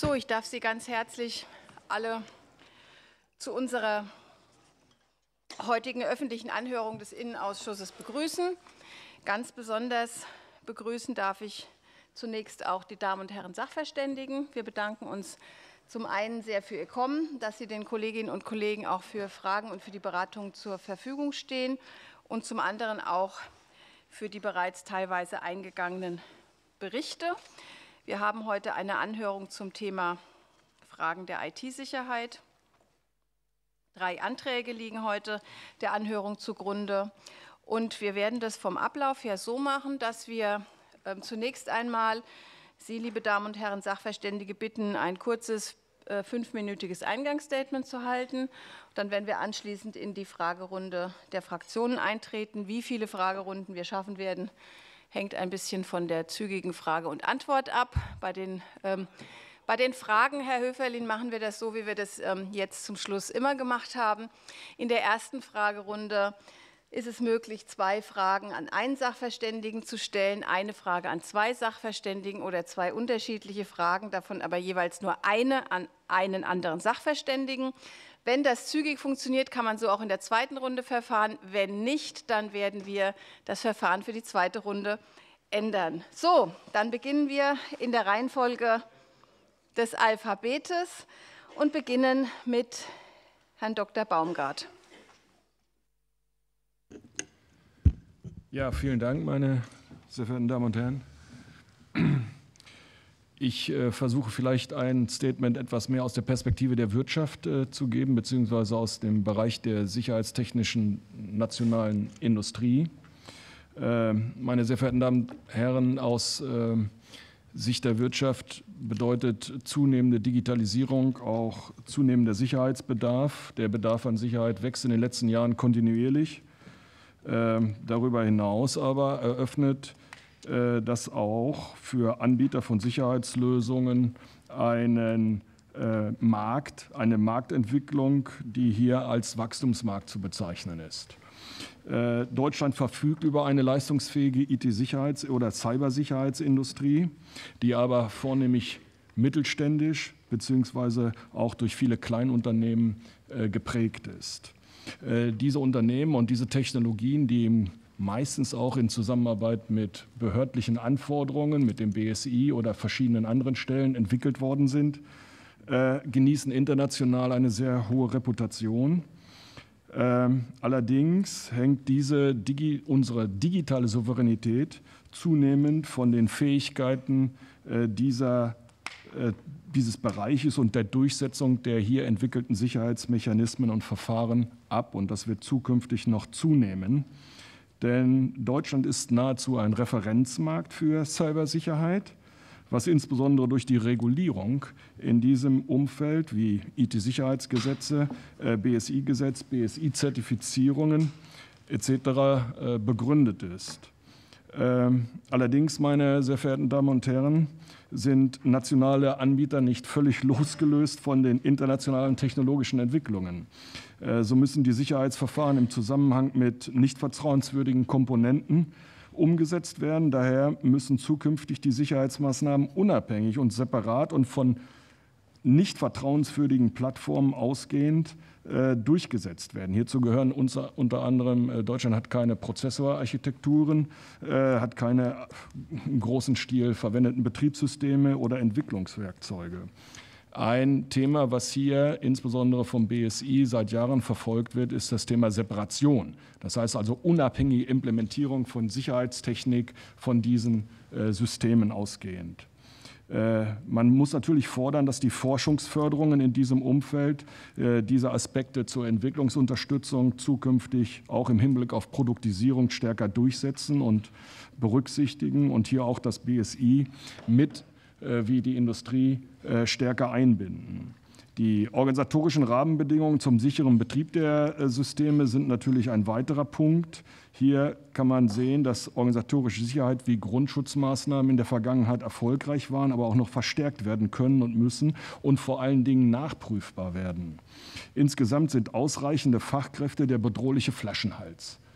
So, ich darf Sie ganz herzlich alle zu unserer heutigen öffentlichen Anhörung des Innenausschusses begrüßen. Ganz besonders begrüßen darf ich zunächst auch die Damen und Herren Sachverständigen. Wir bedanken uns zum einen sehr für Ihr Kommen, dass Sie den Kolleginnen und Kollegen auch für Fragen und für die Beratung zur Verfügung stehen und zum anderen auch für die bereits teilweise eingegangenen Berichte. Wir haben heute eine Anhörung zum Thema Fragen der IT-Sicherheit. 3 Anträge liegen heute der Anhörung zugrunde. Und wir werden das vom Ablauf her so machen, dass wir zunächst einmal Sie, liebe Damen und Herren Sachverständige, bitten, ein kurzes 5-minütiges Eingangsstatement zu halten. Dann werden wir anschließend in die Fragerunde der Fraktionen eintreten. Wie viele Fragerunden wir schaffen werden, hängt ein bisschen von der zügigen Frage und Antwort ab. Bei den Fragen, Herr Höferlin, machen wir das so, wie wir das jetzt zum Schluss immer gemacht haben. In der ersten Fragerunde ist es möglich, 2 Fragen an einen Sachverständigen zu stellen, eine Frage an 2 Sachverständigen oder 2 unterschiedliche Fragen, davon aber jeweils nur eine an einen anderen Sachverständigen. Wenn das zügig funktioniert, kann man so auch in der zweiten Runde verfahren. Wenn nicht, dann werden wir das Verfahren für die zweite Runde ändern. So, dann beginnen wir in der Reihenfolge des Alphabetes und beginnen mit Herrn Dr. Baumgart. Ja, vielen Dank, meine sehr verehrten Damen und Herren. Ich versuche vielleicht ein Statement etwas mehr aus der Perspektive der Wirtschaft zu geben, beziehungsweise aus dem Bereich der sicherheitstechnischen nationalen Industrie. Meine sehr verehrten Damen und Herren, aus Sicht der Wirtschaft bedeutet zunehmende Digitalisierung auch zunehmender Sicherheitsbedarf. Der Bedarf an Sicherheit wächst in den letzten Jahren kontinuierlich. Darüber hinaus aber eröffnet das auch für Anbieter von Sicherheitslösungen eine Marktentwicklung, die hier als Wachstumsmarkt zu bezeichnen ist. Deutschland verfügt über eine leistungsfähige IT-Sicherheits- oder Cybersicherheitsindustrie, die aber vornehmlich mittelständisch bzw. auch durch viele Kleinunternehmen geprägt ist. Diese Unternehmen und diese Technologien, die meistens auch in Zusammenarbeit mit behördlichen Anforderungen, mit dem BSI oder verschiedenen anderen Stellen entwickelt worden sind, genießen international eine sehr hohe Reputation. Allerdings hängt unsere digitale Souveränität zunehmend von den Fähigkeiten dieses Bereiches und der Durchsetzung der hier entwickelten Sicherheitsmechanismen und Verfahren ab. Und das wird zukünftig noch zunehmen. Denn Deutschland ist nahezu ein Referenzmarkt für Cybersicherheit, was insbesondere durch die Regulierung in diesem Umfeld wie IT-Sicherheitsgesetze, BSI-Gesetz, BSI-Zertifizierungen etc. begründet ist. Allerdings, meine sehr verehrten Damen und Herren, sind nationale Anbieter nicht völlig losgelöst von den internationalen technologischen Entwicklungen. So müssen die Sicherheitsverfahren im Zusammenhang mit nicht vertrauenswürdigen Komponenten umgesetzt werden. Daher müssen zukünftig die Sicherheitsmaßnahmen unabhängig und separat und von nicht vertrauenswürdigen Plattformen ausgehend durchgesetzt werden. Hierzu gehören unter anderem, Deutschland hat keine Prozessorarchitekturen, hat keine im großen Stil verwendeten Betriebssysteme oder Entwicklungswerkzeuge. Ein Thema, was hier insbesondere vom BSI seit Jahren verfolgt wird, ist das Thema Separation. Das heißt also unabhängige Implementierung von Sicherheitstechnik von diesen Systemen ausgehend. Man muss natürlich fordern, dass die Forschungsförderungen in diesem Umfeld diese Aspekte zur Entwicklungsunterstützung zukünftig auch im Hinblick auf Produktisierung stärker durchsetzen und berücksichtigen und hier auch das BSI mit wie die Industrie stärker einbinden. Die organisatorischen Rahmenbedingungen zum sicheren Betrieb der Systeme sind natürlich ein weiterer Punkt. Hier kann man sehen, dass organisatorische Sicherheit wie Grundschutzmaßnahmen in der Vergangenheit erfolgreich waren, aber auch noch verstärkt werden können und müssen und vor allen Dingen nachprüfbar werden. Insgesamt sind ausreichende Fachkräfte der bedrohliche Flaschenhals.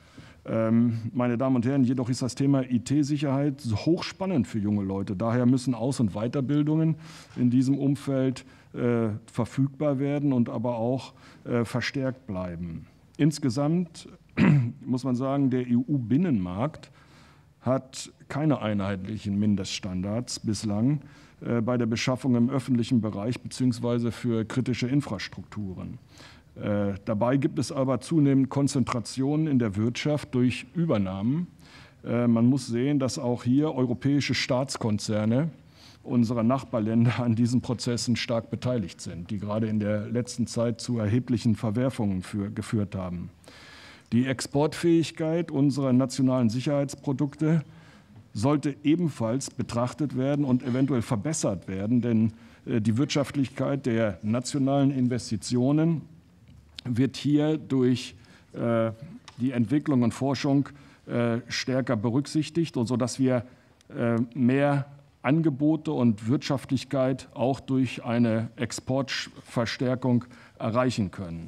Meine Damen und Herren, jedoch ist das Thema IT-Sicherheit hochspannend für junge Leute. Daher müssen Aus- und Weiterbildungen in diesem Umfeld verfügbar werden und aber auch verstärkt bleiben. Insgesamt muss man sagen, der EU-Binnenmarkt hat keine einheitlichen Mindeststandards bislang bei der Beschaffung im öffentlichen Bereich bzw. für kritische Infrastrukturen. Dabei gibt es aber zunehmend Konzentrationen in der Wirtschaft durch Übernahmen. Man muss sehen, dass auch hier europäische Staatskonzerne unserer Nachbarländer an diesen Prozessen stark beteiligt sind, die gerade in der letzten Zeit zu erheblichen Verwerfungen geführt haben. Die Exportfähigkeit unserer nationalen Sicherheitsprodukte sollte ebenfalls betrachtet werden und eventuell verbessert werden, denn die Wirtschaftlichkeit der nationalen Investitionen wird hier durch die Entwicklung und Forschung stärker berücksichtigt, und sodass wir mehr Angebote und Wirtschaftlichkeit auch durch eine Exportverstärkung erreichen können.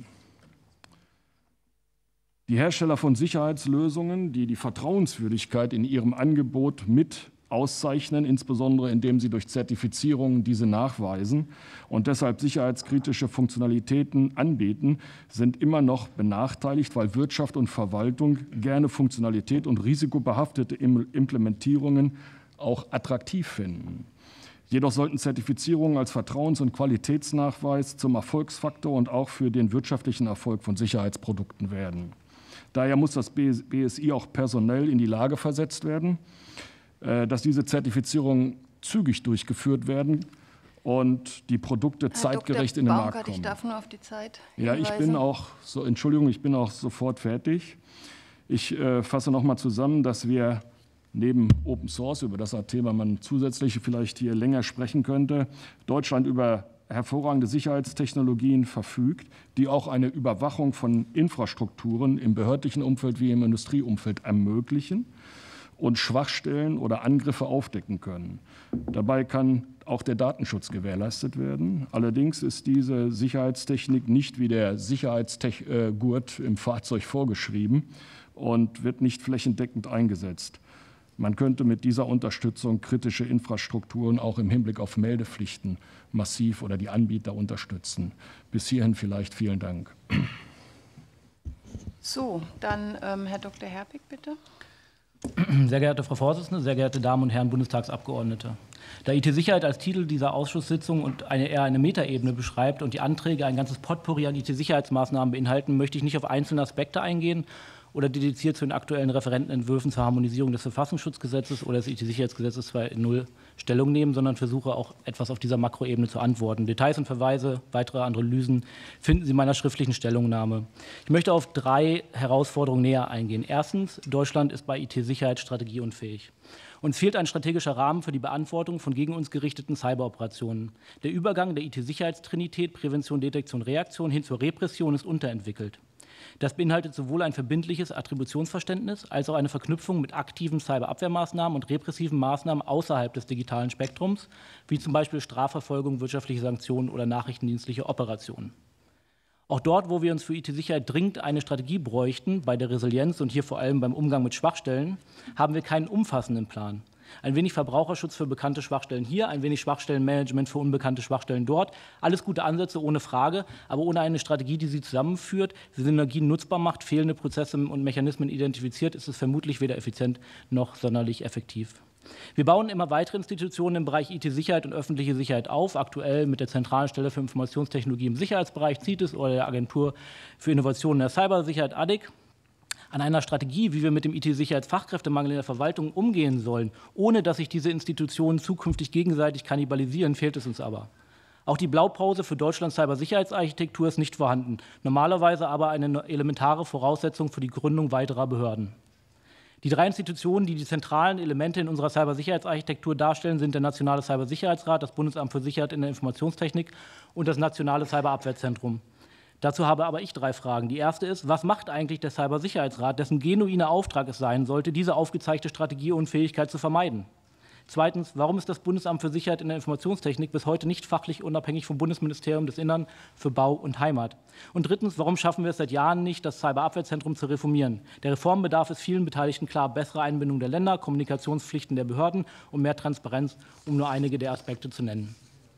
Die Hersteller von Sicherheitslösungen, die die Vertrauenswürdigkeit in ihrem Angebot mit auszeichnen, insbesondere indem sie durch Zertifizierungen diese nachweisen und deshalb sicherheitskritische Funktionalitäten anbieten, sind immer noch benachteiligt, weil Wirtschaft und Verwaltung gerne Funktionalität und risikobehaftete Implementierungen auch attraktiv finden. Jedoch sollten Zertifizierungen als Vertrauens- und Qualitätsnachweis zum Erfolgsfaktor und auch für den wirtschaftlichen Erfolg von Sicherheitsprodukten werden. Daher muss das BSI auch personell in die Lage versetzt werden, dass diese Zertifizierungen zügig durchgeführt werden und die Produkte zeitgerecht in den Markt kommen. Ich darf nur auf die Zeit hinweisen. Ja, ich bin auch sofort fertig. Ich fasse noch mal zusammen, dass wir neben Open Source, über das Thema man zusätzlich vielleicht hier länger sprechen könnte, Deutschland über hervorragende Sicherheitstechnologien verfügt, die auch eine Überwachung von Infrastrukturen im behördlichen Umfeld wie im Industrieumfeld ermöglichen und Schwachstellen oder Angriffe aufdecken können. Dabei kann auch der Datenschutz gewährleistet werden. Allerdings ist diese Sicherheitstechnik nicht wie der Sicherheitsgurt im Fahrzeug vorgeschrieben und wird nicht flächendeckend eingesetzt. Man könnte mit dieser Unterstützung kritische Infrastrukturen auch im Hinblick auf Meldepflichten massiv oder die Anbieter unterstützen. Bis hierhin vielleicht vielen Dank. So, dann Herr Dr. Herpig, bitte. Sehr geehrte Frau Vorsitzende, sehr geehrte Damen und Herren Bundestagsabgeordnete. Da IT-Sicherheit als Titel dieser Ausschusssitzung und eher eine Metaebene beschreibt und die Anträge ein ganzes Potpourri an IT-Sicherheitsmaßnahmen beinhalten, möchte ich nicht auf einzelne Aspekte eingehen oder dediziert zu den aktuellen Referentenentwürfen zur Harmonisierung des Verfassungsschutzgesetzes oder des IT-Sicherheitsgesetzes 2.0 Stellung nehmen, sondern versuche auch etwas auf dieser Makroebene zu antworten. Details und Verweise, weitere Analysen finden Sie in meiner schriftlichen Stellungnahme. Ich möchte auf 3 Herausforderungen näher eingehen. Erstens, Deutschland ist bei IT-Sicherheit strategieunfähig. Uns fehlt ein strategischer Rahmen für die Beantwortung von gegen uns gerichteten Cyberoperationen. Der Übergang der IT-Sicherheitstrinität, Prävention, Detektion, Reaktion hin zur Repression ist unterentwickelt. Das beinhaltet sowohl ein verbindliches Attributionsverständnis als auch eine Verknüpfung mit aktiven Cyberabwehrmaßnahmen und repressiven Maßnahmen außerhalb des digitalen Spektrums, wie zum Beispiel Strafverfolgung, wirtschaftliche Sanktionen oder nachrichtendienstliche Operationen. Auch dort, wo wir uns für IT-Sicherheit dringend eine Strategie bräuchten, bei der Resilienz und hier vor allem beim Umgang mit Schwachstellen, haben wir keinen umfassenden Plan. Ein wenig Verbraucherschutz für bekannte Schwachstellen hier, ein wenig Schwachstellenmanagement für unbekannte Schwachstellen dort. Alles gute Ansätze, ohne Frage, aber ohne eine Strategie, die sie zusammenführt, Synergien nutzbar macht, fehlende Prozesse und Mechanismen identifiziert, ist es vermutlich weder effizient noch sonderlich effektiv. Wir bauen immer weitere Institutionen im Bereich IT-Sicherheit und öffentliche Sicherheit auf, aktuell mit der Zentralen Stelle für Informationstechnologie im Sicherheitsbereich, CITES, oder der Agentur für Innovationen in der Cybersicherheit, ADIC. An einer Strategie, wie wir mit dem IT-Sicherheitsfachkräftemangel in der Verwaltung umgehen sollen, ohne dass sich diese Institutionen zukünftig gegenseitig kannibalisieren, fehlt es uns aber. Auch die Blaupause für Deutschlands Cybersicherheitsarchitektur ist nicht vorhanden, normalerweise aber eine elementare Voraussetzung für die Gründung weiterer Behörden. Die 3 Institutionen, die die zentralen Elemente in unserer Cybersicherheitsarchitektur darstellen, sind der Nationale Cybersicherheitsrat, das Bundesamt für Sicherheit in der Informationstechnik und das Nationale Cyberabwehrzentrum. Dazu habe aber ich 3 Fragen. Die erste ist, was macht eigentlich der Cybersicherheitsrat, dessen genuiner Auftrag es sein sollte, diese aufgezeigte Strategieunfähigkeit zu vermeiden? Zweitens, warum ist das Bundesamt für Sicherheit in der Informationstechnik bis heute nicht fachlich unabhängig vom Bundesministerium des Innern für Bau und Heimat? Und drittens, warum schaffen wir es seit Jahren nicht, das Cyberabwehrzentrum zu reformieren? Der Reformbedarf ist vielen Beteiligten klar: bessere Einbindung der Länder, Kommunikationspflichten der Behörden und mehr Transparenz, um nur einige der Aspekte zu nennen.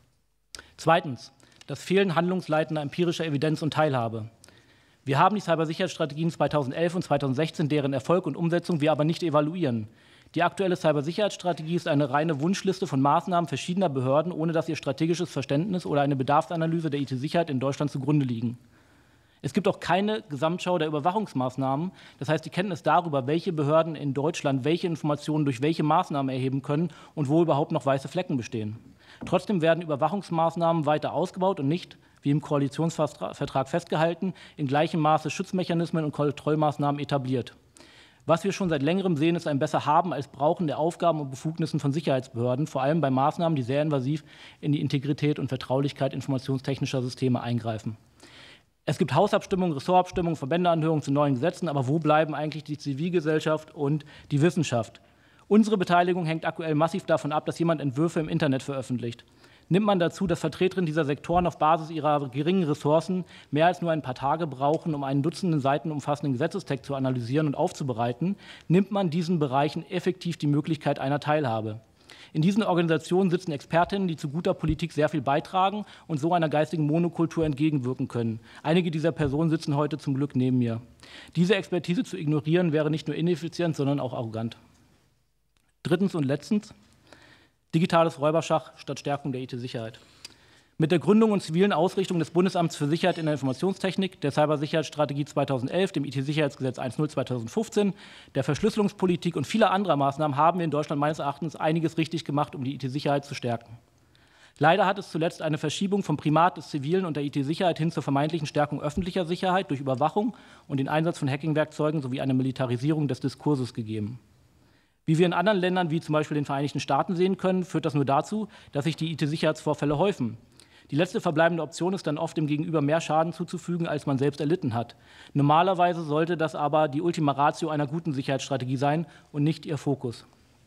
Zweitens, das Fehlen handlungsleitender empirischer Evidenz und Teilhabe. Wir haben die Cybersicherheitsstrategien 2011 und 2016, deren Erfolg und Umsetzung wir aber nicht evaluieren. Die aktuelle Cybersicherheitsstrategie ist eine reine Wunschliste von Maßnahmen verschiedener Behörden, ohne dass ihr strategisches Verständnis oder eine Bedarfsanalyse der IT-Sicherheit in Deutschland zugrunde liegen. Es gibt auch keine Gesamtschau der Überwachungsmaßnahmen, das heißt die Kenntnis darüber, welche Behörden in Deutschland welche Informationen durch welche Maßnahmen erheben können und wo überhaupt noch weiße Flecken bestehen. Trotzdem werden Überwachungsmaßnahmen weiter ausgebaut und nicht, wie im Koalitionsvertrag festgehalten, in gleichem Maße Schutzmechanismen und Kontrollmaßnahmen etabliert. Was wir schon seit längerem sehen, ist ein besser Haben als Brauchen der Aufgaben und Befugnissen von Sicherheitsbehörden, vor allem bei Maßnahmen, die sehr invasiv in die Integrität und Vertraulichkeit informationstechnischer Systeme eingreifen. Es gibt Hausabstimmungen, Ressortabstimmungen, Verbändeanhörungen zu neuen Gesetzen, aber wo bleiben eigentlich die Zivilgesellschaft und die Wissenschaft? Unsere Beteiligung hängt aktuell massiv davon ab, dass jemand Entwürfe im Internet veröffentlicht. Nimmt man dazu, dass Vertreterinnen dieser Sektoren auf Basis ihrer geringen Ressourcen mehr als nur ein paar Tage brauchen, um einen Dutzenden Seiten umfassenden Gesetzestext zu analysieren und aufzubereiten, nimmt man diesen Bereichen effektiv die Möglichkeit einer Teilhabe. In diesen Organisationen sitzen Expertinnen, die zu guter Politik sehr viel beitragen und so einer geistigen Monokultur entgegenwirken können. Einige dieser Personen sitzen heute zum Glück neben mir. Diese Expertise zu ignorieren, wäre nicht nur ineffizient, sondern auch arrogant. Drittens und letztens: digitales Räuberschach statt Stärkung der IT-Sicherheit. Mit der Gründung und zivilen Ausrichtung des Bundesamts für Sicherheit in der Informationstechnik, der Cybersicherheitsstrategie 2011, dem IT-Sicherheitsgesetz 1.0/2015, der Verschlüsselungspolitik und vieler anderer Maßnahmen haben wir in Deutschland meines Erachtens einiges richtig gemacht, um die IT-Sicherheit zu stärken. Leider hat es zuletzt eine Verschiebung vom Primat des Zivilen und der IT-Sicherheit hin zur vermeintlichen Stärkung öffentlicher Sicherheit durch Überwachung und den Einsatz von Hacking-Werkzeugen sowie eine Militarisierung des Diskurses gegeben. Wie wir in anderen Ländern, wie zum Beispiel den Vereinigten Staaten, sehen können, führt das nur dazu, dass sich die IT-Sicherheitsvorfälle häufen. Die letzte verbleibende Option ist dann oft, dem Gegenüber mehr Schaden zuzufügen, als man selbst erlitten hat. Normalerweise sollte das aber die Ultima Ratio einer guten Sicherheitsstrategie sein und nicht ihr Fokus.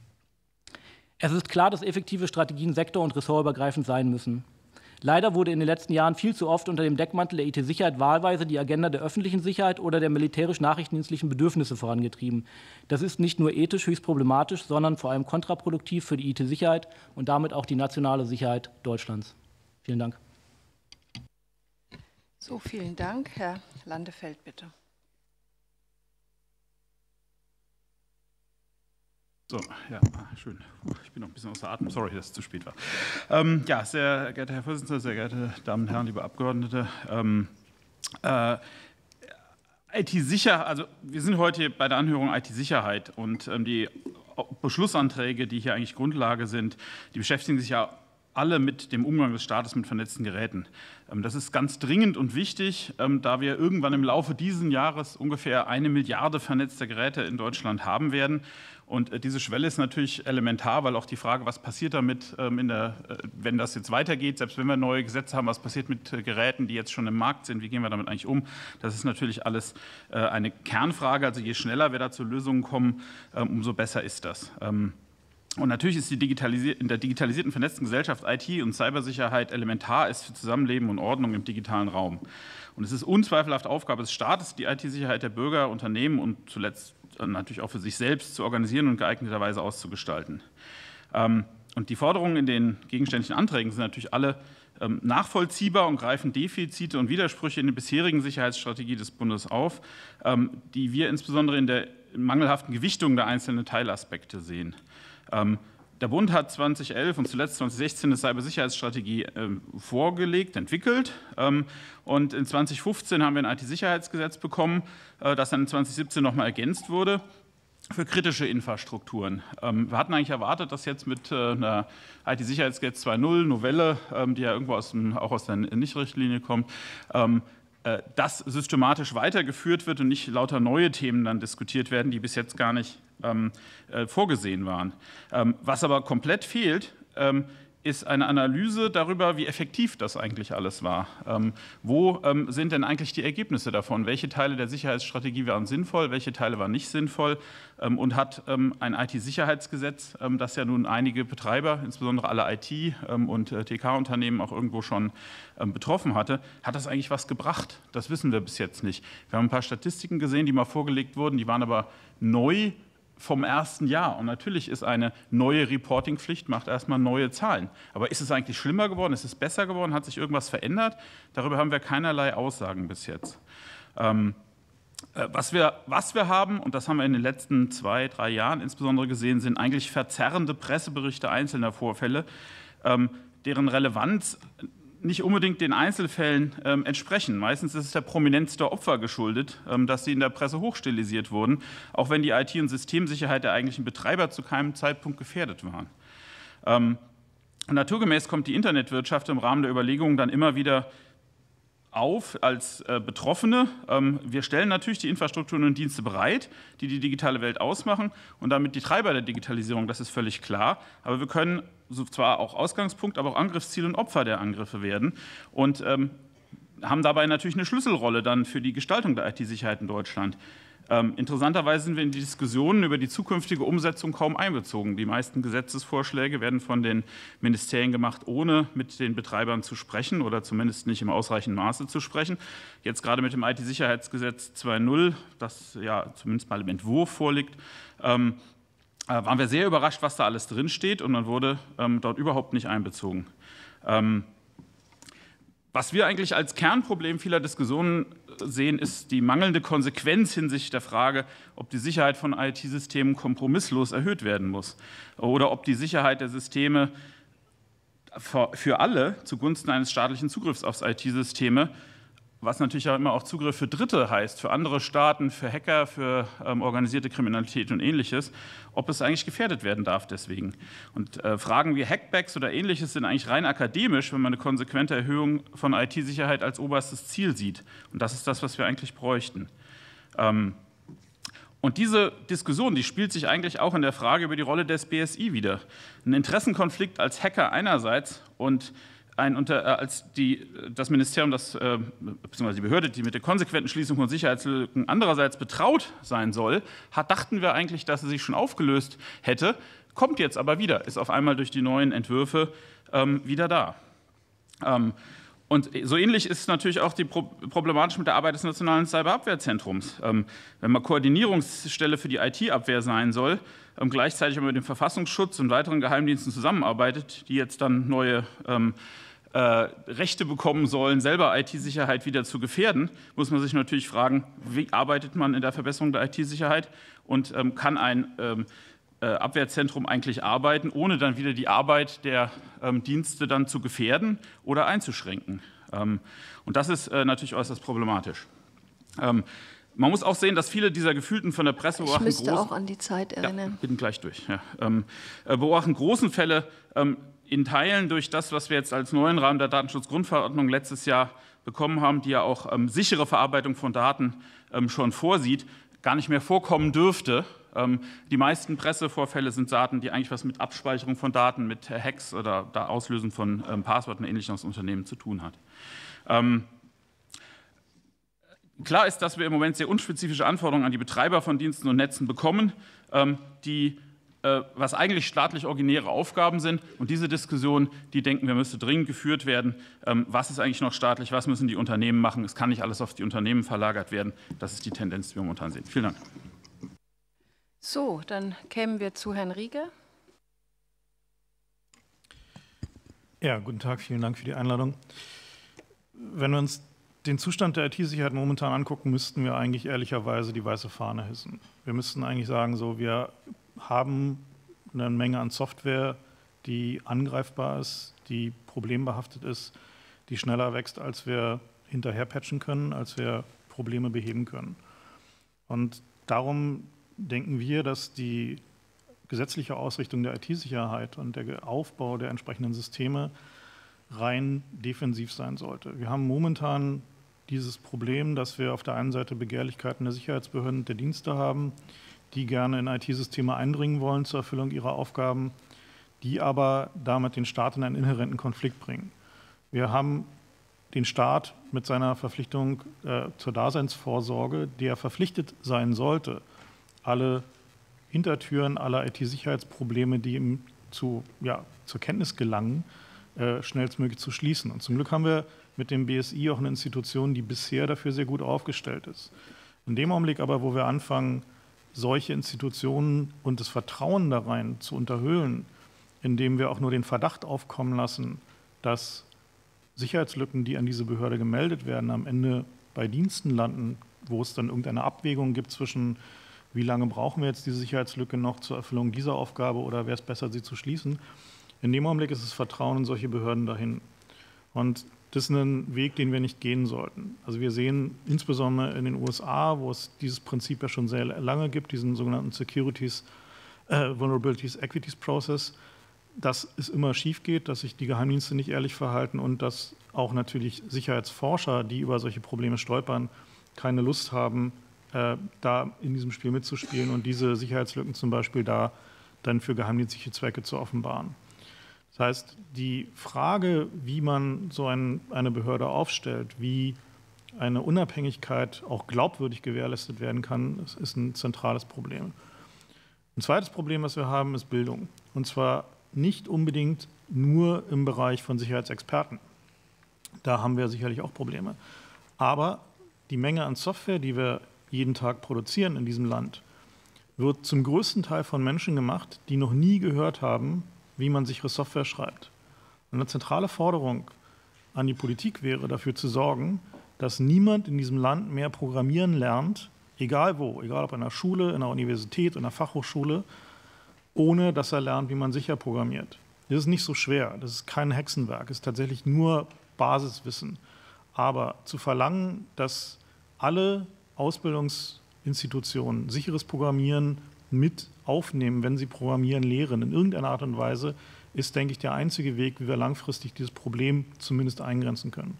Es ist klar, dass effektive Strategien sektor- und ressortübergreifend sein müssen. Leider wurde in den letzten Jahren viel zu oft unter dem Deckmantel der IT-Sicherheit wahlweise die Agenda der öffentlichen Sicherheit oder der militärisch-nachrichtendienstlichen Bedürfnisse vorangetrieben. Das ist nicht nur ethisch höchst problematisch, sondern vor allem kontraproduktiv für die IT-Sicherheit und damit auch die nationale Sicherheit Deutschlands. Vielen Dank. So, vielen Dank. Herr Landefeld, bitte. So, ja, schön. Ich bin noch ein bisschen außer Atem. Sorry, dass es zu spät war. Ja, sehr geehrter Herr Vorsitzender, sehr geehrte Damen und Herren, liebe Abgeordnete. IT-Sicherheit, also wir sind heute bei der Anhörung IT-Sicherheit und die Beschlussanträge, die hier eigentlich Grundlage sind, die beschäftigen sich ja alle mit dem Umgang des Staates mit vernetzten Geräten. Das ist ganz dringend und wichtig, da wir irgendwann im Laufe dieses Jahres ungefähr 1 Milliarde vernetzter Geräte in Deutschland haben werden. Und diese Schwelle ist natürlich elementar, weil auch die Frage, was passiert damit, wenn das jetzt weitergeht, selbst wenn wir neue Gesetze haben, was passiert mit Geräten, die jetzt schon im Markt sind, wie gehen wir damit eigentlich um? Das ist natürlich alles eine Kernfrage. Also je schneller wir da zu Lösungen kommen, umso besser ist das. Und natürlich ist in der digitalisierten, vernetzten Gesellschaft IT und Cybersicherheit elementar ist für Zusammenleben und Ordnung im digitalen Raum. Und es ist unzweifelhaft Aufgabe des Staates, die IT-Sicherheit der Bürger, Unternehmen und zuletzt natürlich auch für sich selbst zu organisieren und geeigneterweise auszugestalten. Und die Forderungen in den gegenständlichen Anträgen sind natürlich alle nachvollziehbar und greifen Defizite und Widersprüche in der bisherigen Sicherheitsstrategie des Bundes auf, die wir insbesondere in der mangelhaften Gewichtung der einzelnen Teilaspekte sehen. Der Bund hat 2011 und zuletzt 2016 eine Cybersicherheitsstrategie vorgelegt, entwickelt. Und in 2015 haben wir ein IT-Sicherheitsgesetz bekommen, das dann in 2017 nochmal ergänzt wurde für kritische Infrastrukturen. Wir hatten eigentlich erwartet, dass jetzt mit einer IT-Sicherheitsgesetz 2.0 Novelle, die ja irgendwo auch aus der NIS-Richtlinie kommt, das systematisch weitergeführt wird und nicht lauter neue Themen dann diskutiert werden, die bis jetzt gar nicht vorgesehen waren. Was aber komplett fehlt, ist eine Analyse darüber, wie effektiv das eigentlich alles war. Wo sind denn eigentlich die Ergebnisse davon? Welche Teile der Sicherheitsstrategie waren sinnvoll, welche Teile waren nicht sinnvoll? Und hat ein IT-Sicherheitsgesetz, das ja nun einige Betreiber, insbesondere alle IT- und TK-Unternehmen auch irgendwo schon betroffen hatte, hat das eigentlich was gebracht? Das wissen wir bis jetzt nicht. Wir haben ein paar Statistiken gesehen, die mal vorgelegt wurden, die waren aber neu vom ersten Jahr. Und natürlich ist eine neue Reporting-Pflicht, macht erstmal neue Zahlen. Aber ist es eigentlich schlimmer geworden? Ist es besser geworden? Hat sich irgendwas verändert? Darüber haben wir keinerlei Aussagen bis jetzt. Was wir haben, und das haben wir in den letzten 2, 3 Jahren insbesondere gesehen, sind eigentlich verzerrende Presseberichte einzelner Vorfälle, deren Relevanz nicht unbedingt den Einzelfällen entsprechen. Meistens ist es der Prominenz der Opfer geschuldet, dass sie in der Presse hochstilisiert wurden, auch wenn die IT- und Systemsicherheit der eigentlichen Betreiber zu keinem Zeitpunkt gefährdet waren. Naturgemäß kommt die Internetwirtschaft im Rahmen der Überlegungen dann immer wieder auf als Betroffene. Wir stellen natürlich die Infrastrukturen und Dienste bereit, die die digitale Welt ausmachen und damit die Treiber der Digitalisierung, das ist völlig klar. Aber wir können zwar auch Ausgangspunkt, aber auch Angriffsziel und Opfer der Angriffe werden und haben dabei natürlich eine Schlüsselrolle dann für die Gestaltung der IT-Sicherheit in Deutschland. Interessanterweise sind wir in die Diskussionen über die zukünftige Umsetzung kaum einbezogen. Die meisten Gesetzesvorschläge werden von den Ministerien gemacht, ohne mit den Betreibern zu sprechen oder zumindest nicht im ausreichenden Maße zu sprechen. Jetzt gerade mit dem IT-Sicherheitsgesetz 2.0, das ja zumindest mal im Entwurf vorliegt, waren wir sehr überrascht, was da alles drinsteht, und man wurde dort überhaupt nicht einbezogen. Was wir eigentlich als Kernproblem vieler Diskussionen sehen, ist die mangelnde Konsequenz hinsichtlich der Frage, ob die Sicherheit von IT-Systemen kompromisslos erhöht werden muss oder ob die Sicherheit der Systeme für alle zugunsten eines staatlichen Zugriffs auf IT-Systeme, was natürlich auch immer auch Zugriff für Dritte heißt, für andere Staaten, für Hacker, für organisierte Kriminalität und Ähnliches, ob es eigentlich gefährdet werden darf deswegen. Und Fragen wie Hackbacks oder Ähnliches sind eigentlich rein akademisch, wenn man eine konsequente Erhöhung von IT-Sicherheit als oberstes Ziel sieht. Und das ist das, was wir eigentlich bräuchten. Und diese Diskussion, die spielt sich eigentlich auch in der Frage über die Rolle des BSI wider. Ein Interessenkonflikt als Hacker einerseits und das Ministerium, beziehungsweise die Behörde, die mit der konsequenten Schließung von Sicherheitslücken andererseits betraut sein soll, dachten wir eigentlich, dass sie sich schon aufgelöst hätte, kommt jetzt aber wieder, ist auf einmal durch die neuen Entwürfe wieder da. Und so ähnlich ist natürlich auch die problematisch mit der Arbeit des Nationalen Cyberabwehrzentrums. Wenn man Koordinierungsstelle für die IT-Abwehr sein soll, gleichzeitig aber mit dem Verfassungsschutz und weiteren Geheimdiensten zusammenarbeitet, die jetzt dann neue Rechte bekommen sollen, selber IT-Sicherheit wieder zu gefährden, muss man sich natürlich fragen, wie arbeitet man in der Verbesserung der IT-Sicherheit und kann ein Abwehrzentrum eigentlich arbeiten, ohne dann wieder die Arbeit der Dienste dann zu gefährden oder einzuschränken. Und das ist natürlich äußerst problematisch. Man muss auch sehen, dass viele dieser gefühlten von der Presse beobachten, ich müsste auch an die Zeit erinnern. Ja, bin gleich durch. Ja. Beobachten großen Fälle in Teilen durch das, was wir jetzt als neuen Rahmen der Datenschutzgrundverordnung letztes Jahr bekommen haben, die ja auch sichere Verarbeitung von Daten schon vorsieht, gar nicht mehr vorkommen dürfte. Die meisten Pressevorfälle sind Daten, die eigentlich was mit Abspeicherung von Daten, mit Hacks oder Auslösen von Passwörtern und Ähnlichem aus Unternehmen zu tun hat. Klar ist, dass wir im Moment sehr unspezifische Anforderungen an die Betreiber von Diensten und Netzen bekommen, was eigentlich staatlich originäre Aufgaben sind. Und diese Diskussion, die denken wir, müsste dringend geführt werden. Was ist eigentlich noch staatlich, was müssen die Unternehmen machen? Es kann nicht alles auf die Unternehmen verlagert werden. Das ist die Tendenz, die wir momentan sehen. Vielen Dank. So, dann kämen wir zu Herrn Rieger. Ja, guten Tag, vielen Dank für die Einladung. Wenn wir uns den Zustand der IT-Sicherheit momentan angucken, müssten wir eigentlich ehrlicherweise die weiße Fahne hissen. Wir müssten eigentlich sagen, so, wir haben eine Menge an Software, die angreifbar ist, die problembehaftet ist, die schneller wächst, als wir hinterher patchen können, als wir Probleme beheben können. Und darum denken wir, dass die gesetzliche Ausrichtung der IT-Sicherheit und der Aufbau der entsprechenden Systeme rein defensiv sein sollte. Wir haben momentan dieses Problem, dass wir auf der einen Seite Begehrlichkeiten der Sicherheitsbehörden und der Dienste haben, die gerne in IT-Systeme eindringen wollen zur Erfüllung ihrer Aufgaben, die aber damit den Staat in einen inhärenten Konflikt bringen. Wir haben den Staat mit seiner Verpflichtung zur Daseinsvorsorge, der verpflichtet sein sollte, alle Hintertüren aller IT-Sicherheitsprobleme, die ihm zur Kenntnis gelangen, schnellstmöglich zu schließen. Und zum Glück haben wir mit dem BSI auch eine Institution, die bisher dafür sehr gut aufgestellt ist. In dem Augenblick aber, wo wir anfangen, solche Institutionen und das Vertrauen da rein zu unterhöhlen, indem wir auch nur den Verdacht aufkommen lassen, dass Sicherheitslücken, die an diese Behörde gemeldet werden, am Ende bei Diensten landen, wo es dann irgendeine Abwägung gibt zwischen, wie lange brauchen wir jetzt diese Sicherheitslücke noch zur Erfüllung dieser Aufgabe oder wäre es besser, sie zu schließen. In dem Augenblick ist das Vertrauen in solche Behörden dahin. Und das ist ein Weg, den wir nicht gehen sollten. Also wir sehen insbesondere in den USA, wo es dieses Prinzip ja schon sehr lange gibt, diesen sogenannten Vulnerabilities Equities Process, dass es immer schief geht, dass sich die Geheimdienste nicht ehrlich verhalten und dass auch natürlich Sicherheitsforscher, die über solche Probleme stolpern, keine Lust haben, da in diesem Spiel mitzuspielen und diese Sicherheitslücken zum Beispiel da dann für geheimdienstliche Zwecke zu offenbaren. Das heißt, die Frage, wie man so eine Behörde aufstellt, wie eine Unabhängigkeit auch glaubwürdig gewährleistet werden kann, ist ein zentrales Problem. Ein zweites Problem, was wir haben, ist Bildung. Und zwar nicht unbedingt nur im Bereich von Sicherheitsexperten. Da haben wir sicherlich auch Probleme. Aber die Menge an Software, die wir jeden Tag produzieren in diesem Land, wird zum größten Teil von Menschen gemacht, die noch nie gehört haben, wie man sichere Software schreibt. Und eine zentrale Forderung an die Politik wäre, dafür zu sorgen, dass niemand in diesem Land mehr programmieren lernt, egal wo, egal ob in einer Schule, in einer Universität, in einer Fachhochschule, ohne dass er lernt, wie man sicher programmiert. Das ist nicht so schwer, das ist kein Hexenwerk, es ist tatsächlich nur Basiswissen. Aber zu verlangen, dass alle Ausbildungsinstitutionen sicheres Programmieren mit aufnehmen, wenn sie Programmieren lehren, in irgendeiner Art und Weise, ist, denke ich, der einzige Weg, wie wir langfristig dieses Problem zumindest eingrenzen können.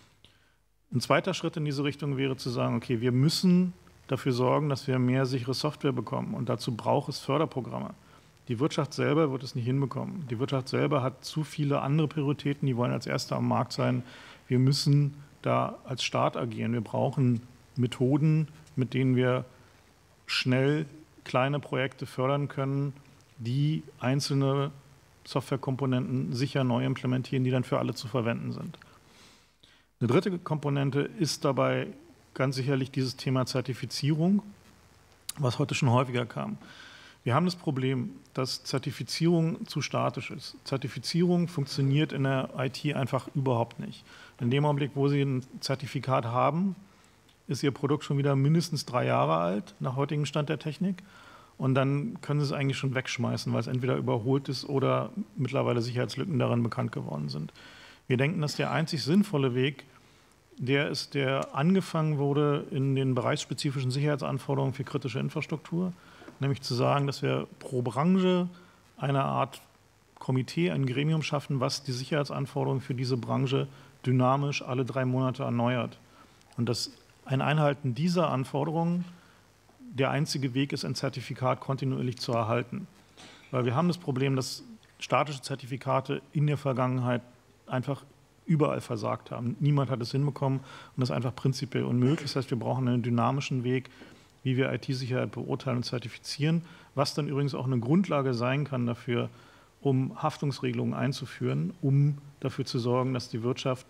Ein zweiter Schritt in diese Richtung wäre zu sagen, okay, wir müssen dafür sorgen, dass wir mehr sichere Software bekommen und dazu braucht es Förderprogramme. Die Wirtschaft selber wird es nicht hinbekommen. Die Wirtschaft selber hat zu viele andere Prioritäten, die wollen als Erste am Markt sein. Wir müssen da als Staat agieren. Wir brauchen Methoden, mit denen wir schnell kleine Projekte fördern können, die einzelne Softwarekomponenten sicher neu implementieren, die dann für alle zu verwenden sind. Eine dritte Komponente ist dabei ganz sicherlich dieses Thema Zertifizierung, was heute schon häufiger kam. Wir haben das Problem, dass Zertifizierung zu statisch ist. Zertifizierung funktioniert in der IT einfach überhaupt nicht. In dem Augenblick, wo Sie ein Zertifikat haben, ist Ihr Produkt schon wieder mindestens 3 Jahre alt, nach heutigem Stand der Technik. Und dann können Sie es eigentlich schon wegschmeißen, weil es entweder überholt ist oder mittlerweile Sicherheitslücken daran bekannt geworden sind. Wir denken, dass der einzig sinnvolle Weg der ist, der angefangen wurde in den bereichsspezifischen Sicherheitsanforderungen für kritische Infrastruktur, nämlich zu sagen, dass wir pro Branche eine Art Komitee, ein Gremium schaffen, was die Sicherheitsanforderungen für diese Branche dynamisch alle 3 Monate erneuert. Und dass ein Einhalten dieser Anforderungen der einzige Weg ist, ein Zertifikat kontinuierlich zu erhalten. Weil wir haben das Problem, dass statische Zertifikate in der Vergangenheit einfach überall versagt haben. Niemand hat es hinbekommen und das ist einfach prinzipiell unmöglich. Das heißt, wir brauchen einen dynamischen Weg, wie wir IT-Sicherheit beurteilen und zertifizieren, was dann übrigens auch eine Grundlage sein kann dafür, um Haftungsregelungen einzuführen, um dafür zu sorgen, dass die Wirtschaft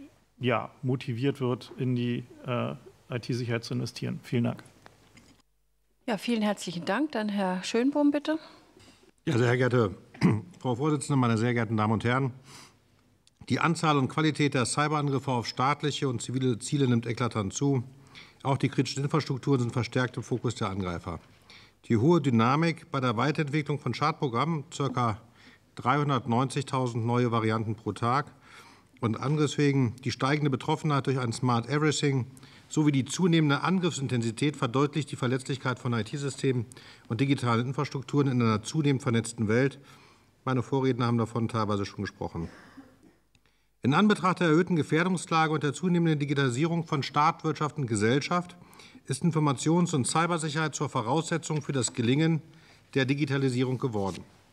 motiviert wird, in die IT-Sicherheit zu investieren. Vielen Dank. Ja, vielen herzlichen Dank. Dann Herr Schönbohm, bitte. Ja, sehr geehrte Frau Vorsitzende, meine sehr geehrten Damen und Herren. Die Anzahl und Qualität der Cyberangriffe auf staatliche und zivile Ziele nimmt eklatant zu. Auch die kritischen Infrastrukturen sind verstärkt im Fokus der Angreifer. Die hohe Dynamik bei der Weiterentwicklung von Schadprogrammen, ca. 390.000 neue Varianten pro Tag, und Angriffswegen, die steigende Betroffenheit durch ein Smart Everything sowie die zunehmende Angriffsintensität verdeutlicht die Verletzlichkeit von IT-Systemen und digitalen Infrastrukturen in einer zunehmend vernetzten Welt. Meine Vorredner haben davon teilweise schon gesprochen. In Anbetracht der erhöhten Gefährdungslage und der zunehmenden Digitalisierung von Staat, Wirtschaft und Gesellschaft ist Informations- und Cybersicherheit zur Voraussetzung für das Gelingen der Digitalisierung geworden.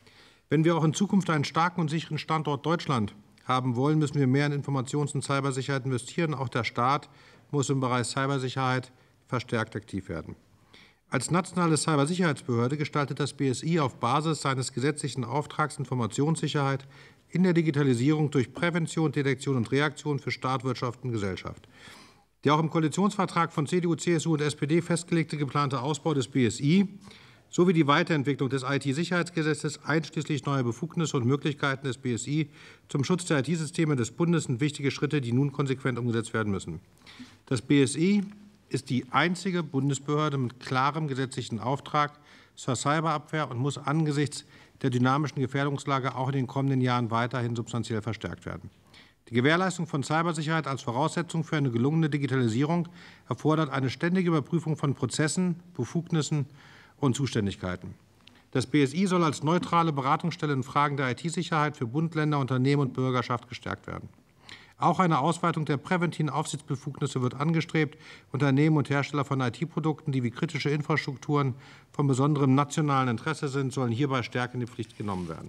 Wenn wir auch in Zukunft einen starken und sicheren Standort Deutschland haben wollen, müssen wir mehr in Informations- und Cybersicherheit investieren. Auch der Staat muss im Bereich Cybersicherheit verstärkt aktiv werden. Als nationale Cybersicherheitsbehörde gestaltet das BSI auf Basis seines gesetzlichen Auftrags Informationssicherheit in der Digitalisierung durch Prävention, Detektion und Reaktion für Staat, Wirtschaft und Gesellschaft. Der auch im Koalitionsvertrag von CDU, CSU und SPD festgelegte geplante Ausbau des BSI sowie die Weiterentwicklung des IT-Sicherheitsgesetzes einschließlich neuer Befugnisse und Möglichkeiten des BSI zum Schutz der IT-Systeme des Bundes sind wichtige Schritte, die nun konsequent umgesetzt werden müssen. Das BSI ist die einzige Bundesbehörde mit klarem gesetzlichen Auftrag zur Cyberabwehr und muss angesichts der dynamischen Gefährdungslage auch in den kommenden Jahren weiterhin substanziell verstärkt werden. Die Gewährleistung von Cybersicherheit als Voraussetzung für eine gelungene Digitalisierung erfordert eine ständige Überprüfung von Prozessen, Befugnissen und Zuständigkeiten. Das BSI soll als neutrale Beratungsstelle in Fragen der IT-Sicherheit für Bund, Länder, Unternehmen und Bürgerschaft gestärkt werden. Auch eine Ausweitung der präventiven Aufsichtsbefugnisse wird angestrebt. Unternehmen und Hersteller von IT-Produkten, die wie kritische Infrastrukturen von besonderem nationalen Interesse sind, sollen hierbei stärker in die Pflicht genommen werden.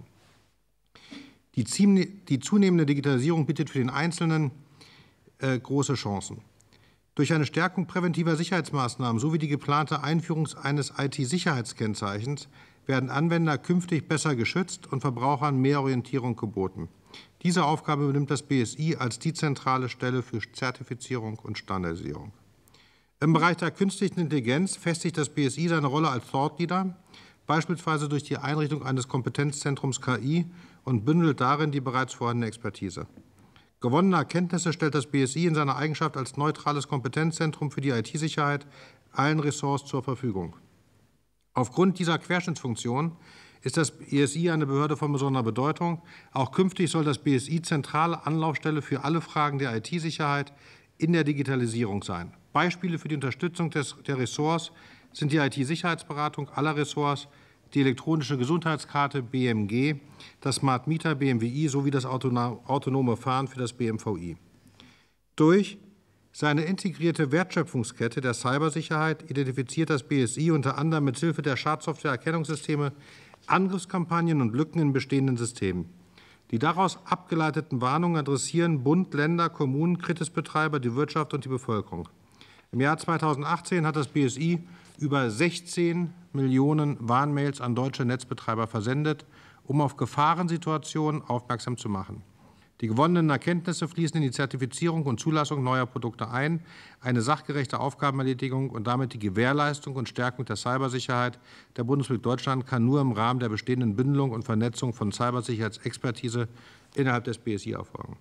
Die zunehmende Digitalisierung bietet für den Einzelnen große Chancen. Durch eine Stärkung präventiver Sicherheitsmaßnahmen sowie die geplante Einführung eines IT-Sicherheitskennzeichens werden Anwender künftig besser geschützt und Verbrauchern mehr Orientierung geboten. Diese Aufgabe übernimmt das BSI als die zentrale Stelle für Zertifizierung und Standardisierung. Im Bereich der künstlichen Intelligenz festigt das BSI seine Rolle als Thought Leader, beispielsweise durch die Einrichtung eines Kompetenzzentrums KI und bündelt darin die bereits vorhandene Expertise. Gewonnene Erkenntnisse stellt das BSI in seiner Eigenschaft als neutrales Kompetenzzentrum für die IT-Sicherheit allen Ressorts zur Verfügung. Aufgrund dieser Querschnittsfunktion ist das BSI eine Behörde von besonderer Bedeutung. Auch künftig soll das BSI zentrale Anlaufstelle für alle Fragen der IT-Sicherheit in der Digitalisierung sein. Beispiele für die Unterstützung der Ressorts sind die IT-Sicherheitsberatung aller Ressorts, die elektronische Gesundheitskarte BMG, das Smart Meter BMWI sowie das autonome Fahren für das BMVI. Durch seine integrierte Wertschöpfungskette der Cybersicherheit identifiziert das BSI unter anderem mit Hilfe der Schadsoftware-Erkennungssysteme Angriffskampagnen und Lücken in bestehenden Systemen. Die daraus abgeleiteten Warnungen adressieren Bund, Länder, Kommunen, Kritisbetreiber, die Wirtschaft und die Bevölkerung. Im Jahr 2018 hat das BSI über 16 Millionen Warnmails an deutsche Netzbetreiber versendet, um auf Gefahrensituationen aufmerksam zu machen. Die gewonnenen Erkenntnisse fließen in die Zertifizierung und Zulassung neuer Produkte ein, eine sachgerechte Aufgabenerledigung und damit die Gewährleistung und Stärkung der Cybersicherheit der Bundesrepublik Deutschland kann nur im Rahmen der bestehenden Bündelung und Vernetzung von Cybersicherheitsexpertise innerhalb des BSI erfolgen.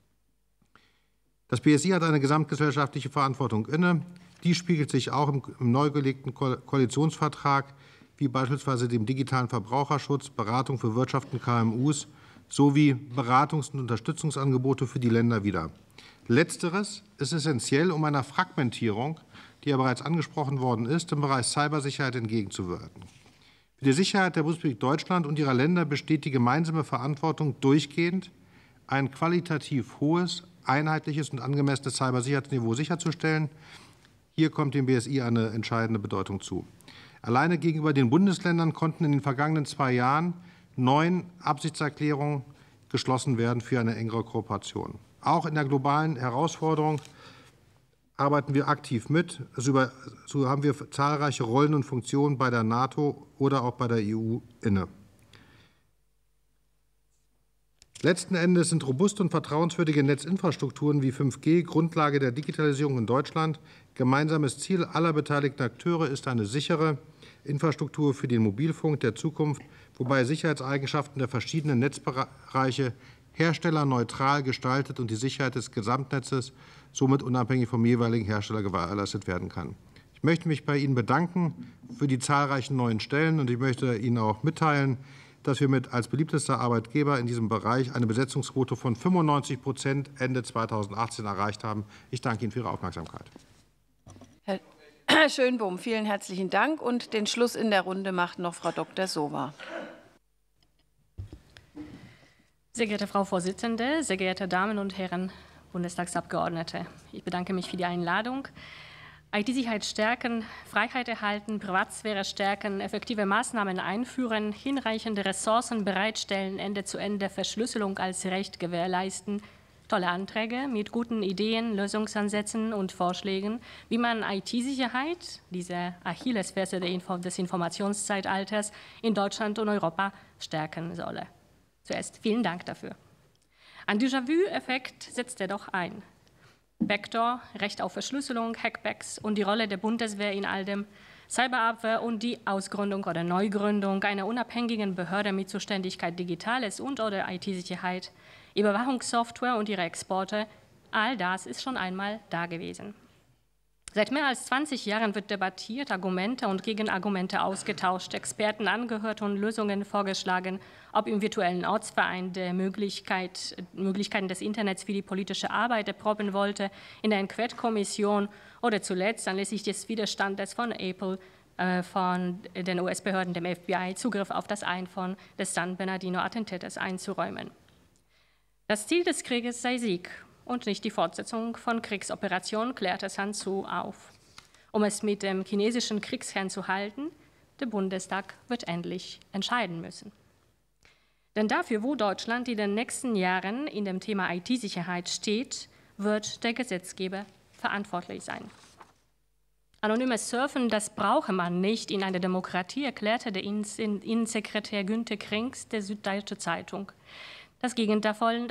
Das BSI hat eine gesamtgesellschaftliche Verantwortung inne. Die spiegelt sich auch im neu gelegten Koalitionsvertrag, wie beispielsweise dem digitalen Verbraucherschutz, Beratung für Wirtschaft und KMUs sowie Beratungs- und Unterstützungsangebote für die Länder wider. Letzteres ist essentiell, um einer Fragmentierung, die ja bereits angesprochen worden ist, im Bereich Cybersicherheit entgegenzuwirken. Für die Sicherheit der Bundesrepublik Deutschland und ihrer Länder besteht die gemeinsame Verantwortung, durchgehend ein qualitativ hohes, einheitliches und angemessenes Cybersicherheitsniveau sicherzustellen. Hier kommt dem BSI eine entscheidende Bedeutung zu. Alleine gegenüber den Bundesländern konnten in den vergangenen 2 Jahren 9 Absichtserklärungen geschlossen werden für eine engere Kooperation. Auch in der globalen Herausforderung arbeiten wir aktiv mit. So haben wir zahlreiche Rollen und Funktionen bei der NATO oder auch bei der EU inne. Letzten Endes sind robuste und vertrauenswürdige Netzinfrastrukturen wie 5G Grundlage der Digitalisierung in Deutschland. Gemeinsames Ziel aller beteiligten Akteure ist eine sichere Infrastruktur für den Mobilfunk der Zukunft, wobei Sicherheitseigenschaften der verschiedenen Netzbereiche herstellerneutral gestaltet und die Sicherheit des Gesamtnetzes somit unabhängig vom jeweiligen Hersteller gewährleistet werden kann. Ich möchte mich bei Ihnen bedanken für die zahlreichen neuen Stellen und ich möchte Ihnen auch mitteilen, dass wir als beliebtester Arbeitgeber in diesem Bereich eine Besetzungsquote von 95% Ende 2018 erreicht haben. Ich danke Ihnen für Ihre Aufmerksamkeit. Herr Schönbohm, vielen herzlichen Dank. Und den Schluss in der Runde macht noch Frau Dr. Sowa. Sehr geehrte Frau Vorsitzende, sehr geehrte Damen und Herren Bundestagsabgeordnete, ich bedanke mich für die Einladung. IT-Sicherheit stärken, Freiheit erhalten, Privatsphäre stärken, effektive Maßnahmen einführen, hinreichende Ressourcen bereitstellen, Ende-zu-Ende-Verschlüsselung als Recht gewährleisten. Tolle Anträge mit guten Ideen, Lösungsansätzen und Vorschlägen, wie man IT-Sicherheit, diese Achillesferse des Informationszeitalters, in Deutschland und Europa stärken solle. Zuerst vielen Dank dafür. Ein Déjà-vu-Effekt setzt jedoch ein. Backdoor, Recht auf Verschlüsselung, Hackbacks und die Rolle der Bundeswehr in all dem, Cyberabwehr und die Ausgründung oder Neugründung einer unabhängigen Behörde mit Zuständigkeit Digitales und/oder IT-Sicherheit, Überwachungssoftware und ihre Exporte, all das ist schon einmal da gewesen. Seit mehr als 20 Jahren wird debattiert, Argumente und Gegenargumente ausgetauscht, Experten angehört und Lösungen vorgeschlagen, ob im virtuellen Ortsverein der Möglichkeiten des Internets für die politische Arbeit erproben wollte, in der Enquete-Kommission oder zuletzt anlässlich des Widerstandes von Apple von den US-Behörden, dem FBI, Zugriff auf das iPhone des San Bernardino-Attentäters einzuräumen. Das Ziel des Krieges sei Sieg und nicht die Fortsetzung von Kriegsoperationen, klärte Sun Tzu auf. Um es mit dem chinesischen Kriegsherrn zu halten, der Bundestag wird endlich entscheiden müssen. Denn dafür, wo Deutschland in den nächsten Jahren in dem Thema IT-Sicherheit steht, wird der Gesetzgeber verantwortlich sein. Anonymes Surfen, das brauche man nicht in einer Demokratie, erklärte der Innensekretär Günter Krings der Süddeutsche Zeitung. Das Gegenteil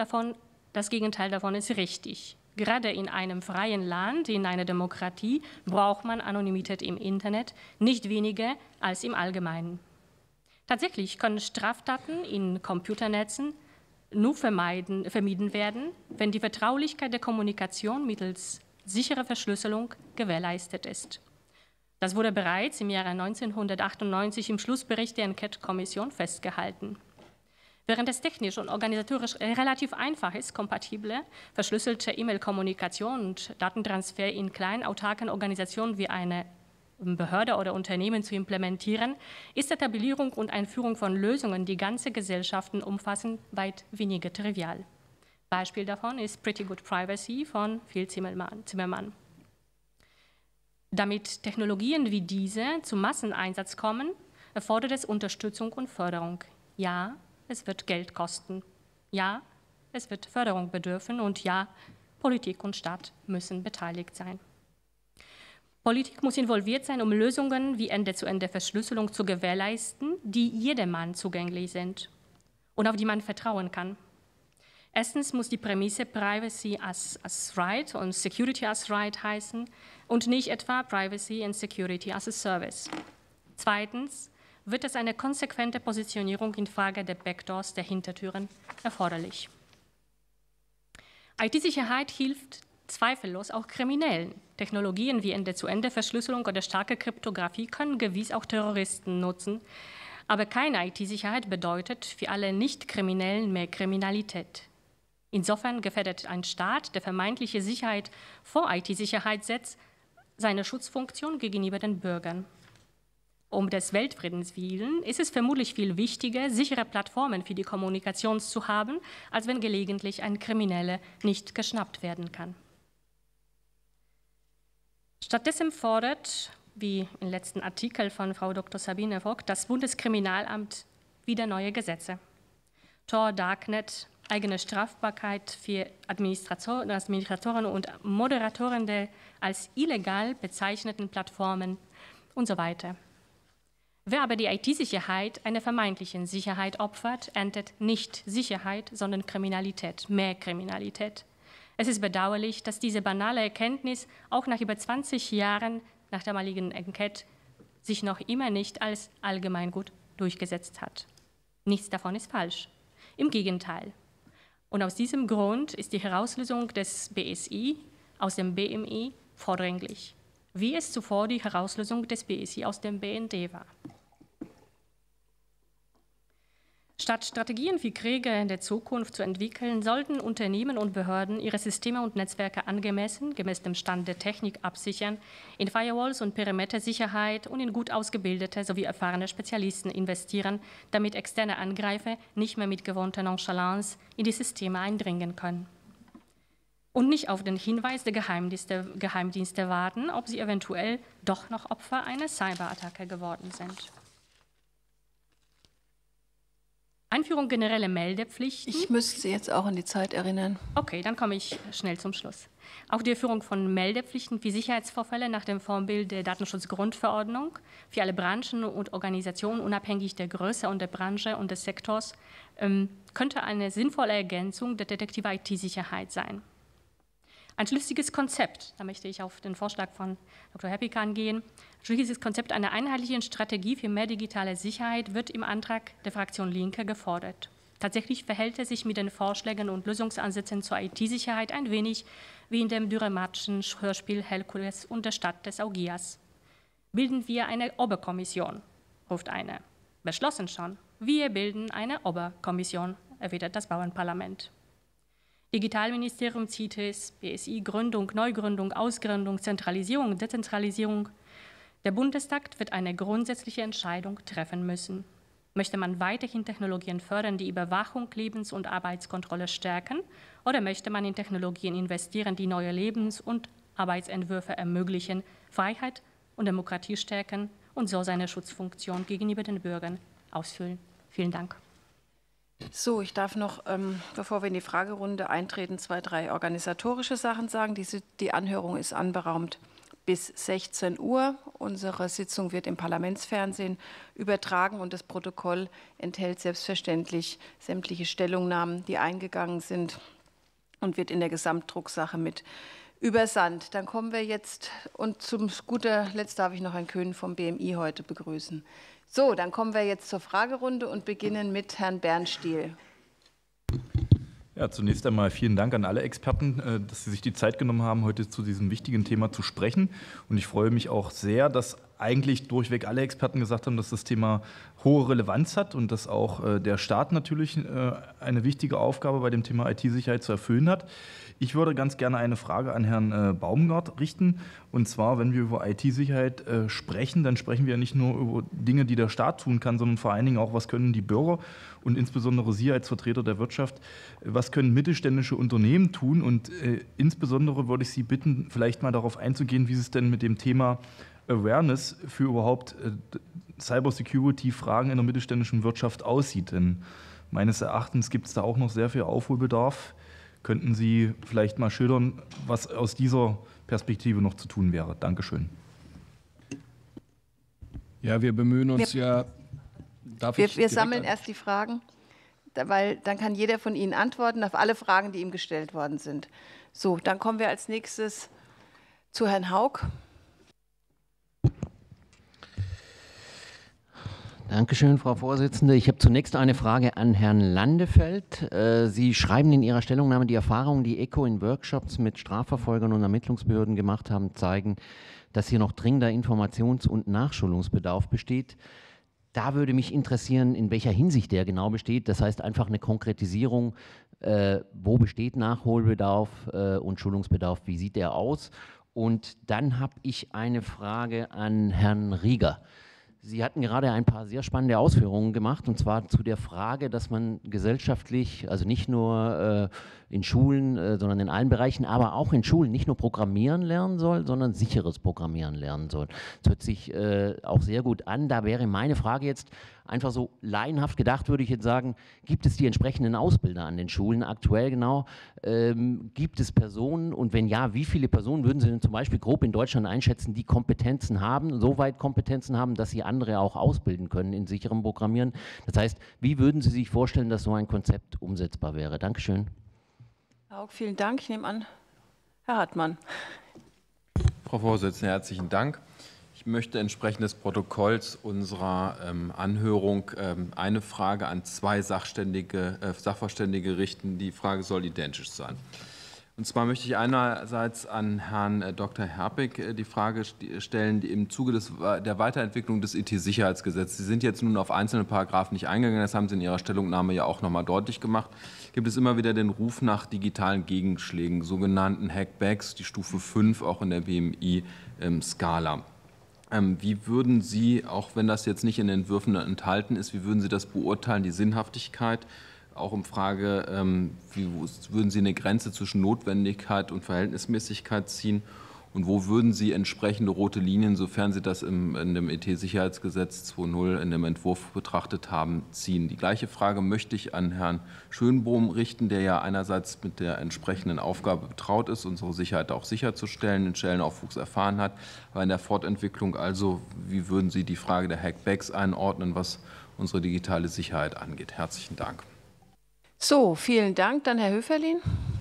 davon ist richtig. Gerade in einem freien Land, in einer Demokratie, braucht man Anonymität im Internet, nicht weniger als im Allgemeinen. Tatsächlich können Straftaten in Computernetzen nur vermieden werden, wenn die Vertraulichkeit der Kommunikation mittels sicherer Verschlüsselung gewährleistet ist. Das wurde bereits im Jahre 1998 im Schlussbericht der Enquete-Kommission festgehalten. Während es technisch und organisatorisch relativ einfach ist, kompatible, verschlüsselte E-Mail-Kommunikation und Datentransfer in kleinen, autarken Organisationen wie eine Behörde oder Unternehmen zu implementieren, ist Etablierung und Einführung von Lösungen, die ganze Gesellschaften umfassen, weit weniger trivial. Beispiel davon ist Pretty Good Privacy von Phil Zimmermann. Damit Technologien wie diese zum Masseneinsatz kommen, erfordert es Unterstützung und Förderung. Ja, es wird Geld kosten. Ja, es wird Förderung bedürfen. Und ja, Politik und Staat müssen beteiligt sein. Politik muss involviert sein, um Lösungen wie Ende-zu-Ende-Verschlüsselung zu gewährleisten, die jedermann zugänglich sind und auf die man vertrauen kann. Erstens muss die Prämisse Privacy as Right und Security as Right heißen und nicht etwa Privacy and Security as a Service. Zweitens wird es eine konsequente Positionierung in Frage der Backdoors, der Hintertüren, erforderlich. IT-Sicherheit hilft zweifellos auch Kriminellen. Technologien wie Ende-zu-Ende-Verschlüsselung oder starke Kryptographie können gewiss auch Terroristen nutzen, aber keine IT-Sicherheit bedeutet für alle Nicht-Kriminellen mehr Kriminalität. Insofern gefährdet ein Staat, der vermeintliche Sicherheit vor IT-Sicherheit setzt, seine Schutzfunktion gegenüber den Bürgern. Um des Weltfriedens willen ist es vermutlich viel wichtiger, sichere Plattformen für die Kommunikation zu haben, als wenn gelegentlich ein Krimineller nicht geschnappt werden kann. Stattdessen fordert, wie im letzten Artikel von Frau Dr. Sabine Vogt, das Bundeskriminalamt wieder neue Gesetze. Tor, Darknet, eigene Strafbarkeit für Administratoren und Moderatoren der als illegal bezeichneten Plattformen und so weiter. Wer aber die IT-Sicherheit einer vermeintlichen Sicherheit opfert, erntet nicht Sicherheit, sondern Kriminalität, mehr Kriminalität. Es ist bedauerlich, dass diese banale Erkenntnis auch nach über 20 Jahren nach der damaligen Enquete sich noch immer nicht als Allgemeingut durchgesetzt hat. Nichts davon ist falsch. Im Gegenteil. Und aus diesem Grund ist die Herauslösung des BSI aus dem BMI vordringlich, wie es zuvor die Herauslösung des BSI aus dem BND war. Statt Strategien für Kriege in der Zukunft zu entwickeln, sollten Unternehmen und Behörden ihre Systeme und Netzwerke angemessen, gemäß dem Stand der Technik absichern, in Firewalls und Perimetersicherheit und in gut ausgebildete sowie erfahrene Spezialisten investieren, damit externe Angreifer nicht mehr mit gewohnter Nonchalance in die Systeme eindringen können. und nicht auf den Hinweis der Geheimdienste warten, ob sie eventuell doch noch Opfer einer Cyberattacke geworden sind. Einführung generelle Meldepflichten. Ich müsste Sie jetzt auch an die Zeit erinnern. Okay, dann komme ich schnell zum Schluss. Auch die Erfüllung von Meldepflichten für Sicherheitsvorfälle nach dem Vorbild der Datenschutzgrundverordnung für alle Branchen und Organisationen, unabhängig der Größe und der Branche und des Sektors, könnte eine sinnvolle Ergänzung der Detektiv-IT-Sicherheit sein. Ein schlüssiges Konzept, da möchte ich auf den Vorschlag von Dr. Herpik angehen, ein schlüssiges Konzept einer einheitlichen Strategie für mehr digitale Sicherheit wird im Antrag der Fraktion Linke gefordert. Tatsächlich verhält es sich mit den Vorschlägen und Lösungsansätzen zur IT-Sicherheit ein wenig wie in dem Dürrematschen Hörspiel Herkules und der Stadt des Augias. Bilden wir eine Oberkommission, ruft eine. Beschlossen schon. Wir bilden eine Oberkommission, erwidert das Bauernparlament. Digitalministerium, CITES, BSI, Gründung, Neugründung, Ausgründung, Zentralisierung, Dezentralisierung. Der Bundestag wird eine grundsätzliche Entscheidung treffen müssen. Möchte man weiterhin Technologien fördern, die Überwachung, Lebens- und Arbeitskontrolle stärken, oder möchte man in Technologien investieren, die neue Lebens- und Arbeitsentwürfe ermöglichen, Freiheit und Demokratie stärken und so seine Schutzfunktion gegenüber den Bürgern ausfüllen? Vielen Dank. So, ich darf noch, bevor wir in die Fragerunde eintreten, 2, 3 organisatorische Sachen sagen. Die Anhörung ist anberaumt bis 16 Uhr. Unsere Sitzung wird im Parlamentsfernsehen übertragen und das Protokoll enthält selbstverständlich sämtliche Stellungnahmen, die eingegangen sind, und wird in der Gesamtdrucksache mit übersandt. Dann kommen wir jetzt, und zum guter Letzt darf ich noch Herrn Köhn vom BMI heute begrüßen. So, dann kommen wir jetzt zur Fragerunde und beginnen mit Herrn Bernstiel. Ja, zunächst einmal vielen Dank an alle Experten, dass Sie sich die Zeit genommen haben, heute zu diesem wichtigen Thema zu sprechen. Und ich freue mich auch sehr, dass eigentlich durchweg alle Experten gesagt haben, dass das Thema hohe Relevanz hat und dass auch der Staat natürlich eine wichtige Aufgabe bei dem Thema IT-Sicherheit zu erfüllen hat. Ich würde ganz gerne eine Frage an Herrn Baumgart richten. Und zwar, wenn wir über IT-Sicherheit sprechen, dann sprechen wir ja nicht nur über Dinge, die der Staat tun kann, sondern vor allen Dingen auch, was können die Bürger und insbesondere Sie als Vertreter der Wirtschaft, was können mittelständische Unternehmen tun? Und insbesondere würde ich Sie bitten, vielleicht mal darauf einzugehen, wie es denn mit dem Thema Awareness für überhaupt Cybersecurity-Fragen in der mittelständischen Wirtschaft aussieht. Denn meines Erachtens gibt es da auch noch sehr viel Aufholbedarf. Könnten Sie vielleicht mal schildern, was aus dieser Perspektive noch zu tun wäre? Dankeschön. Ja, wir bemühen uns wir sammeln erst die Fragen, weil dann kann jeder von Ihnen antworten auf alle Fragen, die ihm gestellt worden sind. So, dann kommen wir als nächstes zu Herrn Haug. Dankeschön, Frau Vorsitzende. Ich habe zunächst eine Frage an Herrn Landefeld. Sie schreiben in Ihrer Stellungnahme, die Erfahrungen, die ECHO in Workshops mit Strafverfolgern und Ermittlungsbehörden gemacht haben, zeigen, dass hier noch dringender Informations- und Nachschulungsbedarf besteht. Da würde mich interessieren, in welcher Hinsicht der genau besteht. Das heißt einfach eine Konkretisierung, wo besteht Nachholbedarf und Schulungsbedarf, wie sieht der aus? Und dann habe ich eine Frage an Herrn Rieger. Sie hatten gerade ein paar sehr spannende Ausführungen gemacht, und zwar zu der Frage, dass man gesellschaftlich, also nicht nur in Schulen, sondern in allen Bereichen, aber auch in Schulen nicht nur Programmieren lernen soll, sondern sicheres Programmieren lernen soll. Das hört sich auch sehr gut an. Da wäre meine Frage jetzt einfach so laienhaft gedacht, würde ich jetzt sagen, gibt es die entsprechenden Ausbilder an den Schulen aktuell genau? Gibt es Personen, und wenn ja, wie viele Personen würden Sie denn zum Beispiel grob in Deutschland einschätzen, die Kompetenzen haben, soweit Kompetenzen haben, dass sie andere auch ausbilden können in sicherem Programmieren? Das heißt, wie würden Sie sich vorstellen, dass so ein Konzept umsetzbar wäre? Dankeschön. Herr Haug, vielen Dank. Ich nehme an, Herr Hartmann. Frau Vorsitzende, herzlichen Dank. Ich möchte entsprechend des Protokolls unserer Anhörung eine Frage an 2 Sachverständige richten. Die Frage soll identisch sein. Und zwar möchte ich einerseits an Herrn Dr. Herpik die Frage stellen, die im Zuge der Weiterentwicklung des IT-Sicherheitsgesetzes, Sie sind jetzt nun auf einzelne Paragraphen nicht eingegangen, das haben Sie in Ihrer Stellungnahme ja auch nochmal deutlich gemacht, gibt es immer wieder den Ruf nach digitalen Gegenschlägen, sogenannten Hackbacks, die Stufe 5 auch in der BMI-Skala. Wie würden Sie, auch wenn das jetzt nicht in den Entwürfen enthalten ist, wie würden Sie das beurteilen, die Sinnhaftigkeit auch in Frage, wie würden Sie eine Grenze zwischen Notwendigkeit und Verhältnismäßigkeit ziehen? Und wo würden Sie entsprechende rote Linien, sofern Sie das in dem IT-Sicherheitsgesetz 2.0 in dem Entwurf betrachtet haben, ziehen? Die gleiche Frage möchte ich an Herrn Schönbohm richten, der ja einerseits mit der entsprechenden Aufgabe betraut ist, unsere Sicherheit auch sicherzustellen, den Stellenaufwuchs erfahren hat. Aber in der Fortentwicklung also, wie würden Sie die Frage der Hackbacks einordnen, was unsere digitale Sicherheit angeht? Herzlichen Dank. So, vielen Dank. Dann Herr Höferlin.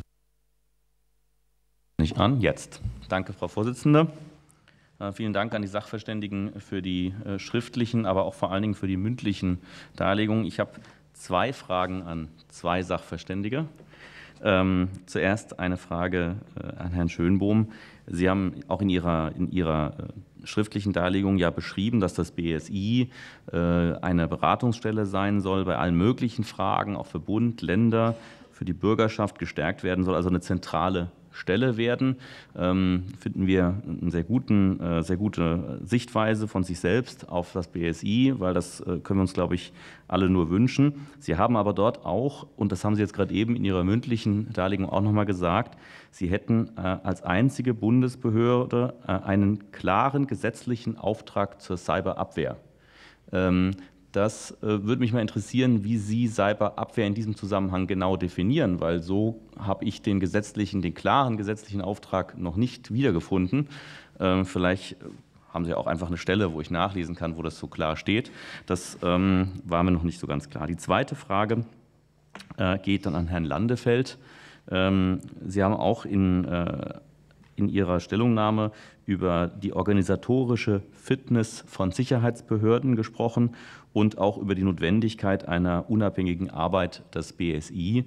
Nicht an, jetzt. Danke, Frau Vorsitzende. Vielen Dank an die Sachverständigen für die schriftlichen, aber auch vor allen Dingen für die mündlichen Darlegungen. Ich habe 2 Fragen an 2 Sachverständige. Zuerst eine Frage an Herrn Schönbohm. Sie haben auch in Ihrer schriftlichen Darlegung ja beschrieben, dass das BSI eine Beratungsstelle sein soll bei allen möglichen Fragen, auch für Bund, Länder, für die Bürgerschaft gestärkt werden soll, also eine zentrale Stelle werden. Finden wir eine sehr gute Sichtweise von sich selbst auf das BSI, weil das können wir uns, glaube ich, alle nur wünschen. Sie haben aber dort auch, und das haben Sie jetzt gerade eben in Ihrer mündlichen Darlegung auch noch mal gesagt, Sie hätten als einzige Bundesbehörde einen klaren gesetzlichen Auftrag zur Cyberabwehr. Das würde mich mal interessieren, wie Sie Cyberabwehr in diesem Zusammenhang genau definieren, weil so habe ich den klaren gesetzlichen Auftrag noch nicht wiedergefunden. Vielleicht haben Sie auch einfach eine Stelle, wo ich nachlesen kann, wo das so klar steht. Das war mir noch nicht so ganz klar. Die zweite Frage geht dann an Herrn Landefeld. Sie haben auch in Ihrer Stellungnahme über die organisatorische Fitness von Sicherheitsbehörden gesprochen und auch über die Notwendigkeit einer unabhängigen Arbeit des BSI.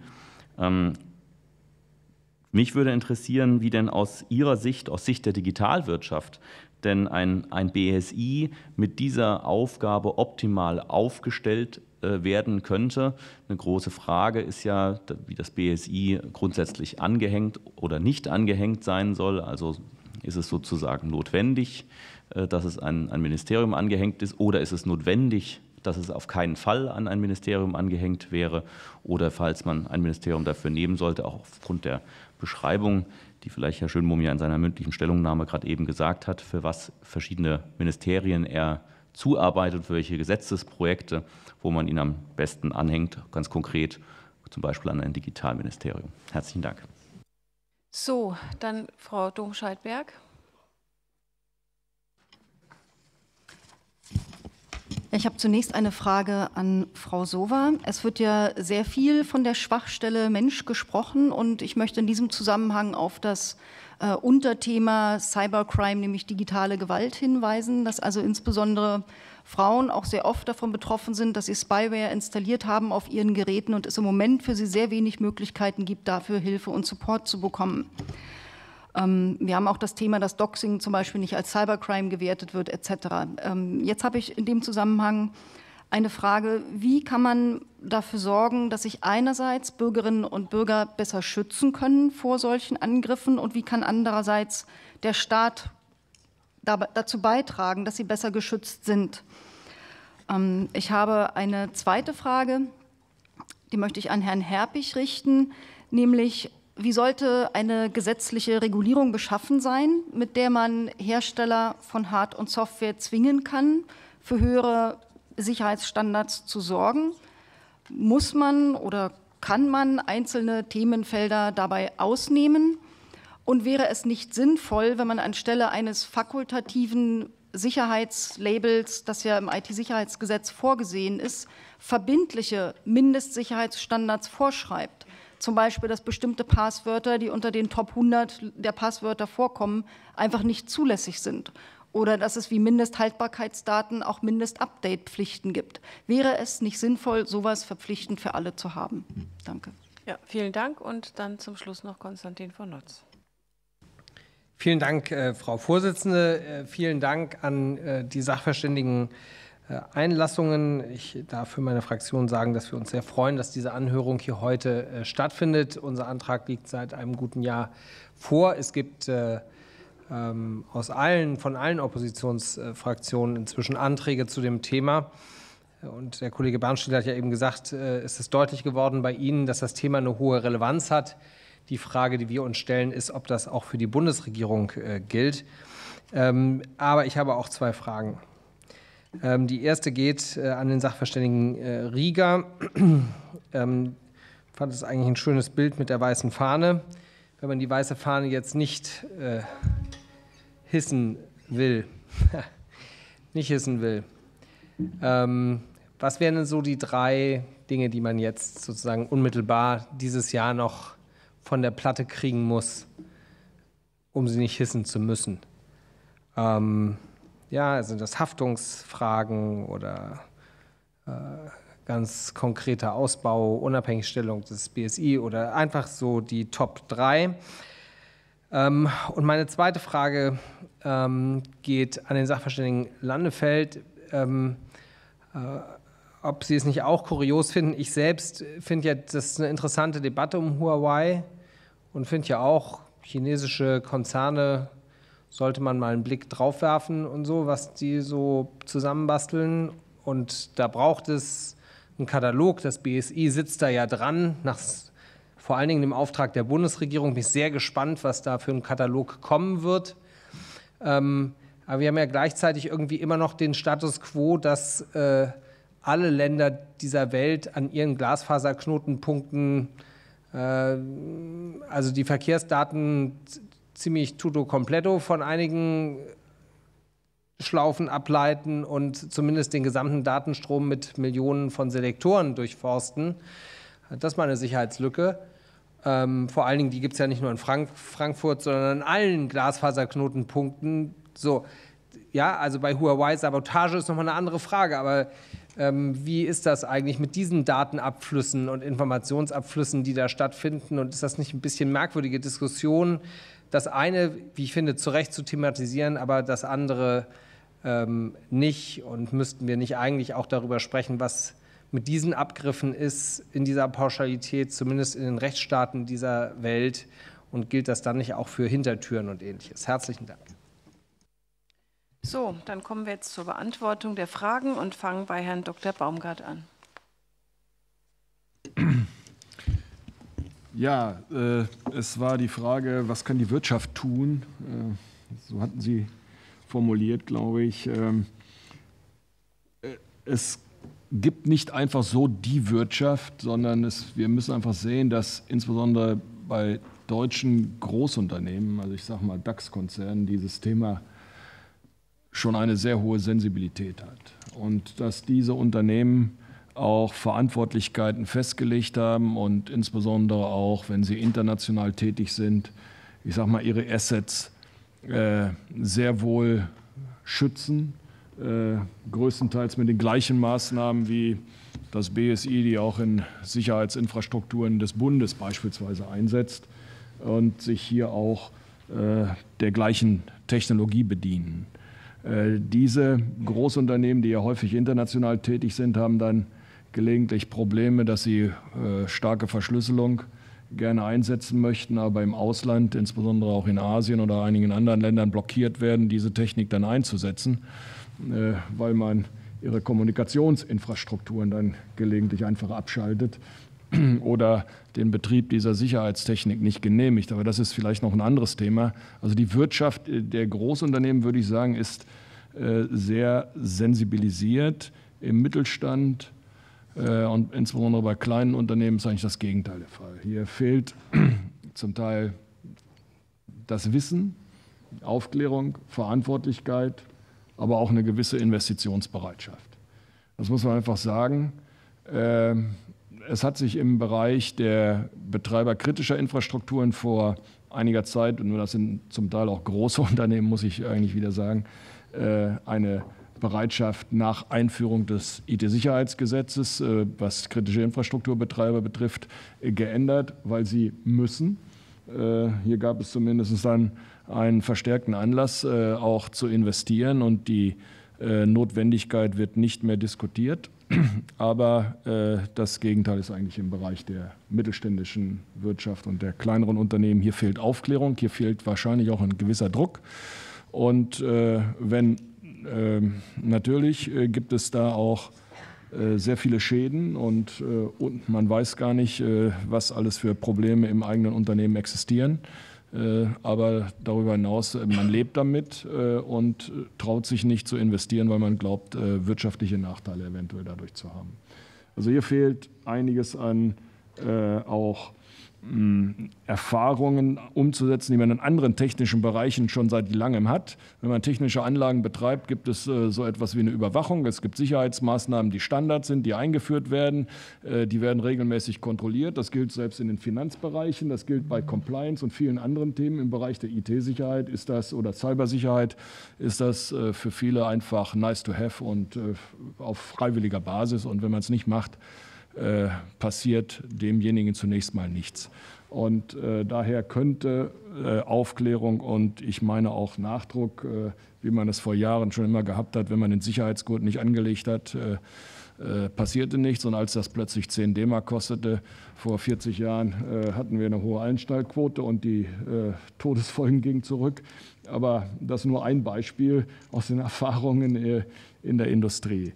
Mich würde interessieren, wie denn aus Ihrer Sicht, aus Sicht der Digitalwirtschaft, denn ein BSI mit dieser Aufgabe optimal aufgestellt werden könnte. Eine große Frage ist ja, wie das BSI grundsätzlich angehängt oder nicht angehängt sein soll. Also ist es sozusagen notwendig, dass es an ein Ministerium angehängt ist, oder ist es notwendig, dass es auf keinen Fall an ein Ministerium angehängt wäre, oder falls man ein Ministerium dafür nehmen sollte, auch aufgrund der Beschreibung, die vielleicht Herr Schönbohm ja in seiner mündlichen Stellungnahme gerade eben gesagt hat, für was verschiedene Ministerien er zuarbeitet, für welche Gesetzesprojekte, wo man ihn am besten anhängt, ganz konkret zum Beispiel an ein Digitalministerium. Herzlichen Dank. So, dann Frau Domscheit-Berg. Ich habe zunächst eine Frage an Frau Sowa. Es wird ja sehr viel von der Schwachstelle Mensch gesprochen, und ich möchte in diesem Zusammenhang auf das Unterthema Cybercrime, nämlich digitale Gewalt, hinweisen, dass also insbesondere Frauen auch sehr oft davon betroffen sind, dass sie Spyware installiert haben auf ihren Geräten und es im Moment für sie sehr wenig Möglichkeiten gibt, dafür Hilfe und Support zu bekommen. Wir haben auch das Thema, dass Doxing zum Beispiel nicht als Cybercrime gewertet wird, etc. Jetzt habe ich in dem Zusammenhang eine Frage: Wie kann man dafür sorgen, dass sich einerseits Bürgerinnen und Bürger besser schützen können vor solchen Angriffen, und wie kann andererseits der Staat dazu beitragen, dass sie besser geschützt sind? Ich habe eine zweite Frage, die möchte ich an Herrn Herpich richten, nämlich: Wie sollte eine gesetzliche Regulierung beschaffen sein, mit der man Hersteller von Hard- und Software zwingen kann, für höhere Sicherheitsstandards zu sorgen? Muss man oder kann man einzelne Themenfelder dabei ausnehmen? Und wäre es nicht sinnvoll, wenn man anstelle eines fakultativen Sicherheitslabels, das ja im IT-Sicherheitsgesetz vorgesehen ist, verbindliche Mindestsicherheitsstandards vorschreibt? Zum Beispiel, dass bestimmte Passwörter, die unter den Top 100 der Passwörter vorkommen, einfach nicht zulässig sind. Oder dass es wie Mindesthaltbarkeitsdaten auch Mindestupdate-Pflichten gibt. Wäre es nicht sinnvoll, sowas verpflichtend für alle zu haben? Danke. Ja, vielen Dank. Und dann zum Schluss noch Konstantin von Notz. Vielen Dank, Frau Vorsitzende. Vielen Dank an die Sachverständigen Einlassungen. Ich darf für meine Fraktion sagen, dass wir uns sehr freuen, dass diese Anhörung hier heute stattfindet. Unser Antrag liegt seit einem guten Jahr vor. Es gibt von allen Oppositionsfraktionen inzwischen Anträge zu dem Thema. und der Kollege Bernstein hat ja eben gesagt, es ist deutlich geworden bei Ihnen, dass das Thema eine hohe Relevanz hat. Die Frage, die wir uns stellen, ist, ob das auch für die Bundesregierung gilt. Aber ich habe auch zwei Fragen. Die erste geht an den Sachverständigen Rieger. Ich fand es eigentlich ein schönes Bild mit der weißen Fahne. Wenn man die weiße Fahne jetzt nicht hissen will, was wären denn so die 3 Dinge, die man jetzt sozusagen unmittelbar dieses Jahr noch von der Platte kriegen muss, um sie nicht hissen zu müssen? Ja, sind das Haftungsfragen oder ganz konkreter Ausbau, Unabhängigstellung des BSI oder einfach so die Top 3? Und meine zweite Frage geht an den Sachverständigen Landefeld, ob Sie es nicht auch kurios finden. Ich selbst finde ja, das ist eine interessante Debatte um Huawei und finde ja auch, chinesische Konzerne sollte man mal einen Blick drauf werfen und so, was die so zusammenbasteln. Und da braucht es einen Katalog. Das BSI sitzt da ja dran, vor allen Dingen im Auftrag der Bundesregierung. Bin ich sehr gespannt, was da für ein Katalog kommen wird. Aber wir haben ja gleichzeitig irgendwie immer noch den Status quo, dass alle Länder dieser Welt an ihren Glasfaserknotenpunkten, also die Verkehrsdaten ziemlich tutto completo von einigen Schlaufen ableiten und zumindest den gesamten Datenstrom mit Millionen von Selektoren durchforsten. Das ist mal eine Sicherheitslücke. Vor allen Dingen, die gibt es ja nicht nur in Frankfurt, sondern an allen Glasfaserknotenpunkten. So, ja, also bei Huawei Sabotage ist nochmal eine andere Frage, aber wie ist das eigentlich mit diesen Datenabflüssen und Informationsabflüssen, die da stattfinden? Und ist das nicht ein bisschen merkwürdige Diskussion, das eine, wie ich finde, zu Recht zu thematisieren, aber das andere nicht? Und müssten wir nicht eigentlich auch darüber sprechen, was mit diesen Abgriffen ist in dieser Pauschalität, zumindest in den Rechtsstaaten dieser Welt? Und gilt das dann nicht auch für Hintertüren und Ähnliches? Herzlichen Dank. So, dann kommen wir jetzt zur Beantwortung der Fragen und fangen bei Herrn Dr. Baumgart an. Ja, es war die Frage, was kann die Wirtschaft tun? So hatten Sie formuliert, glaube ich. Es gibt nicht einfach so die Wirtschaft, sondern wir müssen einfach sehen, dass insbesondere bei deutschen Großunternehmen, also ich sage mal DAX-Konzernen, dieses Thema schon eine sehr hohe Sensibilität hat und dass diese Unternehmen auch Verantwortlichkeiten festgelegt haben und insbesondere auch, wenn sie international tätig sind, ich sage mal, ihre Assets sehr wohl schützen, größtenteils mit den gleichen Maßnahmen wie das BSI, die auch in Sicherheitsinfrastrukturen des Bundes beispielsweise einsetzt und sich hier auch der gleichen Technologie bedienen. Diese Großunternehmen, die ja häufig international tätig sind, haben dann gelegentlich Probleme, dass sie starke Verschlüsselung gerne einsetzen möchten, aber im Ausland, insbesondere auch in Asien oder einigen anderen Ländern, blockiert werden, diese Technik dann einzusetzen, weil man ihre Kommunikationsinfrastrukturen dann gelegentlich einfach abschaltet oder den Betrieb dieser Sicherheitstechnik nicht genehmigt. Aber das ist vielleicht noch ein anderes Thema. Also die Wirtschaft der Großunternehmen, würde ich sagen, ist sehr sensibilisiert. Im Mittelstand und insbesondere bei kleinen Unternehmen ist eigentlich das Gegenteil der Fall. Hier fehlt zum Teil das Wissen, Aufklärung, Verantwortlichkeit, aber auch eine gewisse Investitionsbereitschaft. Das muss man einfach sagen. Es hat sich im Bereich der Betreiber kritischer Infrastrukturen vor einiger Zeit, und das sind zum Teil auch große Unternehmen, muss ich eigentlich wieder sagen, eine Bereitschaft nach Einführung des IT-Sicherheitsgesetzes, was kritische Infrastrukturbetreiber betrifft, geändert, weil sie müssen. Hier gab es zumindest dann einen verstärkten Anlass, auch zu investieren, und die Notwendigkeit wird nicht mehr diskutiert. Aber das Gegenteil ist eigentlich im Bereich der mittelständischen Wirtschaft und der kleineren Unternehmen. Hier fehlt Aufklärung, hier fehlt wahrscheinlich auch ein gewisser Druck. Und natürlich gibt es da auch sehr viele Schäden und man weiß gar nicht, was alles für Probleme im eigenen Unternehmen existieren. Aber darüber hinaus, man lebt damit und traut sich nicht zu investieren, weil man glaubt, wirtschaftliche Nachteile eventuell dadurch zu haben. Also hier fehlt einiges an auch Erfahrungen umzusetzen, die man in anderen technischen Bereichen schon seit langem hat. Wenn man technische Anlagen betreibt, gibt es so etwas wie eine Überwachung. Es gibt Sicherheitsmaßnahmen, die Standard sind, die eingeführt werden. Die werden regelmäßig kontrolliert. Das gilt selbst in den Finanzbereichen. Das gilt bei Compliance und vielen anderen Themen. Im Bereich der IT-Sicherheit ist das oder Cybersicherheit ist das für viele einfach nice to have und auf freiwilliger Basis. Und wenn man es nicht macht, passiert demjenigen zunächst mal nichts. Und daher könnte Aufklärung und ich meine auch Nachdruck, wie man es vor Jahren schon immer gehabt hat, wenn man den Sicherheitsgurt nicht angelegt hat, passierte nichts. Und als das plötzlich 10 D-Mark kostete, vor 40 Jahren, hatten wir eine hohe Einstallquote und die Todesfolgen gingen zurück. Aber das ist nur ein Beispiel aus den Erfahrungen in der Industrie.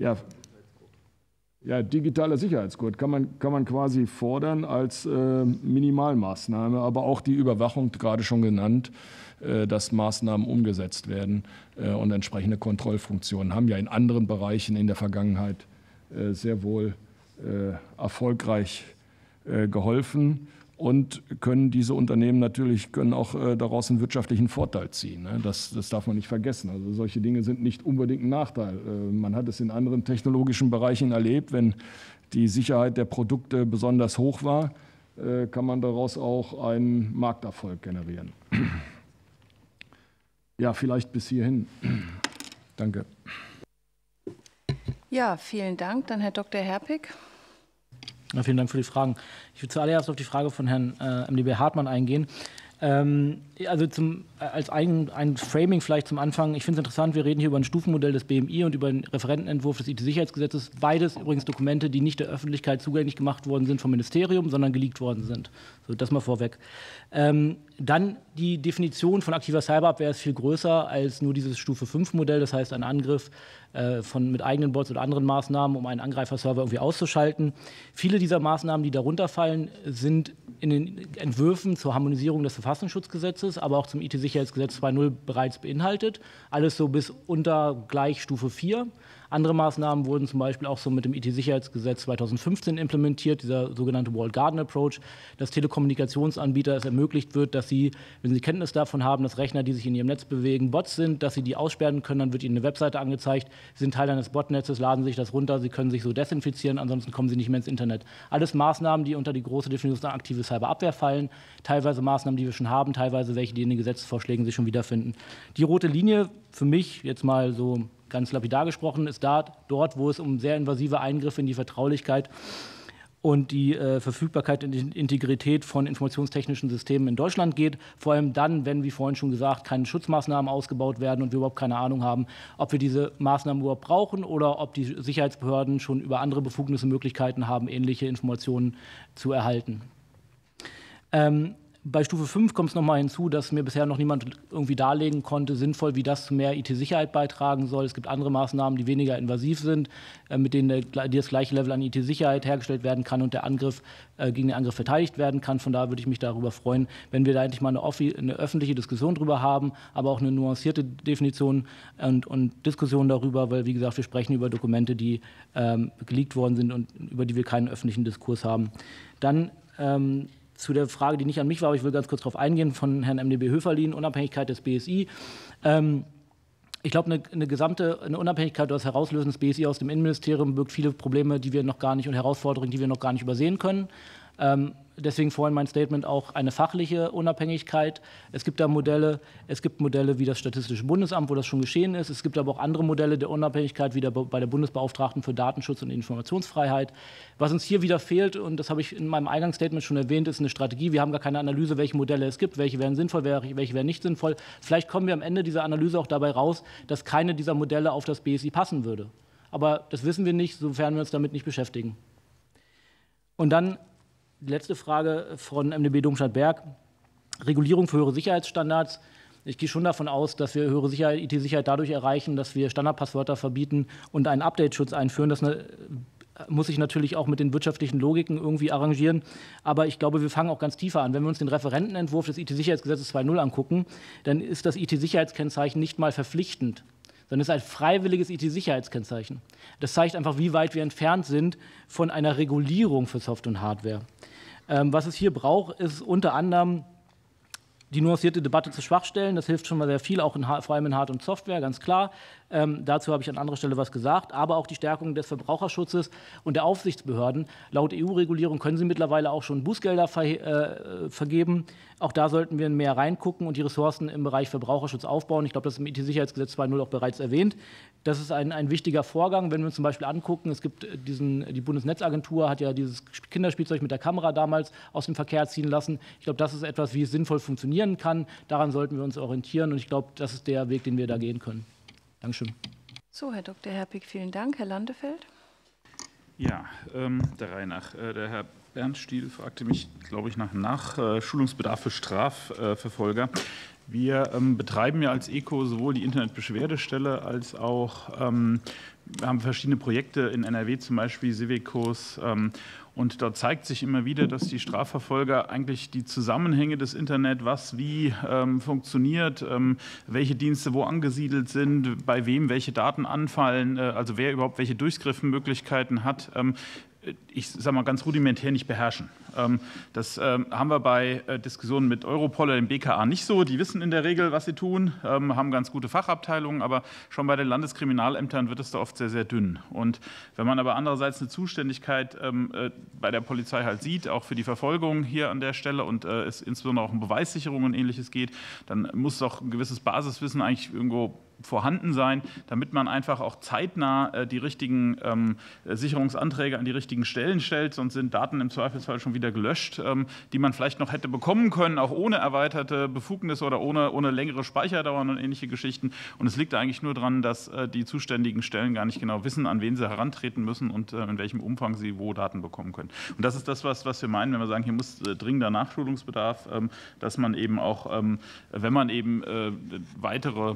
Ja, digitaler Sicherheitsgurt kann man quasi fordern als Minimalmaßnahme, aber auch die Überwachung, gerade schon genannt, dass Maßnahmen umgesetzt werden und entsprechende Kontrollfunktionen haben ja in anderen Bereichen in der Vergangenheit sehr wohl erfolgreich geholfen und können diese Unternehmen natürlich auch daraus einen wirtschaftlichen Vorteil ziehen. Das darf man nicht vergessen. Also solche Dinge sind nicht unbedingt ein Nachteil. Man hat es in anderen technologischen Bereichen erlebt, wenn die Sicherheit der Produkte besonders hoch war, kann man daraus auch einen Markterfolg generieren. Ja, vielleicht bis hierhin. Danke. Ja, vielen Dank. Dann Herr Dr. Herpig. Ja, vielen Dank für die Fragen. Ich will zuallererst auf die Frage von Herrn MdB Hartmann eingehen. Also als ein Framing vielleicht zum Anfang. Ich finde es interessant, wir reden hier über ein Stufenmodell des BMI und über den Referentenentwurf des IT-Sicherheitsgesetzes. Beides übrigens Dokumente, die nicht der Öffentlichkeit zugänglich gemacht worden sind vom Ministerium, sondern geleakt worden sind. So, das mal vorweg. Dann die Definition von aktiver Cyberabwehr ist viel größer als nur dieses Stufe-5-Modell. Das heißt, ein Angriff mit eigenen Bots oder anderen Maßnahmen, um einen Angreiferserver irgendwie auszuschalten. Viele dieser Maßnahmen, die darunter fallen, sind in den Entwürfen zur Harmonisierung des Verfassungsschutzgesetzes, aber auch zum IT-Sicherheitsgesetz 2.0 bereits beinhaltet. Alles so bis unter gleich Stufe 4. Andere Maßnahmen wurden zum Beispiel auch so mit dem IT-Sicherheitsgesetz 2015 implementiert, dieser sogenannte Walled Garden Approach, dass Telekommunikationsanbieter es ermöglicht wird, dass sie, wenn sie Kenntnis davon haben, dass Rechner, die sich in ihrem Netz bewegen, Bots sind, dass sie die aussperren können, dann wird ihnen eine Webseite angezeigt, sie sind Teil eines Botnetzes, laden sich das runter, sie können sich so desinfizieren, ansonsten kommen sie nicht mehr ins Internet. Alles Maßnahmen, die unter die große Definition aktive Cyberabwehr fallen, teilweise Maßnahmen, die wir schon haben, teilweise welche, die in den Gesetzesvorschlägen sich schon wiederfinden. Die rote Linie für mich, jetzt mal so ganz lapidar gesprochen, ist dort, wo es um sehr invasive Eingriffe in die Vertraulichkeit und die Verfügbarkeit und Integrität von informationstechnischen Systemen in Deutschland geht. Vor allem dann, wenn, wie vorhin schon gesagt, keine Schutzmaßnahmen ausgebaut werden und wir überhaupt keine Ahnung haben, ob wir diese Maßnahmen überhaupt brauchen oder ob die Sicherheitsbehörden schon über andere Befugnisse Möglichkeiten haben, ähnliche Informationen zu erhalten. Bei Stufe 5 kommt es nochmal hinzu, dass mir bisher noch niemand irgendwie darlegen konnte, sinnvoll, wie das zu mehr IT-Sicherheit beitragen soll. Es gibt andere Maßnahmen, die weniger invasiv sind, mit denen das gleiche Level an IT-Sicherheit hergestellt werden kann und der Angriff gegen den Angriff verteidigt werden kann. Von daher würde ich mich darüber freuen, wenn wir da endlich mal eine öffentliche Diskussion drüber haben, aber auch eine nuancierte Definition und Diskussion darüber, weil, wie gesagt, wir sprechen über Dokumente, die geleakt worden sind und über die wir keinen öffentlichen Diskurs haben. Dann zu der Frage, die nicht an mich war, aber ich will ganz kurz darauf eingehen, von Herrn MdB Höferlin, Unabhängigkeit des BSI. Ich glaube, eine Unabhängigkeit oder das Herauslösen des BSI aus dem Innenministerium birgt viele Probleme, die wir noch gar nicht und Herausforderungen, die wir noch gar nicht übersehen können. Deswegen vorhin mein Statement auch eine fachliche Unabhängigkeit. Es gibt Modelle wie das Statistische Bundesamt, wo das schon geschehen ist. Es gibt aber auch andere Modelle der Unabhängigkeit, wie bei der Bundesbeauftragten für Datenschutz und Informationsfreiheit. Was uns hier wieder fehlt, und das habe ich in meinem Eingangsstatement schon erwähnt, ist eine Strategie. Wir haben gar keine Analyse, welche Modelle es gibt, welche wären sinnvoll, welche wären nicht sinnvoll. Vielleicht kommen wir am Ende dieser Analyse auch dabei raus, dass keine dieser Modelle auf das BSI passen würde. Aber das wissen wir nicht, sofern wir uns damit nicht beschäftigen. Und dann die letzte Frage von MdB Domscheit-Berg. Regulierung für höhere Sicherheitsstandards. Ich gehe schon davon aus, dass wir höhere Sicherheit, IT-Sicherheit dadurch erreichen, dass wir Standardpasswörter verbieten und einen Update-Schutz einführen. Das muss sich natürlich auch mit den wirtschaftlichen Logiken irgendwie arrangieren. Aber ich glaube, wir fangen auch ganz tiefer an. Wenn wir uns den Referentenentwurf des IT-Sicherheitsgesetzes 2.0 angucken, dann ist das IT-Sicherheitskennzeichen nicht mal verpflichtend, sondern es ist ein freiwilliges IT-Sicherheitskennzeichen. Das zeigt einfach, wie weit wir entfernt sind von einer Regulierung für Software und Hardware. Was es hier braucht, ist unter anderem die nuancierte Debatte zu Schwachstellen. Das hilft schon mal sehr viel, auch vor allem in Hard- und Software, ganz klar. Dazu habe ich an anderer Stelle was gesagt. Aber auch die Stärkung des Verbraucherschutzes und der Aufsichtsbehörden. Laut EU-Regulierung können sie mittlerweile auch schon Bußgelder vergeben. Auch da sollten wir mehr reingucken und die Ressourcen im Bereich Verbraucherschutz aufbauen. Ich glaube, das ist im IT-Sicherheitsgesetz 2.0 auch bereits erwähnt. Das ist ein wichtiger Vorgang, wenn wir uns zum Beispiel angucken, es gibt die Bundesnetzagentur hat ja dieses Kinderspielzeug mit der Kamera damals aus dem Verkehr ziehen lassen. Ich glaube, das ist etwas, wie es sinnvoll funktionieren kann. Daran sollten wir uns orientieren und ich glaube, das ist der Weg, den wir da gehen können. Dankeschön. So, Herr Dr. Herpig, vielen Dank. Herr Landefeld. Ja, der Reihe nach. Der Herr Bernstiel fragte mich, glaube ich, nach Schulungsbedarf für Strafverfolger. Wir betreiben ja als ECO sowohl die Internetbeschwerdestelle als auch, wir haben verschiedene Projekte in NRW, zum Beispiel Civicus. Und dort zeigt sich immer wieder, dass die Strafverfolger eigentlich die Zusammenhänge des Internet, was wie funktioniert, welche Dienste wo angesiedelt sind, bei wem welche Daten anfallen, also wer überhaupt welche Durchgriffsmöglichkeiten hat, ich sage mal ganz rudimentär nicht beherrschen. Das haben wir bei Diskussionen mit Europol oder dem BKA nicht so. Die wissen in der Regel, was sie tun, haben ganz gute Fachabteilungen, aber schon bei den Landeskriminalämtern wird es da oft sehr, sehr dünn. Und wenn man aber andererseits eine Zuständigkeit bei der Polizei halt sieht, auch für die Verfolgung hier an der Stelle und es insbesondere auch um Beweissicherung und Ähnliches geht, dann muss doch ein gewisses Basiswissen eigentlich irgendwo vorhanden sein, damit man einfach auch zeitnah die richtigen Sicherungsanträge an die richtigen Stellen stellt, sonst sind Daten im Zweifelsfall schon wieder gelöscht, die man vielleicht noch hätte bekommen können, auch ohne erweiterte Befugnisse oder ohne längere Speicherdauern und ähnliche Geschichten. Und es liegt eigentlich nur daran, dass die zuständigen Stellen gar nicht genau wissen, an wen sie herantreten müssen und in welchem Umfang sie wo Daten bekommen können. Und das ist das, was wir meinen, wenn wir sagen, hier muss dringender Nachschulungsbedarf, dass man eben auch, wenn man eben weitere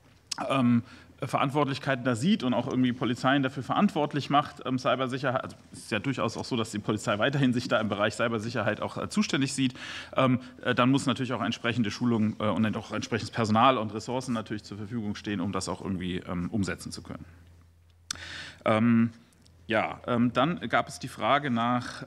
Verantwortlichkeiten da sieht und auch irgendwie Polizeien dafür verantwortlich macht, Cybersicherheit, also es ist ja durchaus auch so, dass die Polizei weiterhin sich da im Bereich Cybersicherheit auch zuständig sieht, dann muss natürlich auch entsprechende Schulung und dann auch entsprechendes Personal und Ressourcen natürlich zur Verfügung stehen, um das auch irgendwie umsetzen zu können. Dann gab es die Frage nach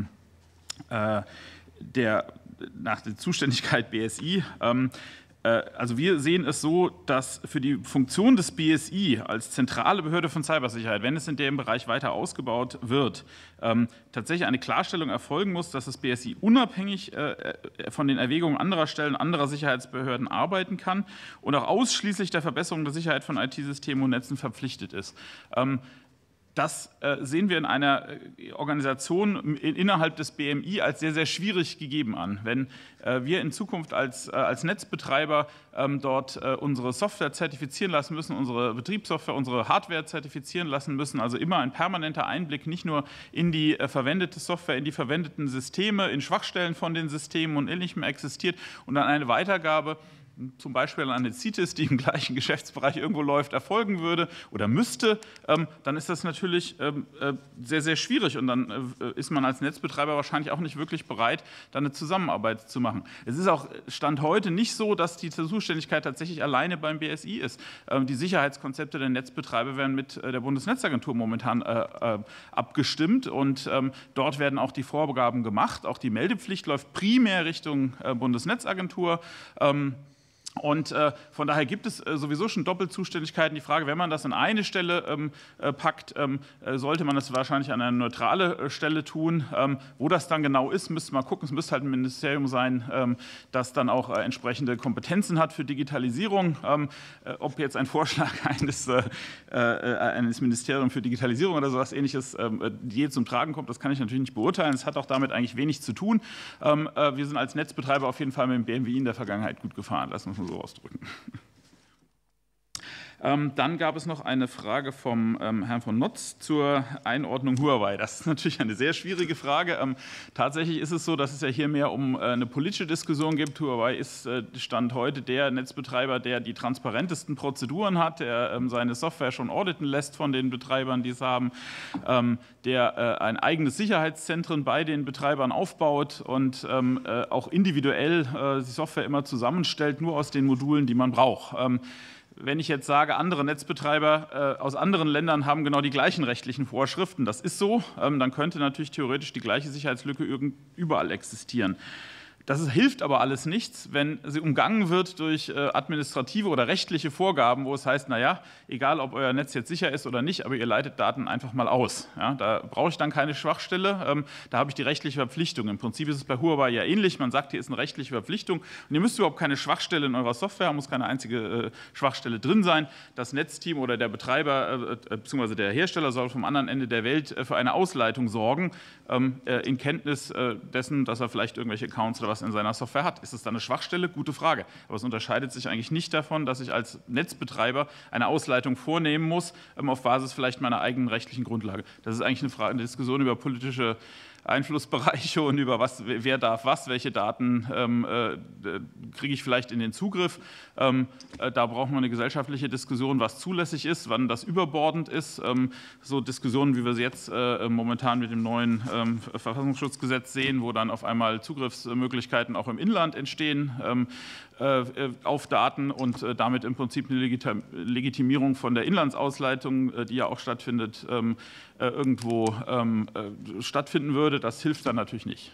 der Zuständigkeit BSI. Also wir sehen es so, dass für die Funktion des BSI als zentrale Behörde von Cybersicherheit, wenn es in dem Bereich weiter ausgebaut wird, tatsächlich eine Klarstellung erfolgen muss, dass das BSI unabhängig von den Erwägungen anderer Stellen, anderer Sicherheitsbehörden arbeiten kann und auch ausschließlich der Verbesserung der Sicherheit von IT-Systemen und Netzen verpflichtet ist. Das sehen wir in einer Organisation innerhalb des BMI als sehr, sehr schwierig gegeben an. Wenn wir in Zukunft als Netzbetreiber dort unsere Software zertifizieren lassen müssen, unsere Betriebssoftware, unsere Hardware zertifizieren lassen müssen, also immer ein permanenter Einblick nicht nur in die verwendete Software, in die verwendeten Systeme, in Schwachstellen von den Systemen und Ähnlichem existiert und dann eine Weitergabe zum Beispiel an eine CITES, die im gleichen Geschäftsbereich irgendwo läuft, erfolgen würde oder müsste, dann ist das natürlich sehr, sehr schwierig und dann ist man als Netzbetreiber wahrscheinlich auch nicht wirklich bereit, da eine Zusammenarbeit zu machen. Es ist auch Stand heute nicht so, dass die Zuständigkeit tatsächlich alleine beim BSI ist. Die Sicherheitskonzepte der Netzbetreiber werden mit der Bundesnetzagentur momentan abgestimmt und dort werden auch die Vorgaben gemacht. Auch die Meldepflicht läuft primär Richtung Bundesnetzagentur. Und von daher gibt es sowieso schon Doppelzuständigkeiten. Die Frage, wenn man das an eine Stelle packt, sollte man das wahrscheinlich an eine neutrale Stelle tun. Wo das dann genau ist, müsste man gucken. Es müsste halt ein Ministerium sein, das dann auch entsprechende Kompetenzen hat für Digitalisierung. Ob jetzt ein Vorschlag eines Ministeriums für Digitalisierung oder sowas Ähnliches je zum Tragen kommt, das kann ich natürlich nicht beurteilen. Es hat auch damit eigentlich wenig zu tun. Wir sind als Netzbetreiber auf jeden Fall mit dem BMWI in der Vergangenheit gut gefahren, lassen wir es mal so ausdrücken. Dann gab es noch eine Frage vom Herrn von Notz zur Einordnung Huawei. Das ist natürlich eine sehr schwierige Frage. Tatsächlich ist es so, dass es ja hier mehr um eine politische Diskussion geht. Huawei ist Stand heute der Netzbetreiber, der die transparentesten Prozeduren hat, der seine Software schon auditen lässt von den Betreibern, die es haben, der ein eigenes Sicherheitszentrum bei den Betreibern aufbaut und auch individuell die Software immer zusammenstellt, nur aus den Modulen, die man braucht. Wenn ich jetzt sage, andere Netzbetreiber aus anderen Ländern haben genau die gleichen rechtlichen Vorschriften, das ist so, dann könnte natürlich theoretisch die gleiche Sicherheitslücke überall existieren. Das hilft aber alles nichts, wenn sie umgangen wird durch administrative oder rechtliche Vorgaben, wo es heißt, naja, egal ob euer Netz jetzt sicher ist oder nicht, aber ihr leitet Daten einfach mal aus. Ja, da brauche ich dann keine Schwachstelle, da habe ich die rechtliche Verpflichtung. Im Prinzip ist es bei Huawei ja ähnlich, man sagt, hier ist eine rechtliche Verpflichtung und ihr müsst überhaupt keine Schwachstelle in eurer Software, muss keine einzige Schwachstelle drin sein. Das Netzteam oder der Betreiber bzw. der Hersteller soll vom anderen Ende der Welt für eine Ausleitung sorgen, in Kenntnis dessen, dass er vielleicht irgendwelche Accounts oder was in seiner Software hat. Ist es dann eine Schwachstelle? Gute Frage. Aber es unterscheidet sich eigentlich nicht davon, dass ich als Netzbetreiber eine Ausleitung vornehmen muss, auf Basis vielleicht meiner eigenen rechtlichen Grundlage. Das ist eigentlich eine Diskussion über politische Einflussbereiche und über wer darf was, welche Daten kriege ich vielleicht in den Zugriff. Da brauchen wir eine gesellschaftliche Diskussion, was zulässig ist, wann das überbordend ist. So Diskussionen, wie wir sie jetzt momentan mit dem neuen Verfassungsschutzgesetz sehen, wo dann auf einmal Zugriffsmöglichkeiten auch im Inland entstehen auf Daten und damit im Prinzip eine Legitimierung von der Inlandsausleitung, die ja auch stattfindet, irgendwo stattfinden würde. Das hilft dann natürlich nicht.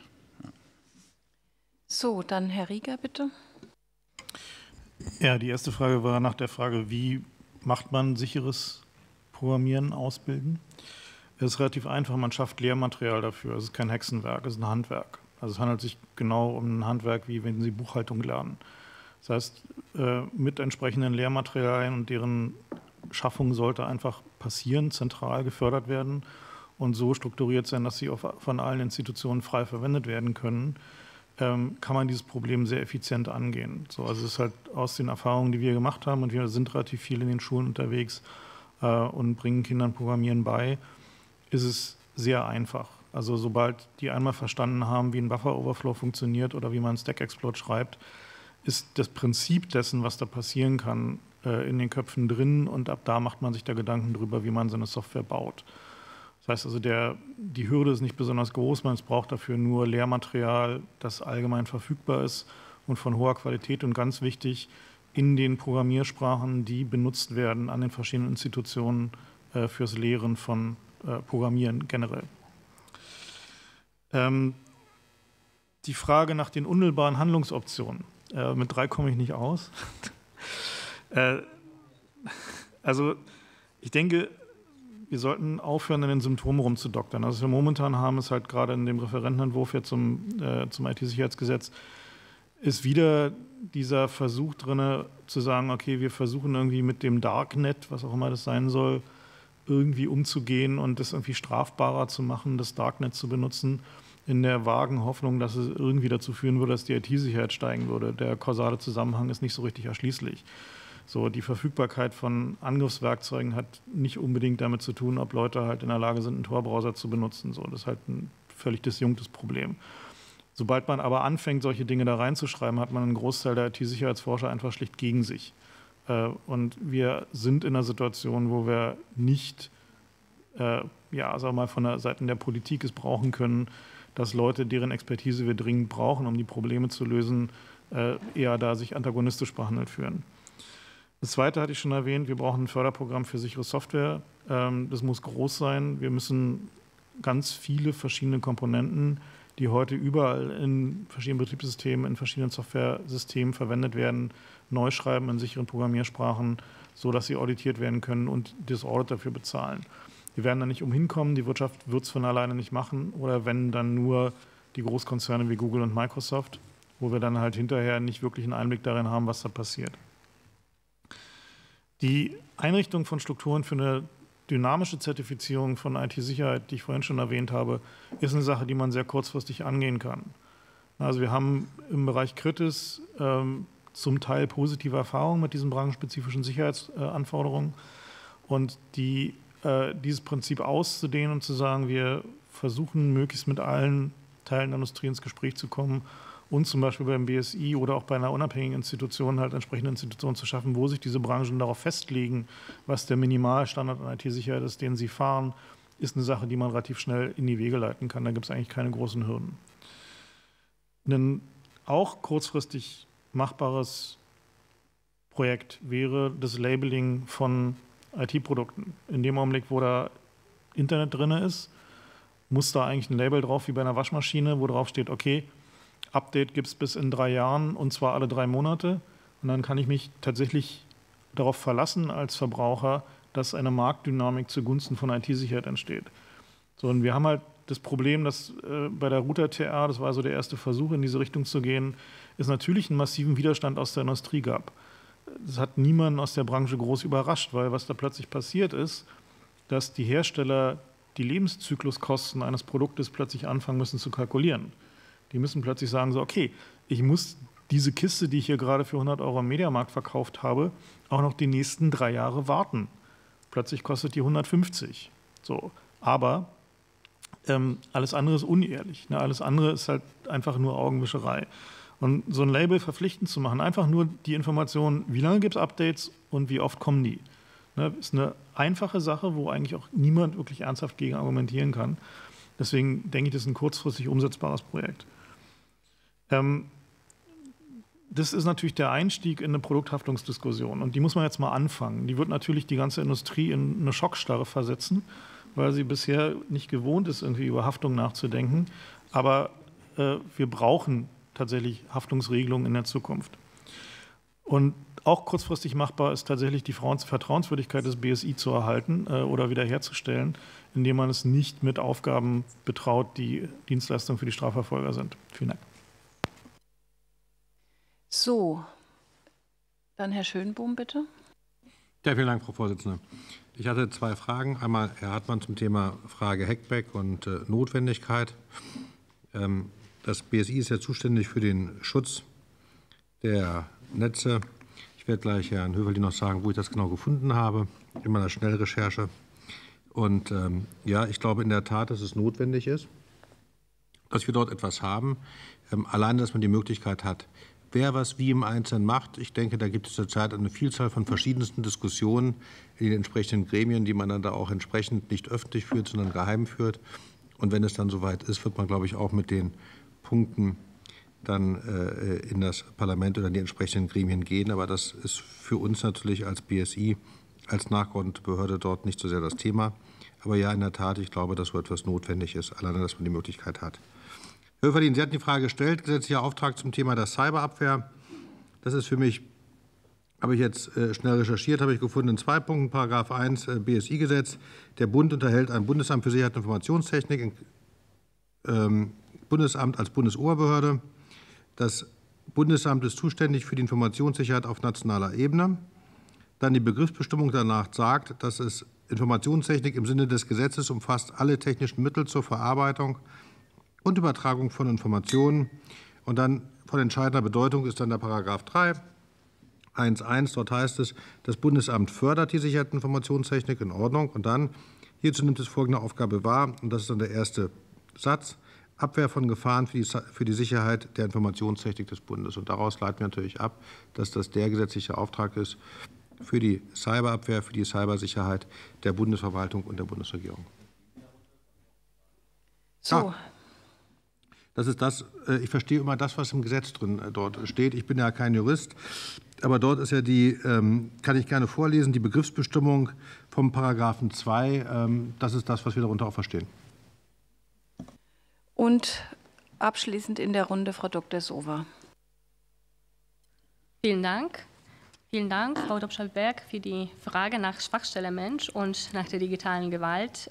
So, dann Herr Rieger, bitte. Ja, die erste Frage war nach der Frage, wie macht man sicheres Programmieren, Ausbilden? Es ist relativ einfach, man schafft Lehrmaterial dafür. Es ist kein Hexenwerk, es ist ein Handwerk. Also es handelt sich genau um ein Handwerk, wie wenn Sie Buchhaltung lernen. Das heißt, mit entsprechenden Lehrmaterialien und deren Schaffung sollte einfach passieren, zentral gefördert werden und so strukturiert sein, dass sie auch von allen Institutionen frei verwendet werden können, kann man dieses Problem sehr effizient angehen. So, also es ist halt aus den Erfahrungen, die wir gemacht haben, und wir sind relativ viel in den Schulen unterwegs und bringen Kindern Programmieren bei, ist es sehr einfach. Also sobald die einmal verstanden haben, wie ein Buffer-Overflow funktioniert oder wie man Stack-Exploit schreibt, ist das Prinzip dessen, was da passieren kann, in den Köpfen drin, und ab da macht man sich da Gedanken drüber, wie man seine Software baut. Das heißt also, die Hürde ist nicht besonders groß, man braucht dafür nur Lehrmaterial, das allgemein verfügbar ist und von hoher Qualität und ganz wichtig, in den Programmiersprachen, die benutzt werden an den verschiedenen Institutionen fürs Lehren von Programmieren generell. Die Frage nach den unmittelbaren Handlungsoptionen. Mit 3 komme ich nicht aus. Also ich denke, wir sollten aufhören, in den Symptomen rumzudoktern. Also was wir momentan haben, ist halt gerade in dem Referentenentwurf jetzt zum IT-Sicherheitsgesetz, ist wieder dieser Versuch drin, zu sagen, okay, wir versuchen irgendwie mit dem Darknet, was auch immer das sein soll, irgendwie umzugehen und das irgendwie strafbarer zu machen, das Darknet zu benutzen, in der vagen Hoffnung, dass es irgendwie dazu führen würde, dass die IT-Sicherheit steigen würde. Der kausale Zusammenhang ist nicht so richtig erschließlich. So, die Verfügbarkeit von Angriffswerkzeugen hat nicht unbedingt damit zu tun, ob Leute halt in der Lage sind, einen Tor-Browser zu benutzen. So, das ist halt ein völlig disjunktes Problem. Sobald man aber anfängt, solche Dinge da reinzuschreiben, hat man einen Großteil der IT-Sicherheitsforscher einfach schlicht gegen sich. Und wir sind in einer Situation, wo wir nicht, sagen wir mal, von der Seite der Politik es brauchen können, dass Leute, deren Expertise wir dringend brauchen, um die Probleme zu lösen, eher da sich antagonistisch behandelt fühlen. Das Zweite hatte ich schon erwähnt, wir brauchen ein Förderprogramm für sichere Software. Das muss groß sein. Wir müssen ganz viele verschiedene Komponenten, die heute überall in verschiedenen Betriebssystemen, in verschiedenen Software-Systemen verwendet werden, neu schreiben in sicheren Programmiersprachen, sodass sie auditiert werden können und das Audit dafür bezahlen. Wir werden da nicht umhin kommen, die Wirtschaft wird es von alleine nicht machen, oder wenn, dann nur die Großkonzerne wie Google und Microsoft, wo wir dann halt hinterher nicht wirklich einen Einblick darin haben, was da passiert. Die Einrichtung von Strukturen für eine dynamische Zertifizierung von IT-Sicherheit, die ich vorhin schon erwähnt habe, ist eine Sache, die man sehr kurzfristig angehen kann. Also wir haben im Bereich Kritis zum Teil positive Erfahrungen mit diesen branchenspezifischen Sicherheitsanforderungen. Und dieses Prinzip auszudehnen und zu sagen, wir versuchen möglichst mit allen Teilen der Industrie ins Gespräch zu kommen und zum Beispiel beim BSI oder auch bei einer unabhängigen Institution halt entsprechende Institutionen zu schaffen, wo sich diese Branchen darauf festlegen, was der Minimalstandard an IT-Sicherheit ist, den sie fahren, ist eine Sache, die man relativ schnell in die Wege leiten kann. Da gibt es eigentlich keine großen Hürden. Ein auch kurzfristig machbares Projekt wäre das Labeling von IT-Produkten. In dem Augenblick, wo da Internet drin ist, muss da eigentlich ein Label drauf, wie bei einer Waschmaschine, wo drauf steht, okay, Update gibt es bis in 3 Jahren und zwar alle 3 Monate. Und dann kann ich mich tatsächlich darauf verlassen als Verbraucher, dass eine Marktdynamik zugunsten von IT-Sicherheit entsteht. So, und wir haben halt das Problem, dass bei der Router-TR, das war so der erste Versuch, in diese Richtung zu gehen, es natürlich einen massiven Widerstand aus der Industrie gab. Das hat niemanden aus der Branche groß überrascht, weil was da plötzlich passiert ist, dass die Hersteller die Lebenszykluskosten eines Produktes plötzlich anfangen müssen zu kalkulieren. Die müssen plötzlich sagen, so, okay, ich muss diese Kiste, die ich hier gerade für 100 € im Mediamarkt verkauft habe, auch noch die nächsten 3 Jahre warten. Plötzlich kostet die 150. So. Aber alles andere ist unehrlich. Ne? Alles andere ist halt einfach nur Augenwischerei. Und so ein Label verpflichtend zu machen, einfach nur die Information, wie lange gibt es Updates und wie oft kommen die, ne? Ist eine einfache Sache, wo eigentlich auch niemand wirklich ernsthaft gegen argumentieren kann. Deswegen denke ich, das ist ein kurzfristig umsetzbares Projekt. Das ist natürlich der Einstieg in eine Produkthaftungsdiskussion. Und die muss man jetzt mal anfangen. Die wird natürlich die ganze Industrie in eine Schockstarre versetzen, weil sie bisher nicht gewohnt ist, irgendwie über Haftung nachzudenken. Aber wir brauchen tatsächlich Haftungsregelungen in der Zukunft. Und auch kurzfristig machbar ist tatsächlich die Vertrauenswürdigkeit des BSI zu erhalten oder wiederherzustellen, indem man es nicht mit Aufgaben betraut, die Dienstleistungen für die Strafverfolger sind. Vielen Dank. So, dann Herr Schönbohm, bitte. Ja, vielen Dank, Frau Vorsitzende. Ich hatte 2 Fragen. Einmal Herr Hartmann zum Thema Frage Hackback und Notwendigkeit. Das BSI ist ja zuständig für den Schutz der Netze. Ich werde gleich Herrn Höferli noch sagen, wo ich das genau gefunden habe in meiner Schnellrecherche. Und ja, ich glaube in der Tat, dass es notwendig ist, dass wir dort etwas haben. Allein, dass man die Möglichkeit hat, wer was wie im Einzelnen macht. Ich denke, da gibt es zurzeit eine Vielzahl von verschiedensten Diskussionen in den entsprechenden Gremien, die man dann da auch entsprechend nicht öffentlich führt, sondern geheim führt. Und wenn es dann soweit ist, wird man, glaube ich, auch mit den Punkten dann in das Parlament oder in die entsprechenden Gremien gehen. Aber das ist für uns natürlich als BSI, als nachgeordnete Behörde dort nicht so sehr das Thema. Aber ja, in der Tat, ich glaube, dass so etwas notwendig ist, alleine, dass man die Möglichkeit hat. Herr Höferlin, Sie hatten die Frage gestellt, gesetzlicher Auftrag zum Thema der Cyberabwehr. Das ist für mich, habe ich jetzt schnell recherchiert, habe ich gefunden in 2 Punkten, Paragraph 1 BSI-Gesetz. Der Bund unterhält ein Bundesamt für Sicherheit und Informationstechnik, Bundesamt als Bundesoberbehörde. Das Bundesamt ist zuständig für die Informationssicherheit auf nationaler Ebene. Dann die Begriffsbestimmung danach sagt, dass es Informationstechnik im Sinne des Gesetzes umfasst alle technischen Mittel zur Verarbeitung und Übertragung von Informationen. Und dann von entscheidender Bedeutung ist dann der Paragraph 3, 1.1. Dort heißt es, das Bundesamt fördert die Sicherheit und Informationstechnik, in Ordnung. Und dann, hierzu nimmt es folgende Aufgabe wahr, und das ist dann der erste Satz, Abwehr von Gefahren für die Sicherheit der Informationstechnik des Bundes. Und daraus leiten wir natürlich ab, dass das der gesetzliche Auftrag ist für die Cyberabwehr, für die Cybersicherheit der Bundesverwaltung und der Bundesregierung. So. Ja. Das ist das, ich verstehe immer das, was im Gesetz drin dort steht. Ich bin ja kein Jurist, aber dort ist ja die, kann ich gerne vorlesen, die Begriffsbestimmung vom Paragraphen 2. Das ist das, was wir darunter auch verstehen. Und abschließend in der Runde Frau Dr. Sowa. Vielen Dank. Vielen Dank, Frau Dobschal-Berg, für die Frage nach Schwachstelle Mensch und nach der digitalen Gewalt.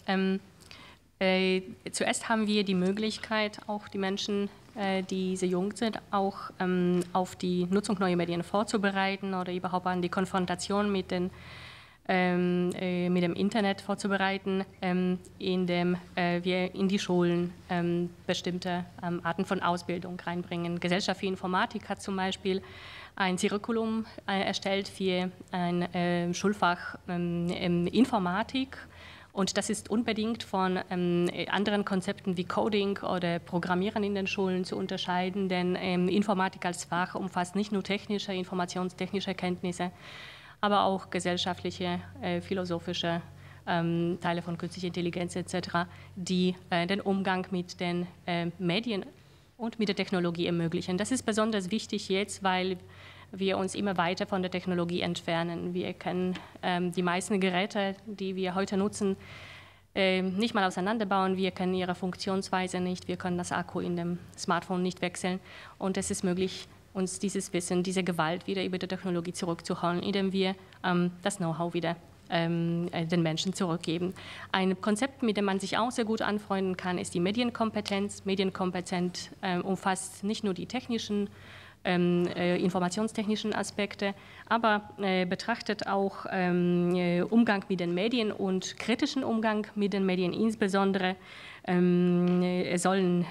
Zuerst haben wir die Möglichkeit, auch die Menschen, die sehr jung sind, auch auf die Nutzung neuer Medien vorzubereiten oder überhaupt an die Konfrontation mit den mit dem Internet vorzubereiten, indem wir in die Schulen bestimmte Arten von Ausbildung reinbringen. Gesellschaft für Informatik hat zum Beispiel ein Curriculum erstellt für ein Schulfach Informatik. Und das ist unbedingt von anderen Konzepten wie Coding oder Programmieren in den Schulen zu unterscheiden, denn Informatik als Fach umfasst nicht nur technische, informationstechnische Kenntnisse, aber auch gesellschaftliche, philosophische Teile von künstlicher Intelligenz etc., die den Umgang mit den Medien und mit der Technologie ermöglichen. Das ist besonders wichtig jetzt, weil wir uns immer weiter von der Technologie entfernen. Wir können die meisten Geräte, die wir heute nutzen, nicht mal auseinanderbauen. Wir kennen ihre Funktionsweise nicht. Wir können das Akku in dem Smartphone nicht wechseln. Und es ist möglich, uns dieses Wissen, diese Gewalt wieder über die Technologie zurückzuholen, indem wir das Know-how wieder den Menschen zurückgeben. Ein Konzept, mit dem man sich auch sehr gut anfreunden kann, ist die Medienkompetenz. Medienkompetenz umfasst nicht nur die technischen, informationstechnischen Aspekte, aber betrachtet auch Umgang mit den Medien und kritischen Umgang mit den Medien insbesondere. Es sollen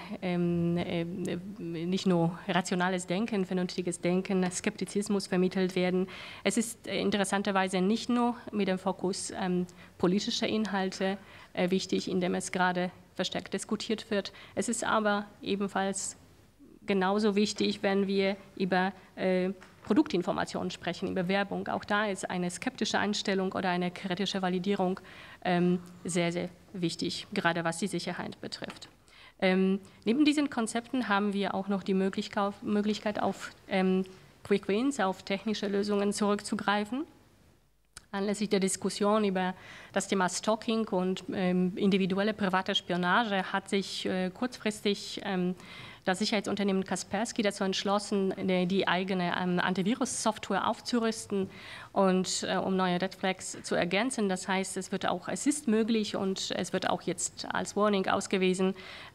nicht nur rationales Denken, vernünftiges Denken, Skeptizismus vermittelt werden. Es ist interessanterweise nicht nur mit dem Fokus politischer Inhalte wichtig, indem es gerade verstärkt diskutiert wird. Es ist aber ebenfalls genauso wichtig, wenn wir über Produktinformationen sprechen, über Werbung. Auch da ist eine skeptische Einstellung oder eine kritische Validierung sehr, sehr wichtig, gerade was die Sicherheit betrifft. Neben diesen Konzepten haben wir auch noch die Möglichkeit auf Quick Wins, auf technische Lösungen zurückzugreifen. Anlässlich der Diskussion über das Thema Stalking und individuelle private Spionage hat sich kurzfristig das Sicherheitsunternehmen Kaspersky dazu entschlossen, die eigene Antivirus-Software aufzurüsten und um neue Red Flags zu ergänzen. Das heißt, es ist möglich und es wird auch jetzt als Warning ausgewiesen,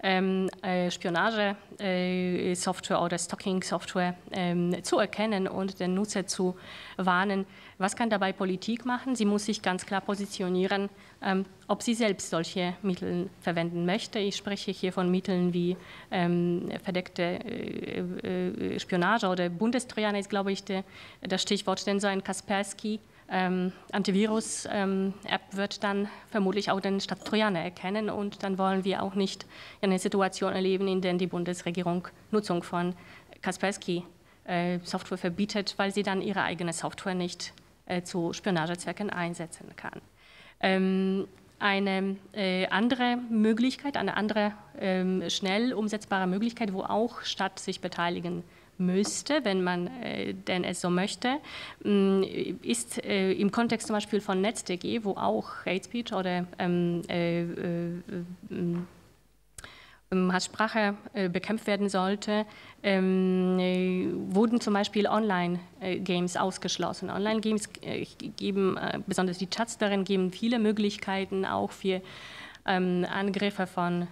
Spionage-Software oder Stalking-Software zu erkennen und den Nutzer zu warnen. Was kann dabei Politik machen? Sie muss sich ganz klar positionieren, ob sie selbst solche Mittel verwenden möchte. Ich spreche hier von Mitteln wie verdeckte Spionage oder Bundestrojaner ist, glaube ich, das Stichwort, denn so ein Kaspersky Antivirus-App wird dann vermutlich auch den Staatstrojaner erkennen und dann wollen wir auch nicht eine Situation erleben, in der die Bundesregierung Nutzung von Kaspersky-Software verbietet, weil sie dann ihre eigene Software nicht zu Spionagezwecken einsetzen kann. Eine andere Möglichkeit, eine andere schnell umsetzbare Möglichkeit, wo auch Stadt sich beteiligen müsste, wenn man denn es so möchte, ist im Kontext zum Beispiel von NetzDG, wo auch Hate Speech oder Hasssprache bekämpft werden sollte, wurden zum Beispiel Online-Games ausgeschlossen. Online-Games geben, besonders die Chats darin, geben viele Möglichkeiten auch für Angriffe von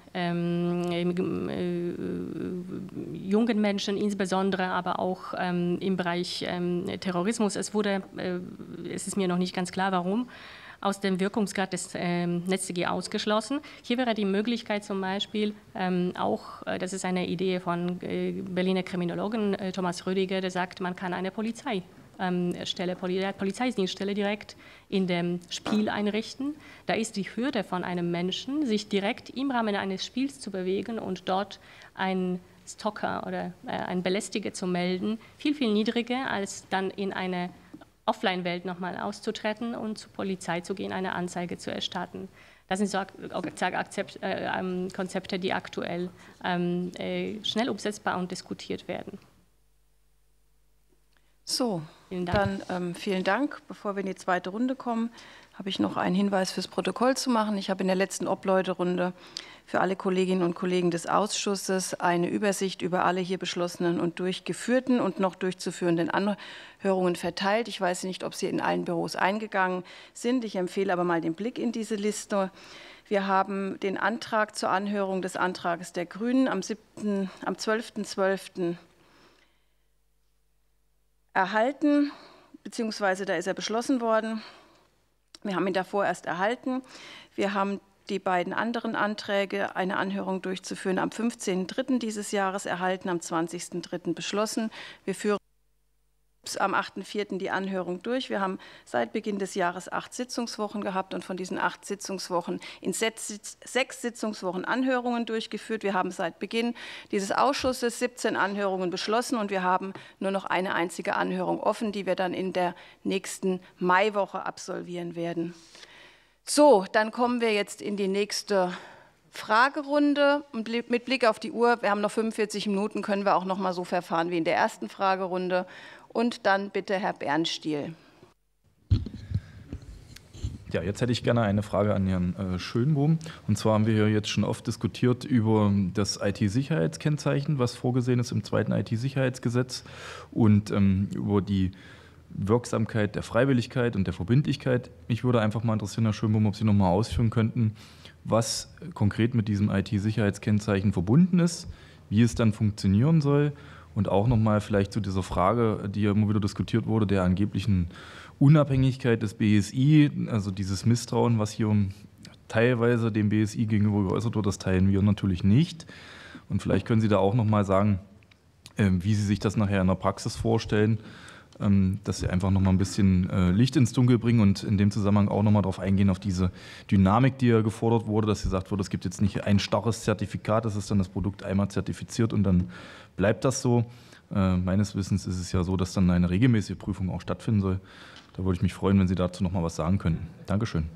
jungen Menschen insbesondere, aber auch im Bereich Terrorismus. Es ist mir noch nicht ganz klar, warum aus dem Wirkungsgrad des NetzDG ausgeschlossen. Hier wäre die Möglichkeit zum Beispiel auch, das ist eine Idee von Berliner Kriminologen Thomas Rödiger, der sagt, man kann eine Polizeidienststelle direkt in dem Spiel einrichten. Da ist die Hürde von einem Menschen, sich direkt im Rahmen eines Spiels zu bewegen und dort einen Stalker oder einen Belästiger zu melden, viel, viel niedriger, als dann in eine Offline-Welt nochmal auszutreten und zur Polizei zu gehen, eine Anzeige zu erstatten. Das sind so Konzepte, die aktuell schnell umsetzbar und diskutiert werden. So, dann vielen Dank. Bevor wir in die zweite Runde kommen, habe ich noch einen Hinweis fürs Protokoll zu machen. Ich habe in der letzten Obleuterunde für alle Kolleginnen und Kollegen des Ausschusses eine Übersicht über alle hier beschlossenen und durchgeführten und noch durchzuführenden Anhörungen verteilt. Ich weiß nicht, ob sie in allen Büros eingegangen sind. Ich empfehle aber mal den Blick in diese Liste. Wir haben den Antrag zur Anhörung des Antrages der Grünen am 12.12. erhalten, beziehungsweise da ist er beschlossen worden. Wir haben ihn davor erst erhalten. Wir haben die beiden anderen Anträge, eine Anhörung durchzuführen, am 15.03. dieses Jahres erhalten, am 20.03. beschlossen. Wir führen am 8.04. die Anhörung durch. Wir haben seit Beginn des Jahres 8 Sitzungswochen gehabt und von diesen 8 Sitzungswochen in 6 Sitzungswochen Anhörungen durchgeführt. Wir haben seit Beginn dieses Ausschusses 17 Anhörungen beschlossen und wir haben nur noch eine einzige Anhörung offen, die wir dann in der nächsten Maiwoche absolvieren werden. So, dann kommen wir jetzt in die nächste Fragerunde. Und mit Blick auf die Uhr, wir haben noch 45 Minuten, können wir auch noch mal so verfahren wie in der ersten Fragerunde. Und dann bitte Herr Bernstiel. Ja, jetzt hätte ich gerne eine Frage an Herrn Schönbohm. Und zwar haben wir hier jetzt schon oft diskutiert über das IT-Sicherheitskennzeichen, was vorgesehen ist im zweiten IT-Sicherheitsgesetz und über die Wirksamkeit der Freiwilligkeit und der Verbindlichkeit. Mich würde einfach mal interessieren, Herr Schönbohm, ob Sie noch mal ausführen könnten, was konkret mit diesem IT-Sicherheitskennzeichen verbunden ist, wie es dann funktionieren soll. Und auch nochmal vielleicht zu dieser Frage, die ja immer wieder diskutiert wurde, der angeblichen Unabhängigkeit des BSI, also dieses Misstrauen, was hier teilweise dem BSI gegenüber geäußert wird, das teilen wir natürlich nicht. Und vielleicht können Sie da auch nochmal sagen, wie Sie sich das nachher in der Praxis vorstellen, dass Sie einfach nochmal ein bisschen Licht ins Dunkel bringen und in dem Zusammenhang auch nochmal darauf eingehen, auf diese Dynamik, die ja gefordert wurde, dass gesagt wurde, es gibt jetzt nicht ein starres Zertifikat, das ist dann das Produkt einmal zertifiziert und dann bleibt das so. Meines Wissens ist es ja so, dass dann eine regelmäßige Prüfung auch stattfinden soll. Da würde ich mich freuen, wenn Sie dazu noch mal was sagen könnten. Dankeschön.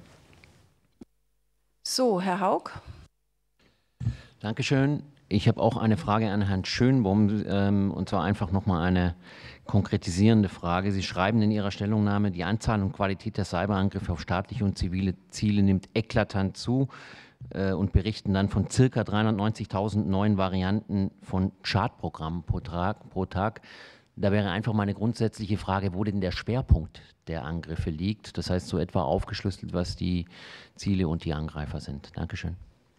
So, Herr Haug. Dankeschön. Ich habe auch eine Frage an Herrn Schönbohm, und zwar einfach noch mal eine konkretisierende Frage. Sie schreiben in Ihrer Stellungnahme, die Anzahl und Qualität der Cyberangriffe auf staatliche und zivile Ziele nimmt eklatant zu. Und berichten dann von ca. 390.000 neuen Varianten von Schadprogrammen pro Tag. Da wäre einfach mal eine grundsätzliche Frage, wo denn der Schwerpunkt der Angriffe liegt. Das heißt, so etwa aufgeschlüsselt, was die Ziele und die Angreifer sind. Dankeschön.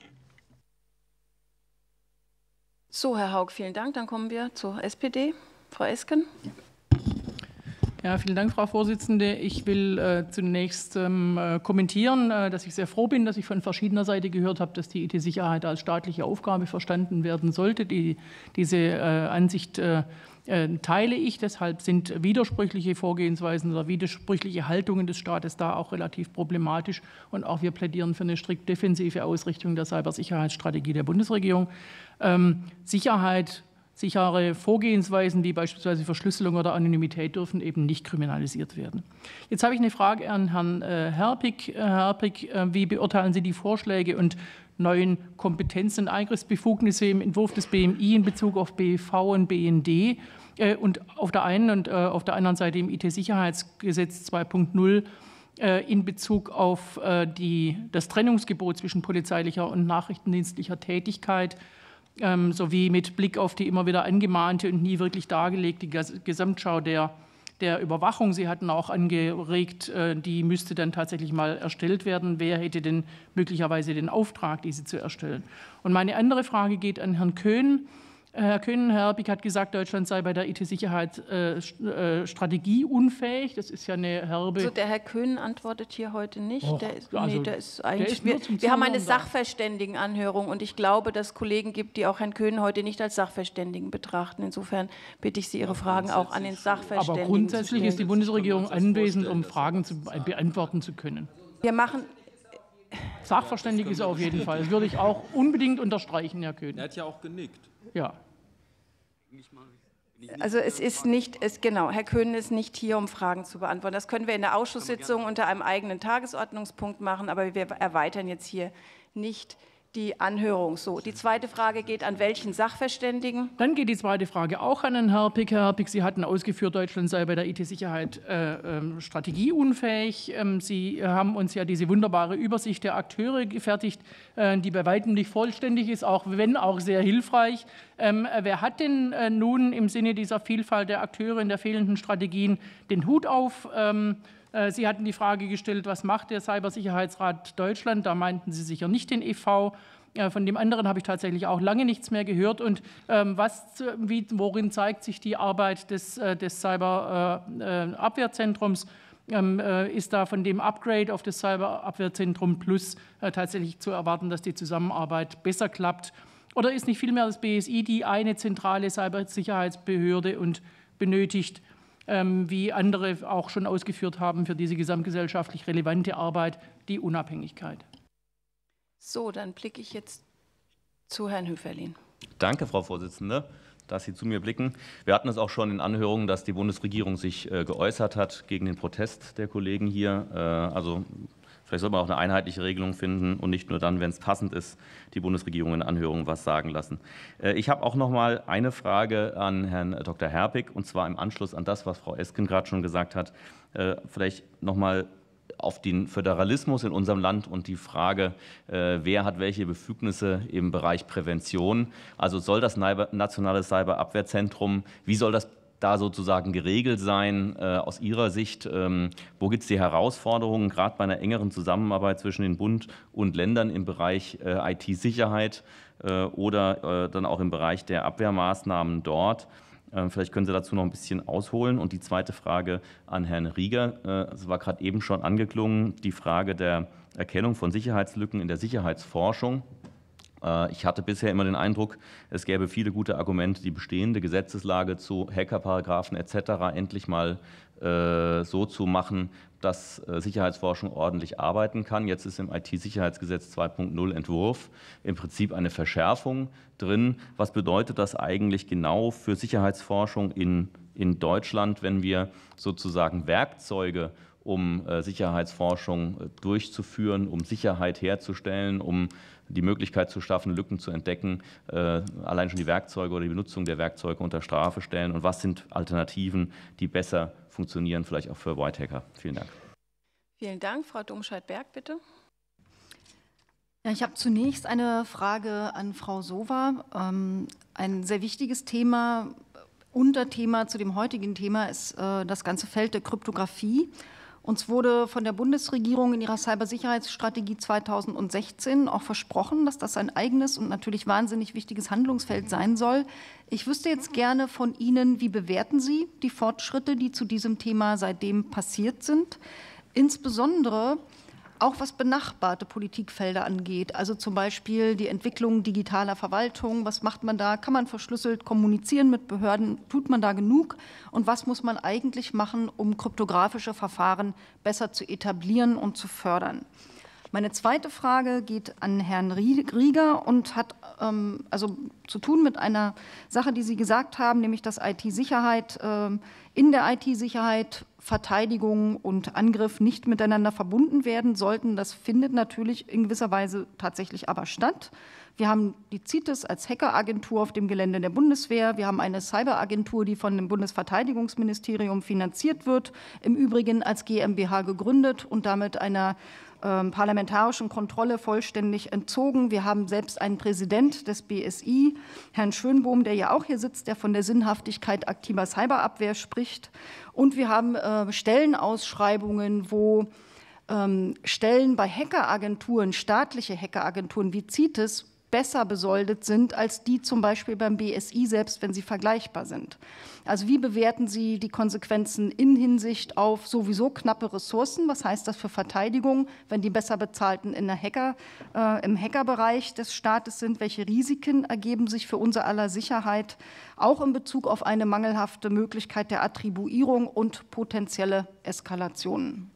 So, Herr Haug, vielen Dank. Dann kommen wir zur SPD. Frau Esken. Ja, vielen Dank, Frau Vorsitzende. Ich will zunächst kommentieren, dass ich sehr froh bin, dass ich von verschiedener Seite gehört habe, dass die IT-Sicherheit als staatliche Aufgabe verstanden werden sollte. Diese Ansicht teile ich. Deshalb sind widersprüchliche Vorgehensweisen oder widersprüchliche Haltungen des Staates da auch relativ problematisch. Und auch wir plädieren für eine strikt defensive Ausrichtung der Cybersicherheitsstrategie der Bundesregierung. Sichere Vorgehensweisen wie beispielsweise Verschlüsselung oder Anonymität dürfen eben nicht kriminalisiert werden. Jetzt habe ich eine Frage an Herrn Herpik. Herr Herpik, wie beurteilen Sie die Vorschläge und neuen Kompetenzen und Eingriffsbefugnisse im Entwurf des BMI in Bezug auf BEV und BND und auf der einen und auf der anderen Seite im IT-Sicherheitsgesetz 2.0 in Bezug auf das Trennungsgebot zwischen polizeilicher und nachrichtendienstlicher Tätigkeit, sowie mit Blick auf die immer wieder angemahnte und nie wirklich dargelegte Gesamtschau der Überwachung. Sie hatten auch angeregt, die müsste dann tatsächlich mal erstellt werden. Wer hätte denn möglicherweise den Auftrag, diese zu erstellen? Und meine andere Frage geht an Herrn Köhn. Herr Köhn, Herr Herpik hat gesagt, Deutschland sei bei der IT-Sicherheit strategieunfähig. Das ist ja eine herbe... Also der Herr Köhn antwortet hier heute nicht. Och, Wir haben eine Sachverständigenanhörung und ich glaube, dass es Kollegen gibt, die auch Herrn Köhn heute nicht als Sachverständigen betrachten. Insofern bitte ich Sie, Ihre Fragen auch an den Sachverständigen zu stellen. Aber grundsätzlich ist die Bundesregierung anwesend, um Fragen beantworten zu können. Wir machen... Sachverständig ist er auf jeden Fall. Das würde ich auch unbedingt unterstreichen, Herr Köhn. Er hat ja auch genickt. Ja. Also es ist nicht, genau, Herr Köhn ist nicht hier, um Fragen zu beantworten. Das können wir in der Ausschusssitzung unter einem eigenen Tagesordnungspunkt machen, aber wir erweitern jetzt hier nicht die Anhörung. So, die zweite Frage geht an welchen Sachverständigen? Dann geht die zweite Frage auch an Herrn Herpik. Herr Herpik, Sie hatten ausgeführt, Deutschland sei bei der IT-Sicherheit strategieunfähig. Sie haben uns ja diese wunderbare Übersicht der Akteure gefertigt, die bei weitem nicht vollständig ist, auch wenn auch sehr hilfreich. Wer hat denn nun im Sinne dieser Vielfalt der Akteure in der fehlenden Strategien den Hut auf? Sie hatten die Frage gestellt, was macht der Cybersicherheitsrat Deutschland? Da meinten Sie sicher nicht den e.V. Von dem anderen habe ich tatsächlich auch lange nichts mehr gehört. Und worin zeigt sich die Arbeit des Cyberabwehrzentrums? ist da von dem Upgrade auf das Cyberabwehrzentrum Plus tatsächlich zu erwarten, dass die Zusammenarbeit besser klappt? Oder ist nicht vielmehr das BSI die eine zentrale Cybersicherheitsbehörde und benötigt, wie andere auch schon ausgeführt haben, für diese gesamtgesellschaftlich relevante Arbeit die Unabhängigkeit? So, dann blicke ich jetzt zu Herrn Höferlin. Danke, Frau Vorsitzende, dass Sie zu mir blicken. Wir hatten es auch schon in Anhörungen, dass die Bundesregierung sich geäußert hat gegen den Protest der Kollegen hier. Also vielleicht soll man auch eine einheitliche Regelung finden und nicht nur dann, wenn es passend ist, die Bundesregierung in Anhörungen was sagen lassen. Ich habe auch noch mal eine Frage an Herrn Dr. Herpig, und zwar im Anschluss an das, was Frau Esken gerade schon gesagt hat. Vielleicht noch mal auf den Föderalismus in unserem Land und die Frage, wer hat welche Befugnisse im Bereich Prävention. Also soll das nationale Cyberabwehrzentrum, wie soll das da sozusagen geregelt sein aus Ihrer Sicht? Wo gibt es die Herausforderungen, gerade bei einer engeren Zusammenarbeit zwischen den Bund und Ländern im Bereich IT-Sicherheit oder dann auch im Bereich der Abwehrmaßnahmen dort? Vielleicht können Sie dazu noch ein bisschen ausholen. Und die zweite Frage an Herrn Rieger. Es war gerade eben schon angeklungen, die Frage der Erkennung von Sicherheitslücken in der Sicherheitsforschung. Ich hatte bisher immer den Eindruck, es gäbe viele gute Argumente, die bestehende Gesetzeslage zu Hackerparagraphen etc. endlich mal so zu machen, dass Sicherheitsforschung ordentlich arbeiten kann. Jetzt ist im IT-Sicherheitsgesetz 2.0 Entwurf im Prinzip eine Verschärfung drin. Was bedeutet das eigentlich genau für Sicherheitsforschung in Deutschland, wenn wir sozusagen Werkzeuge, um Sicherheitsforschung durchzuführen, um Sicherheit herzustellen, um die Möglichkeit zu schaffen, Lücken zu entdecken, allein schon die Werkzeuge oder die Benutzung der Werkzeuge unter Strafe stellen? Und was sind Alternativen, die besser funktionieren, vielleicht auch für White Hacker? Vielen Dank. Vielen Dank. Frau Domscheit-Berg, bitte. Ja, ich habe zunächst eine Frage an Frau Sowa. Ein sehr wichtiges Thema, Unterthema zu dem heutigen Thema ist das ganze Feld der Kryptographie. Uns wurde von der Bundesregierung in ihrer Cybersicherheitsstrategie 2016 auch versprochen, dass das ein eigenes und natürlich wahnsinnig wichtiges Handlungsfeld sein soll. Ich wüsste jetzt gerne von Ihnen, wie bewerten Sie die Fortschritte, die zu diesem Thema seitdem passiert sind? Insbesondere auch was benachbarte Politikfelder angeht, also zum Beispiel die Entwicklung digitaler Verwaltung. Was macht man da? Kann man verschlüsselt kommunizieren mit Behörden? Tut man da genug? Und was muss man eigentlich machen, um kryptografische Verfahren besser zu etablieren und zu fördern? Meine zweite Frage geht an Herrn Rieger und hat also zu tun mit einer Sache, die Sie gesagt haben, nämlich dass IT-Sicherheit in der IT-Sicherheit Verteidigung und Angriff nicht miteinander verbunden werden sollten. Das findet natürlich in gewisser Weise tatsächlich aber statt. Wir haben die CITES als Hackeragentur auf dem Gelände der Bundeswehr. Wir haben eine Cyberagentur, die von dem Bundesverteidigungsministerium finanziert wird, im Übrigen als GmbH gegründet und damit einer parlamentarischen Kontrolle vollständig entzogen. Wir haben selbst einen Präsident des BSI, Herrn Schönbohm, der ja auch hier sitzt, der von der Sinnhaftigkeit aktiver Cyberabwehr spricht. Und wir haben Stellenausschreibungen, wo Stellen bei Hackeragenturen, staatliche Hackeragenturen wie CITES, besser besoldet sind als die zum Beispiel beim BSI, selbst wenn sie vergleichbar sind. Also wie bewerten Sie die Konsequenzen in Hinsicht auf sowieso knappe Ressourcen? Was heißt das für Verteidigung, wenn die besser bezahlten im Hackerbereich des Staates sind? Welche Risiken ergeben sich für unser aller Sicherheit, auch in Bezug auf eine mangelhafte Möglichkeit der Attribuierung und potenzielle Eskalationen?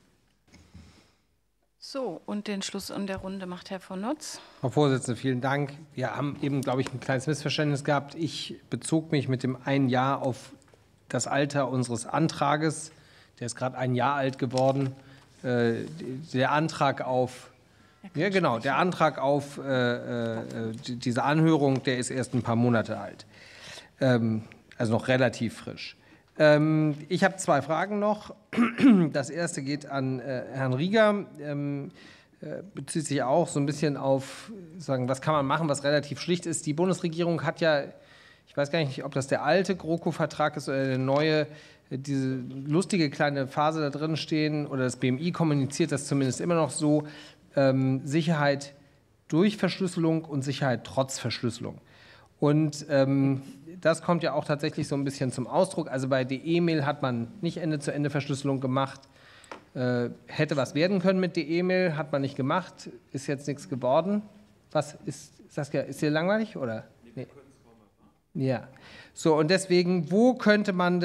So, und den Schluss an der Runde macht Herr von Notz. Frau Vorsitzende, vielen Dank. Wir haben eben, glaube ich, ein kleines Missverständnis gehabt. Ich bezog mich mit dem einen Jahr auf das Alter unseres Antrages. Der ist gerade ein Jahr alt geworden. Der Antrag auf, ja genau, der Antrag auf diese Anhörung, der ist erst ein paar Monate alt. Also noch relativ frisch. Ich habe zwei Fragen noch. Das erste geht an Herrn Rieger, bezieht sich auch so ein bisschen auf, sagen, was kann man machen, was relativ schlicht ist. Die Bundesregierung hat ja, ich weiß gar nicht, ob das der alte GroKo-Vertrag ist oder der neue, diese lustige kleine Phase da drin stehen, oder das BMI kommuniziert das zumindest immer noch so, Sicherheit durch Verschlüsselung und Sicherheit trotz Verschlüsselung. Und das kommt ja auch tatsächlich so ein bisschen zum Ausdruck. Also bei der E-Mail hat man nicht Ende-zu-Ende-Verschlüsselung gemacht. hätte was werden können mit der E-Mail, hat man nicht gemacht, ist jetzt nichts geworden. Was ist, Saskia, ist dir langweilig oder? Nee. Ja. So, und deswegen, wie könnte man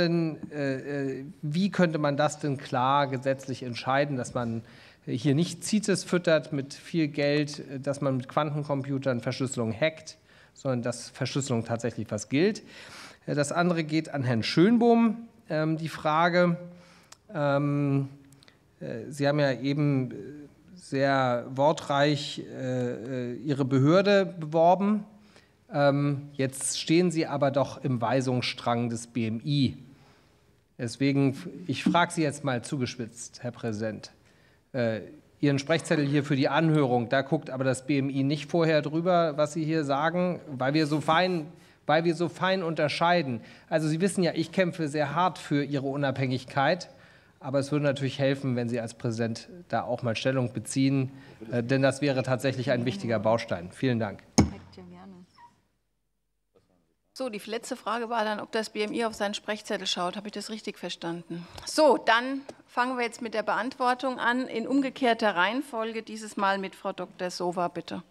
das denn klar gesetzlich entscheiden, dass man hier nicht CITES füttert mit viel Geld, dass man mit Quantencomputern Verschlüsselung hackt, sondern dass Verschlüsselung tatsächlich was gilt. Das andere geht an Herrn Schönbohm, die Frage. Sie haben ja eben sehr wortreich Ihre Behörde beworben. Jetzt stehen Sie aber doch im Weisungsstrang des BMI. Deswegen, ich frage Sie jetzt mal zugespitzt, Herr Präsident. Ihren Sprechzettel hier für die Anhörung, da guckt aber das BMI nicht vorher drüber, was Sie hier sagen, weil wir so fein unterscheiden. Also Sie wissen ja, ich kämpfe sehr hart für Ihre Unabhängigkeit, aber es würde natürlich helfen, wenn Sie als Präsident da auch mal Stellung beziehen, denn das wäre tatsächlich ein wichtiger Baustein. Vielen Dank. So, die letzte Frage war dann, ob das BMI auf seinen Sprechzettel schaut. Habe ich das richtig verstanden? So, dann fangen wir jetzt mit der Beantwortung an, in umgekehrter Reihenfolge, dieses Mal mit Frau Dr. Sowa, bitte.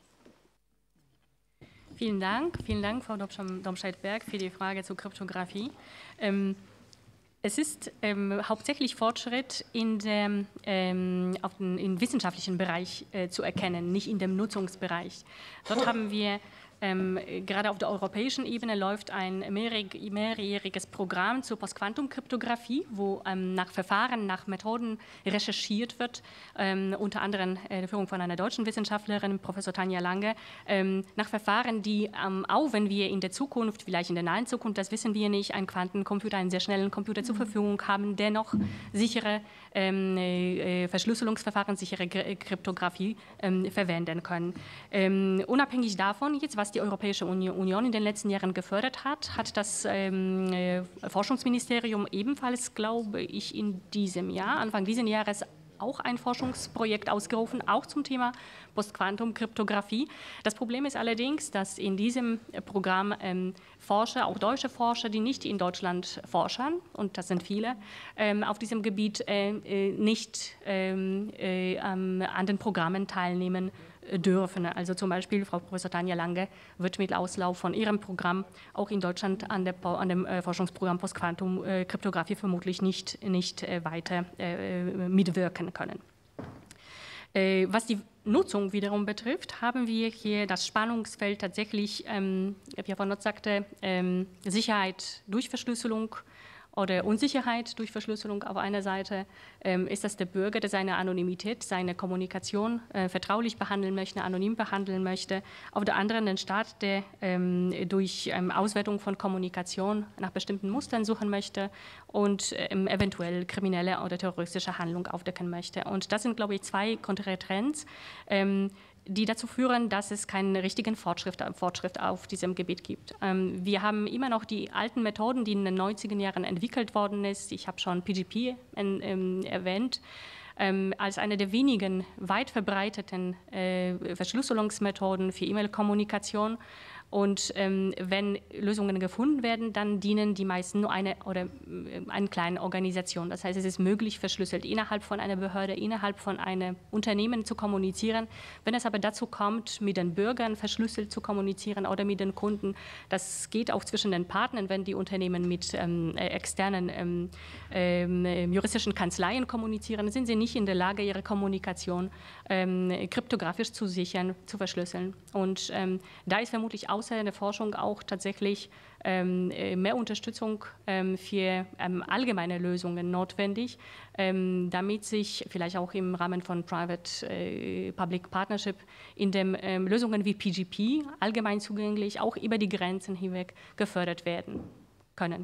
Vielen Dank, Frau Domscheit-Berg, für die Frage zur Kryptographie. Es ist hauptsächlich Fortschritt im wissenschaftlichen Bereich zu erkennen, nicht in dem Nutzungsbereich. Dort haben wir gerade auf der europäischen Ebene läuft ein mehrjähriges Programm zur Postquantum-Kryptographie, wo nach Verfahren, nach Methoden recherchiert wird, unter anderem der Führung von einer deutschen Wissenschaftlerin, Professor Tanja Lange, nach Verfahren, die auch wenn wir in der Zukunft, vielleicht in der nahen Zukunft, das wissen wir nicht, einen Quantencomputer, einen sehr schnellen Computer zur Verfügung haben, dennoch sichere Verschlüsselungsverfahren, sichere Kryptographie verwenden können. Unabhängig davon, jetzt was die Europäische Union in den letzten Jahren gefördert hat, hat das Forschungsministerium ebenfalls, glaube ich, in diesem Jahr, Anfang dieses Jahres, auch ein Forschungsprojekt ausgerufen, auch zum Thema Postquantum-Kryptographie. Das Problem ist allerdings, dass in diesem Programm Forscher, auch deutsche Forscher, die nicht in Deutschland forschen, und das sind viele, auf diesem Gebiet nicht an den Programmen teilnehmen dürfen. Also zum Beispiel Frau Professor Tanja Lange wird mit Auslauf von ihrem Programm auch in Deutschland an dem Forschungsprogramm Postquantum-Kryptographie vermutlich nicht weiter mitwirken können. Was die Nutzung wiederum betrifft, haben wir hier das Spannungsfeld tatsächlich, wie Herr von Notz sagte, Sicherheit durch Verschlüsselung oder Unsicherheit durch Verschlüsselung. Auf einer Seite ist das der Bürger, der seine Anonymität, seine Kommunikation vertraulich behandeln möchte, anonym behandeln möchte. Auf der anderen den Staat, der durch Auswertung von Kommunikation nach bestimmten Mustern suchen möchte und eventuell kriminelle oder terroristische Handlung aufdecken möchte. Und das sind, glaube ich, zwei konträre Trends, die dazu führen, dass es keinen richtigen Fortschritt auf diesem Gebiet gibt. Wir haben immer noch die alten Methoden, die in den 90er Jahren entwickelt worden ist. Ich habe schon PGP erwähnt, als eine der wenigen weit verbreiteten Verschlüsselungsmethoden für E-Mail-Kommunikation. Und wenn Lösungen gefunden werden, dann dienen die meisten nur einer kleinen Organisation. Das heißt, es ist möglich, verschlüsselt innerhalb von einer Behörde, innerhalb von einem Unternehmen zu kommunizieren. Wenn es aber dazu kommt, mit den Bürgern verschlüsselt zu kommunizieren oder mit den Kunden, das geht auch zwischen den Partnern, wenn die Unternehmen mit externen juristischen Kanzleien kommunizieren, sind sie nicht in der Lage, ihre Kommunikation kryptografisch zu sichern, zu verschlüsseln. Und da ist vermutlich außer der Forschung auch tatsächlich mehr Unterstützung für allgemeine Lösungen notwendig, damit sich vielleicht auch im Rahmen von Private-Public Partnership in den Lösungen wie PGP allgemein zugänglich auch über die Grenzen hinweg gefördert werden können.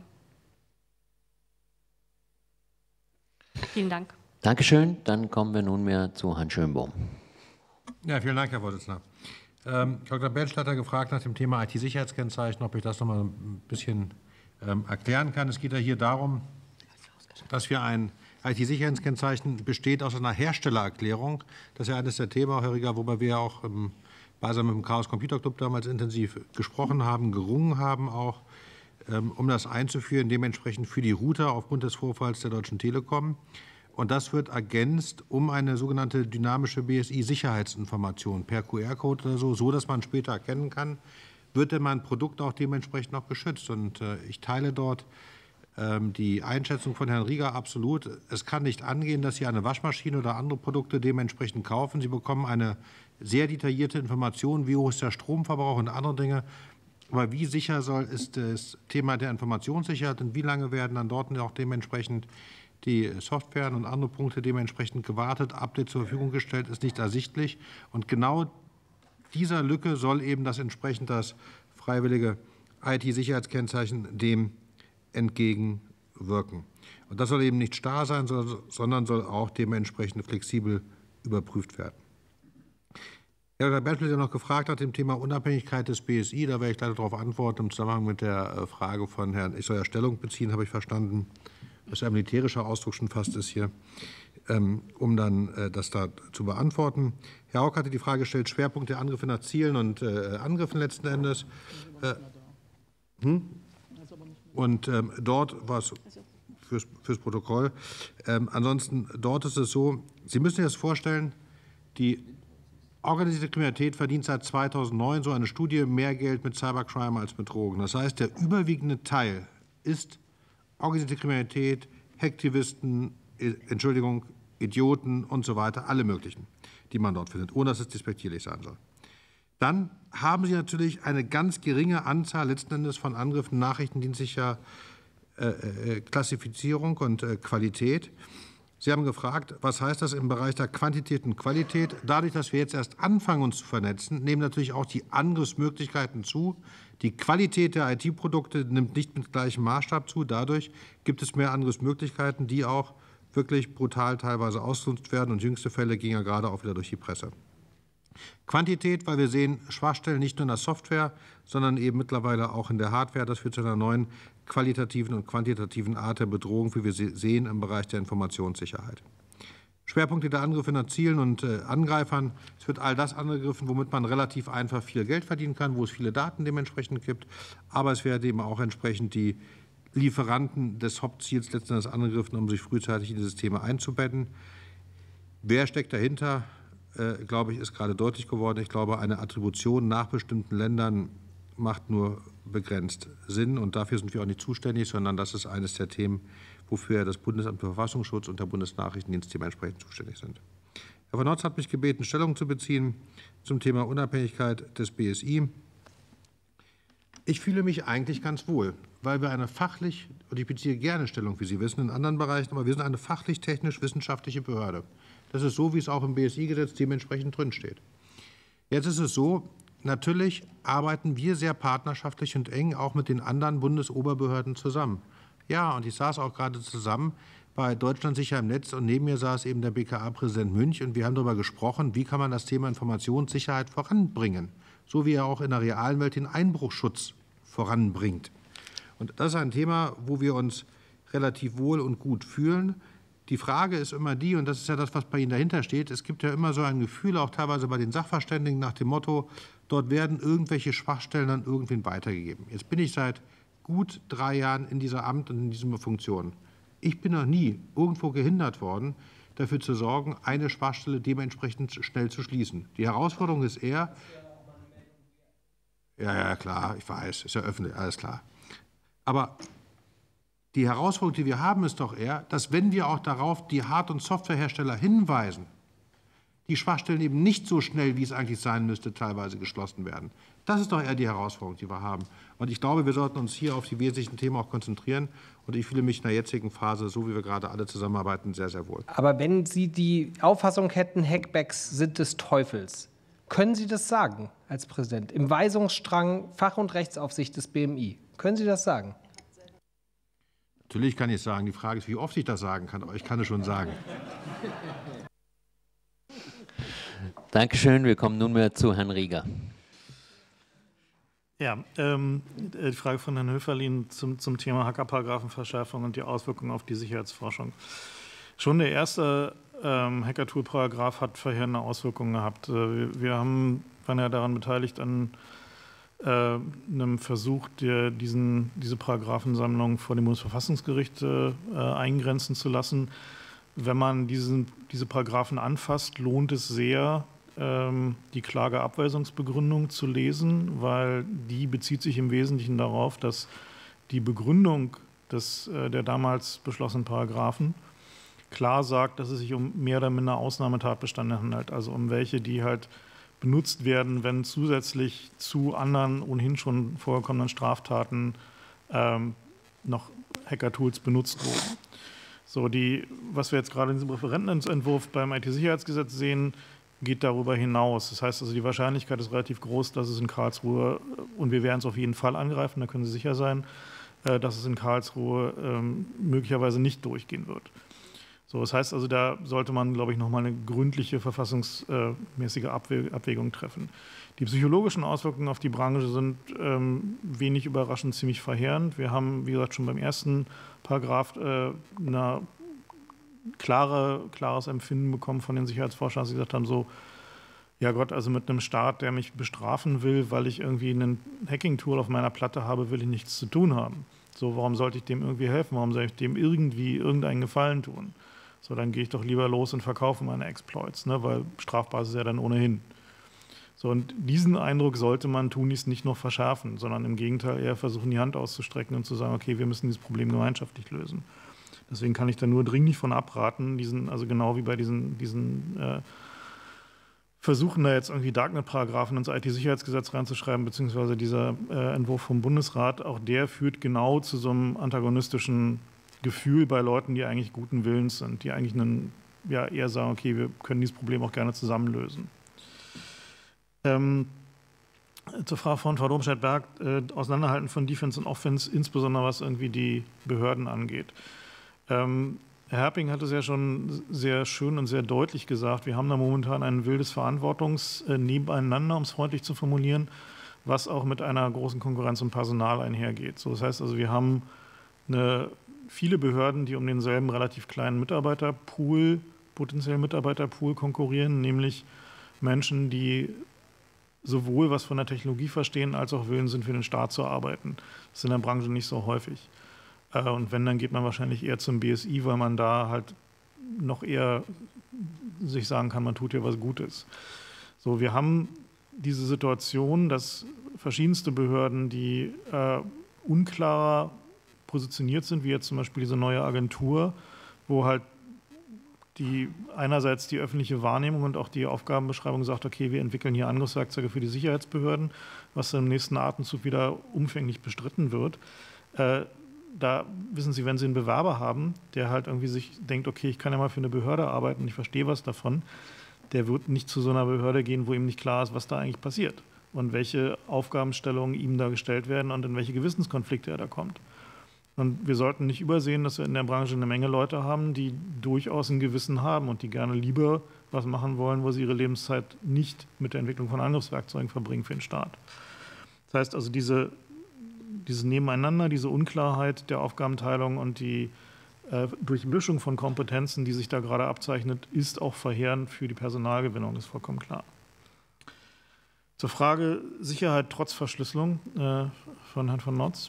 Vielen Dank. Dankeschön. Dann kommen wir nunmehr zu Herrn Schönbohm. Ja, vielen Dank, Herr Vorsitzender. Dr. Belsch hat gefragt nach dem Thema IT-Sicherheitskennzeichen, ob ich das noch mal ein bisschen erklären kann. Es geht ja hier darum, dass wir ein IT-Sicherheitskennzeichen besteht aus einer Herstellererklärung. Das ist ja eines der Themen, Herr Rieger, worüber wir auch beisammen mit dem Chaos Computer Club damals intensiv gesprochen haben, gerungen haben auch, um das einzuführen, dementsprechend für die Router aufgrund des Vorfalls der Deutschen Telekom. Und das wird ergänzt um eine sogenannte dynamische BSI-Sicherheitsinformation per QR-Code oder so, dass man später erkennen kann, wird denn mein Produkt auch dementsprechend noch geschützt. Und ich teile dort die Einschätzung von Herrn Rieger absolut. Es kann nicht angehen, dass Sie eine Waschmaschine oder andere Produkte dementsprechend kaufen. Sie bekommen eine sehr detaillierte Information, wie hoch ist der Stromverbrauch und andere Dinge. Aber wie sicher ist das Thema der Informationssicherheit und wie lange werden dann dort auch dementsprechend die Softwaren und andere Punkte dementsprechend gewartet, Update zur Verfügung gestellt, ist nicht ersichtlich. Und genau dieser Lücke soll eben das freiwillige IT-Sicherheitskennzeichen dem entgegenwirken. Und das soll eben nicht starr sein, sondern soll auch dementsprechend flexibel überprüft werden. Herr Dr. Bertel, der noch gefragt hat, dem Thema Unabhängigkeit des BSI, da werde ich leider darauf antworten, im Zusammenhang mit der Frage von Herrn, ich soll ja Stellung beziehen, habe ich verstanden, dass ein militärischer Ausdruck schon fast ist hier, um dann das da zu beantworten. Herr Hauck hatte die Frage gestellt, Schwerpunkt der Angriffe nach Zielen und Angriffen letzten Endes. Und dort war es fürs Protokoll. Ansonsten, dort ist es so, Sie müssen sich das vorstellen, die organisierte Kriminalität verdient seit 2009, so eine Studie, mehr Geld mit Cybercrime als mit Drogen. Das heißt, der überwiegende Teil ist organisierte Kriminalität, Hacktivisten, Idioten und so weiter, alle möglichen, die man dort findet, ohne dass es despektierlich sein soll. Dann haben Sie natürlich eine ganz geringe Anzahl letzten Endes von Angriffen, nachrichtendienstlicher Klassifizierung und Qualität. Sie haben gefragt, was heißt das im Bereich der Quantität und Qualität? Dadurch, dass wir jetzt erst anfangen, uns zu vernetzen, nehmen natürlich auch die Angriffsmöglichkeiten zu. Die Qualität der IT-Produkte nimmt nicht mit gleichem Maßstab zu. Dadurch gibt es mehr Angriffsmöglichkeiten, die auch wirklich brutal teilweise ausgenutzt werden. Und jüngste Fälle gingen ja gerade auch wieder durch die Presse. Quantität, weil wir sehen Schwachstellen nicht nur in der Software, sondern eben mittlerweile auch in der Hardware. Das führt zu einer neuen qualitativen und quantitativen Art der Bedrohung, wie wir sie sehen im Bereich der Informationssicherheit. Schwerpunkte der Angriffe nach Zielen und Angreifern. Es wird all das angegriffen, womit man relativ einfach viel Geld verdienen kann, wo es viele Daten dementsprechend gibt. Aber es werden eben auch entsprechend die Lieferanten des Hauptziels letztendlich angegriffen, um sich frühzeitig in dieses Thema einzubetten. Wer steckt dahinter? Glaube ich, ist gerade deutlich geworden. Ich glaube, eine Attribution nach bestimmten Ländern macht nur begrenzt Sinn. Und dafür sind wir auch nicht zuständig, sondern das ist eines der Themen, wofür das Bundesamt für Verfassungsschutz und der Bundesnachrichtendienst dementsprechend zuständig sind. Herr von Notz hat mich gebeten, Stellung zu beziehen zum Thema Unabhängigkeit des BSI. Ich fühle mich eigentlich ganz wohl, weil wir eine fachlich, und ich beziehe gerne Stellung, wie Sie wissen, in anderen Bereichen, aber wir sind eine fachlich-technisch-wissenschaftliche Behörde. Das ist so, wie es auch im BSI-Gesetz dementsprechend drinsteht. Jetzt ist es so, natürlich arbeiten wir sehr partnerschaftlich und eng auch mit den anderen Bundesoberbehörden zusammen. Ja, und ich saß auch gerade zusammen bei Deutschland sicher im Netz und neben mir saß eben der BKA-Präsident Münch und wir haben darüber gesprochen, wie kann man das Thema Informationssicherheit voranbringen, so wie er auch in der realen Welt den Einbruchschutz voranbringt. Und das ist ein Thema, wo wir uns relativ wohl und gut fühlen. Die Frage ist immer die, und das ist ja das, was bei Ihnen dahinter steht, es gibt ja immer so ein Gefühl, auch teilweise bei den Sachverständigen, nach dem Motto, dort werden irgendwelche Schwachstellen an irgendwen weitergegeben. Jetzt bin ich seit gut 3 Jahren in dieser Amt und in dieser Funktion. Ich bin noch nie irgendwo gehindert worden, dafür zu sorgen, eine Schwachstelle dementsprechend schnell zu schließen. Die Herausforderung ist eher, ja, klar, ich weiß, ist ja öffentlich, alles klar. Aber die Herausforderung, die wir haben, ist doch eher, dass wenn wir auch darauf die Hard- und Softwarehersteller hinweisen, die Schwachstellen eben nicht so schnell, wie es eigentlich sein müsste, teilweise geschlossen werden. Das ist doch eher die Herausforderung, die wir haben. Und ich glaube, wir sollten uns hier auf die wesentlichen Themen auch konzentrieren. Und ich fühle mich in der jetzigen Phase, so wie wir gerade alle zusammenarbeiten, sehr, sehr wohl. Aber wenn Sie die Auffassung hätten, Hackbacks sind des Teufels, können Sie das sagen als Präsident im Weisungsstrang Fach- und Rechtsaufsicht des BMI? Können Sie das sagen? Natürlich kann ich es sagen. Die Frage ist, wie oft ich das sagen kann. Aber ich kann es schon sagen. Dankeschön. Wir kommen nunmehr zu Herrn Rieger. Ja, die Frage von Herrn Höferlin zum Thema Hackerparagraphenverschärfung und die Auswirkungen auf die Sicherheitsforschung. Schon der erste Hacker-Tool-Paragraph hat verheerende Auswirkungen gehabt. Wir waren ja daran beteiligt an einem Versuch, diese Paragraphensammlung vor dem Bundesverfassungsgericht eingrenzen zu lassen. wenn man diese Paragraphen anfasst, lohnt es sehr, die Klageabweisungsbegründung zu lesen, weil die bezieht sich im Wesentlichen darauf, dass die Begründung der damals beschlossenen Paragraphen klar sagt, dass es sich um mehr oder minder Ausnahmetatbestände handelt, also um welche, die halt benutzt werden, wenn zusätzlich zu anderen ohnehin schon vorgekommenen Straftaten noch Hacker-Tools benutzt wurden. So, was wir jetzt gerade in diesem Referentenentwurf beim IT-Sicherheitsgesetz sehen, geht darüber hinaus. Das heißt also, die Wahrscheinlichkeit ist relativ groß, dass es in Karlsruhe, und wir werden es auf jeden Fall angreifen, da können Sie sicher sein, dass es in Karlsruhe möglicherweise nicht durchgehen wird. So, das heißt also, da sollte man, glaube ich, nochmal eine gründliche verfassungsmäßige Abwägung treffen. Die psychologischen Auswirkungen auf die Branche sind wenig überraschend ziemlich verheerend. Wir haben, wie gesagt, schon beim ersten Paragraph ein klares Empfinden bekommen von den Sicherheitsforschern, dass sie gesagt haben, so, ja Gott, also mit einem Staat, der mich bestrafen will, weil ich irgendwie ein Hacking-Tool auf meiner Platte habe, will ich nichts zu tun haben. So, warum sollte ich dem irgendwie helfen? Warum soll ich dem irgendeinen Gefallen tun? So, dann gehe ich doch lieber los und verkaufe meine Exploits, ne, weil strafbar ist es ja dann ohnehin. So, und diesen Eindruck sollte man tunlichst nicht noch verschärfen, sondern im Gegenteil eher versuchen, die Hand auszustrecken und zu sagen, okay, wir müssen dieses Problem gemeinschaftlich lösen. Deswegen kann ich da nur dringlich von abraten, also genau wie bei diesen Versuchen, da jetzt irgendwie Darknet-Paragraphen ins IT-Sicherheitsgesetz reinzuschreiben, beziehungsweise dieser Entwurf vom Bundesrat, auch der führt genau zu so einem antagonistischen Gefühl bei Leuten, die eigentlich guten Willens sind, die eigentlich eher sagen, okay, wir können dieses Problem auch gerne zusammen lösen. Zur Frage von Frau Domscheit-Berg, Auseinanderhalten von Defense und Offense, insbesondere was irgendwie die Behörden angeht. Herr Herping hat es ja schon sehr schön und sehr deutlich gesagt, wir haben da momentan ein wildes Verantwortungsnebeneinander, um es freundlich zu formulieren, was auch mit einer großen Konkurrenz um Personal einhergeht. So, das heißt also, wir haben viele Behörden, die um denselben relativ kleinen potenziellen Mitarbeiterpool konkurrieren, nämlich Menschen, die sowohl was von der Technologie verstehen, als auch willens sind, für den Staat zu arbeiten. Das ist in der Branche nicht so häufig. Und wenn, dann geht man wahrscheinlich eher zum BSI, weil man da halt noch eher sich sagen kann, man tut ja was Gutes. So, wir haben diese Situation, dass verschiedenste Behörden, die unklarer positioniert sind, wie jetzt zum Beispiel diese neue Agentur, wo halt einerseits die öffentliche Wahrnehmung und auch die Aufgabenbeschreibung sagt, okay, wir entwickeln hier Angriffswerkzeuge für die Sicherheitsbehörden, was dann im nächsten Atemzug wieder umfänglich bestritten wird. Da wissen Sie, wenn Sie einen Bewerber haben, der halt irgendwie sich denkt, okay, ich kann ja mal für eine Behörde arbeiten, ich verstehe was davon, der wird nicht zu so einer Behörde gehen, wo ihm nicht klar ist, was da eigentlich passiert und welche Aufgabenstellungen ihm da gestellt werden und in welche Gewissenskonflikte er da kommt. Und wir sollten nicht übersehen, dass wir in der Branche eine Menge Leute haben, die durchaus ein Gewissen haben und die gerne lieber was machen wollen, wo sie ihre Lebenszeit nicht mit der Entwicklung von Angriffswerkzeugen verbringen für den Staat. Das heißt also, dieses Nebeneinander, diese Unklarheit der Aufgabenteilung und die Durchmischung von Kompetenzen, die sich da gerade abzeichnet, ist auch verheerend für die Personalgewinnung, ist vollkommen klar. Zur Frage Sicherheit trotz Verschlüsselung von Herrn von Notz.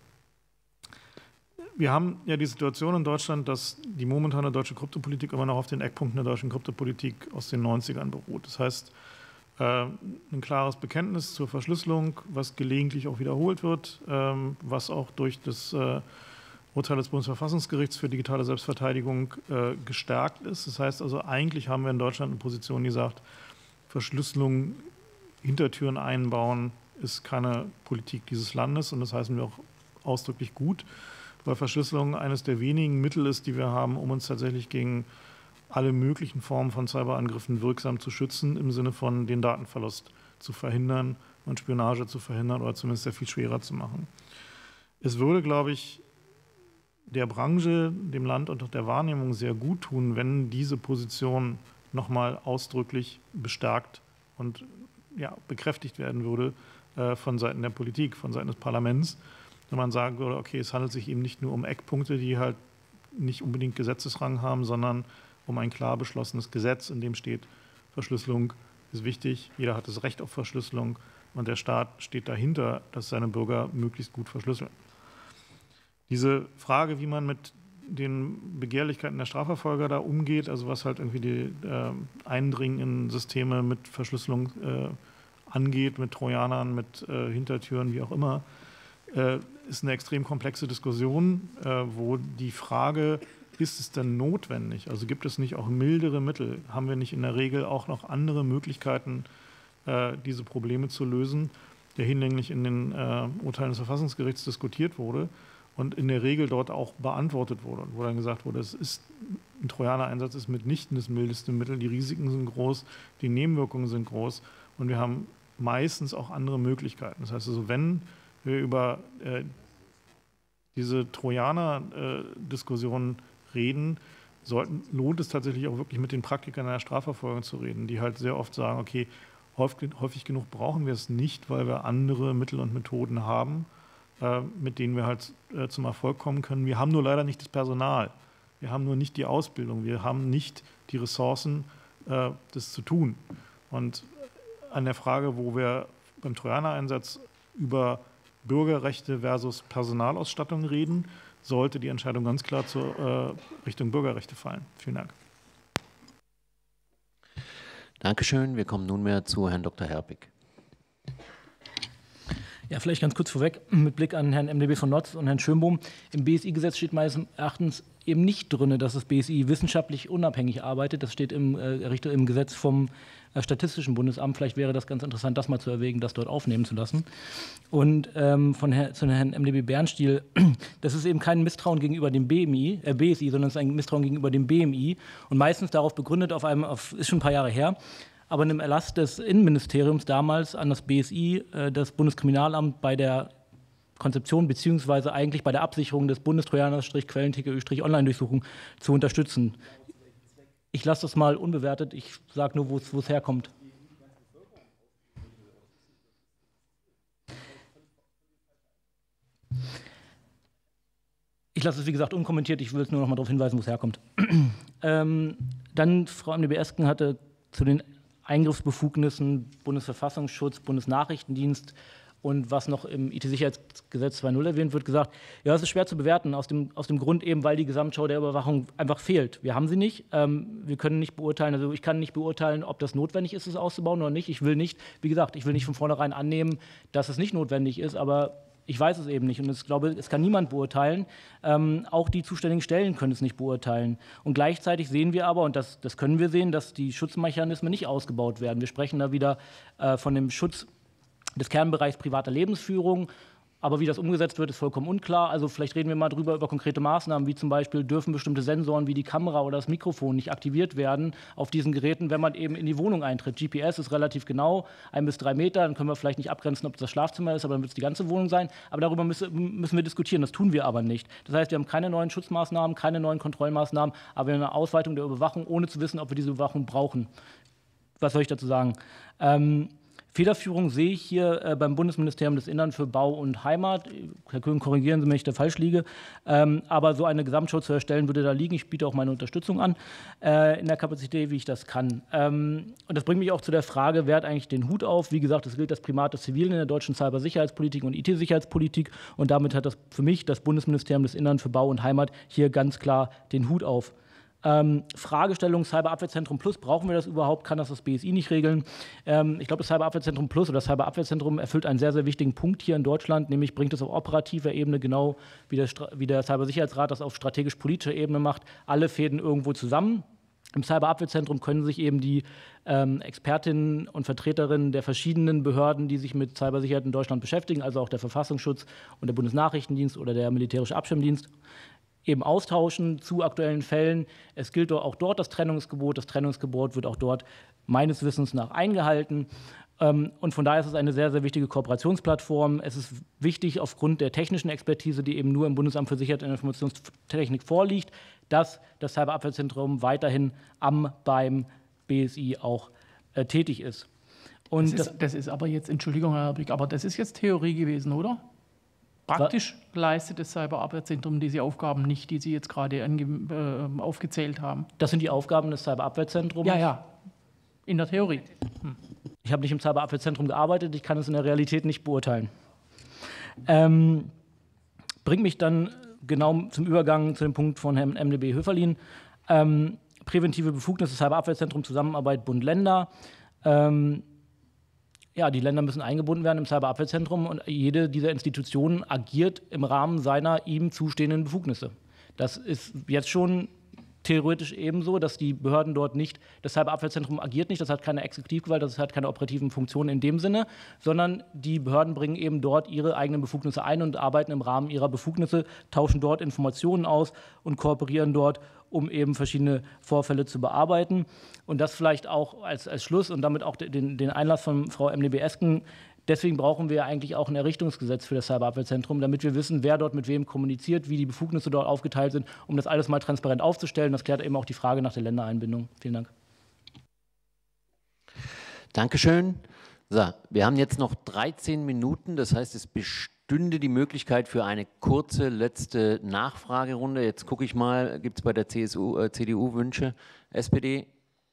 Wir haben ja die Situation in Deutschland, dass die momentane deutsche Kryptopolitik immer noch auf den Eckpunkten der deutschen Kryptopolitik aus den 90ern beruht. Das heißt, ein klares Bekenntnis zur Verschlüsselung, was gelegentlich auch wiederholt wird, was auch durch das Urteil des Bundesverfassungsgerichts für digitale Selbstverteidigung gestärkt ist. Das heißt also, eigentlich haben wir in Deutschland eine Position, die sagt, Verschlüsselung, Hintertüren einbauen, ist keine Politik dieses Landes und das heißen wir auch ausdrücklich gut, weil Verschlüsselung eines der wenigen Mittel ist, die wir haben, um uns tatsächlich gegen alle möglichen Formen von Cyberangriffen wirksam zu schützen, im Sinne von den Datenverlust zu verhindern und Spionage zu verhindern oder zumindest sehr viel schwerer zu machen. Es würde, glaube ich, der Branche, dem Land und auch der Wahrnehmung sehr gut tun, wenn diese Position nochmal ausdrücklich bestärkt und bekräftigt werden würde von Seiten der Politik, von Seiten des Parlaments, wenn man sagen würde, okay, es handelt sich eben nicht nur um Eckpunkte, die halt nicht unbedingt Gesetzesrang haben, sondern um ein klar beschlossenes Gesetz, in dem steht, Verschlüsselung ist wichtig, jeder hat das Recht auf Verschlüsselung und der Staat steht dahinter, dass seine Bürger möglichst gut verschlüsseln. Diese Frage, wie man mit den Begehrlichkeiten der Strafverfolger da umgeht, also was halt irgendwie die Eindringen in Systeme mit Verschlüsselung angeht, mit Trojanern, mit Hintertüren, wie auch immer, ist eine extrem komplexe Diskussion, wo die Frage, ist es denn notwendig? Also gibt es nicht auch mildere Mittel? Haben wir nicht in der Regel auch noch andere Möglichkeiten, diese Probleme zu lösen, der hinlänglich in den Urteilen des Verfassungsgerichts diskutiert wurde und in der Regel dort auch beantwortet wurde, wo dann gesagt wurde, ein Trojaner-Einsatz ist mitnichten das mildeste Mittel, die Risiken sind groß, die Nebenwirkungen sind groß und wir haben meistens auch andere Möglichkeiten. Das heißt also, wenn wir über diese Trojaner-Diskussionen reden, lohnt es tatsächlich auch wirklich mit den Praktikern der Strafverfolgung zu reden, die halt sehr oft sagen, okay, häufig genug brauchen wir es nicht, weil wir andere Mittel und Methoden haben, mit denen wir halt zum Erfolg kommen können. Wir haben nur leider nicht das Personal, wir haben nur nicht die Ausbildung, wir haben nicht die Ressourcen, das zu tun. Und an der Frage, wo wir beim Trojaner-Einsatz über Bürgerrechte versus Personalausstattung reden, sollte die Entscheidung ganz klar zur Richtung Bürgerrechte fallen. Vielen Dank. Dankeschön. Wir kommen nunmehr zu Herrn Dr. Herpig. Ja, vielleicht ganz kurz vorweg, mit Blick an Herrn MdB von Notz und Herrn Schönbohm. Im BSI-Gesetz steht meines Erachtens eben nicht drin, dass das BSI wissenschaftlich unabhängig arbeitet. Das steht im Gesetz vom Statistischen Bundesamt. Vielleicht wäre das ganz interessant, das mal zu erwägen, das dort aufnehmen zu lassen. Und zu Herrn MdB Bernstiel, das ist eben kein Misstrauen gegenüber dem BSI, sondern es ist ein Misstrauen gegenüber dem BMI und meistens darauf begründet, ist schon ein paar Jahre her, aber einem Erlass des Innenministeriums damals an das BSI, das Bundeskriminalamt, bei der Konzeption beziehungsweise eigentlich bei der Absicherung des Bundestrojaner-Quellen-TKÜ-Online-Durchsuchung zu unterstützen. Ich lasse das mal unbewertet, ich sage nur, wo es herkommt. Ich lasse es, wie gesagt, unkommentiert, ich will nur noch mal darauf hinweisen, wo es herkommt. Dann, Frau MdB Esken hatte zu den Eingriffsbefugnissen Bundesverfassungsschutz, Bundesnachrichtendienst und was noch im IT-Sicherheitsgesetz 2.0 erwähnt wird, gesagt, ja, es ist schwer zu bewerten, aus dem Grund eben, weil die Gesamtschau der Überwachung einfach fehlt. Wir haben sie nicht, wir können nicht beurteilen, also ich kann nicht beurteilen, ob das notwendig ist, es auszubauen oder nicht. Ich will nicht, wie gesagt, ich will nicht von vornherein annehmen, dass es nicht notwendig ist, aber ich weiß es eben nicht und ich glaube, es kann niemand beurteilen. Auch die zuständigen Stellen können es nicht beurteilen. Und gleichzeitig sehen wir aber, und das können wir sehen, dass die Schutzmechanismen nicht ausgebaut werden. Wir sprechen da wieder von dem Schutz des Kernbereichs privater Lebensführung. Aber wie das umgesetzt wird, ist vollkommen unklar. Also vielleicht reden wir mal drüber über konkrete Maßnahmen, wie zum Beispiel dürfen bestimmte Sensoren wie die Kamera oder das Mikrofon nicht aktiviert werden auf diesen Geräten, wenn man eben in die Wohnung eintritt. GPS ist relativ genau, 1 bis 3 Meter. Dann können wir vielleicht nicht abgrenzen, ob das Schlafzimmer ist, aber dann wird es die ganze Wohnung sein. Aber darüber müssen wir diskutieren. Das tun wir aber nicht. Das heißt, wir haben keine neuen Schutzmaßnahmen, keine neuen Kontrollmaßnahmen, aber wir haben eine Ausweitung der Überwachung, ohne zu wissen, ob wir diese Überwachung brauchen. Was soll ich dazu sagen? Federführung sehe ich hier beim Bundesministerium des Innern für Bau und Heimat. Herr Köhn, korrigieren Sie mich, wenn ich da falsch liege. Aber so eine Gesamtschau zu erstellen, würde da liegen. Ich biete auch meine Unterstützung an in der Kapazität, wie ich das kann. Und das bringt mich auch zu der Frage, wer hat eigentlich den Hut auf? Wie gesagt, es gilt das Primat des Zivilen in der deutschen Cybersicherheitspolitik und IT-Sicherheitspolitik. Und damit hat das für mich das Bundesministerium des Innern für Bau und Heimat hier ganz klar den Hut auf. Fragestellung Cyberabwehrzentrum Plus, brauchen wir das überhaupt? Kann das BSI nicht regeln? Ich glaube, das Cyberabwehrzentrum Plus oder das Cyberabwehrzentrum erfüllt einen sehr, sehr wichtigen Punkt hier in Deutschland, nämlich bringt es auf operativer Ebene, genau wie der Cybersicherheitsrat das auf strategisch-politischer Ebene macht, alle Fäden irgendwo zusammen. Im Cyberabwehrzentrum können sich eben die Expertinnen und Vertreterinnen der verschiedenen Behörden, die sich mit Cybersicherheit in Deutschland beschäftigen, also auch der Verfassungsschutz und der Bundesnachrichtendienst oder der militärische Abschirmdienst, eben austauschen zu aktuellen Fällen. Es gilt auch dort das Trennungsgebot. Das Trennungsgebot wird auch dort meines Wissens nach eingehalten. Und von daher ist es eine sehr, sehr wichtige Kooperationsplattform. Es ist wichtig aufgrund der technischen Expertise, die eben nur im Bundesamt für Sicherheit und Informationstechnik vorliegt, dass das Cyberabwehrzentrum weiterhin beim BSI auch tätig ist. Und das ist aber jetzt, Entschuldigung, Herr Herpig, aber das ist jetzt Theorie gewesen, oder? Praktisch leistet das Cyberabwehrzentrum diese Aufgaben nicht, die Sie jetzt gerade aufgezählt haben. Das sind die Aufgaben des Cyberabwehrzentrums? Ja, in der Theorie. Ich habe nicht im Cyberabwehrzentrum gearbeitet, ich kann es in der Realität nicht beurteilen. Bringt mich dann genau zum Übergang zu dem Punkt von Herrn MdB Höferlin. Präventive Befugnisse, Cyberabwehrzentrum, Zusammenarbeit Bund-Länder. Ja, die Länder müssen eingebunden werden im Cyberabwehrzentrum und jede dieser Institutionen agiert im Rahmen seiner ihm zustehenden Befugnisse. Das ist jetzt schon theoretisch ebenso, dass die Behörden dort nicht, das Cyberabwehrzentrum agiert nicht, das hat keine Exekutivgewalt, das hat keine operativen Funktionen in dem Sinne, sondern die Behörden bringen eben dort ihre eigenen Befugnisse ein und arbeiten im Rahmen ihrer Befugnisse, tauschen dort Informationen aus und kooperieren dort, um eben verschiedene Vorfälle zu bearbeiten. Und das vielleicht auch als Schluss und damit auch den Einlass von Frau MdB Esken. Deswegen brauchen wir eigentlich auch ein Errichtungsgesetz für das Cyberabwehrzentrum, damit wir wissen, wer dort mit wem kommuniziert, wie die Befugnisse dort aufgeteilt sind, um das alles mal transparent aufzustellen. Das klärt eben auch die Frage nach der Ländereinbindung. Vielen Dank. Dankeschön. So, wir haben jetzt noch 13 Minuten, das heißt, es bestünde die Möglichkeit für eine kurze letzte Nachfragerunde. Jetzt gucke ich mal, gibt es bei der CDU Wünsche? SPD?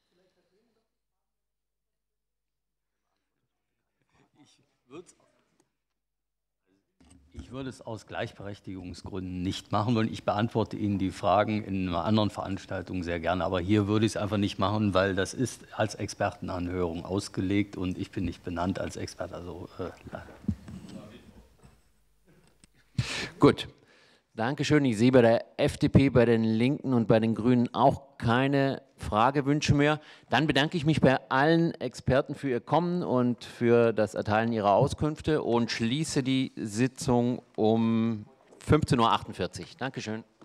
Ich würde es aus Gleichberechtigungsgründen nicht machen wollen. Ich beantworte Ihnen die Fragen in einer anderen Veranstaltung sehr gerne. Aber hier würde ich es einfach nicht machen, weil das ist als Expertenanhörung ausgelegt und ich bin nicht benannt als Experte. Also, Gut. Dankeschön. Ich sehe bei der FDP, bei den Linken und bei den Grünen auch keine Fragewünsche mehr. Dann bedanke ich mich bei allen Experten für ihr Kommen und für das Erteilen ihrer Auskünfte und schließe die Sitzung um 15:48 Uhr. Dankeschön.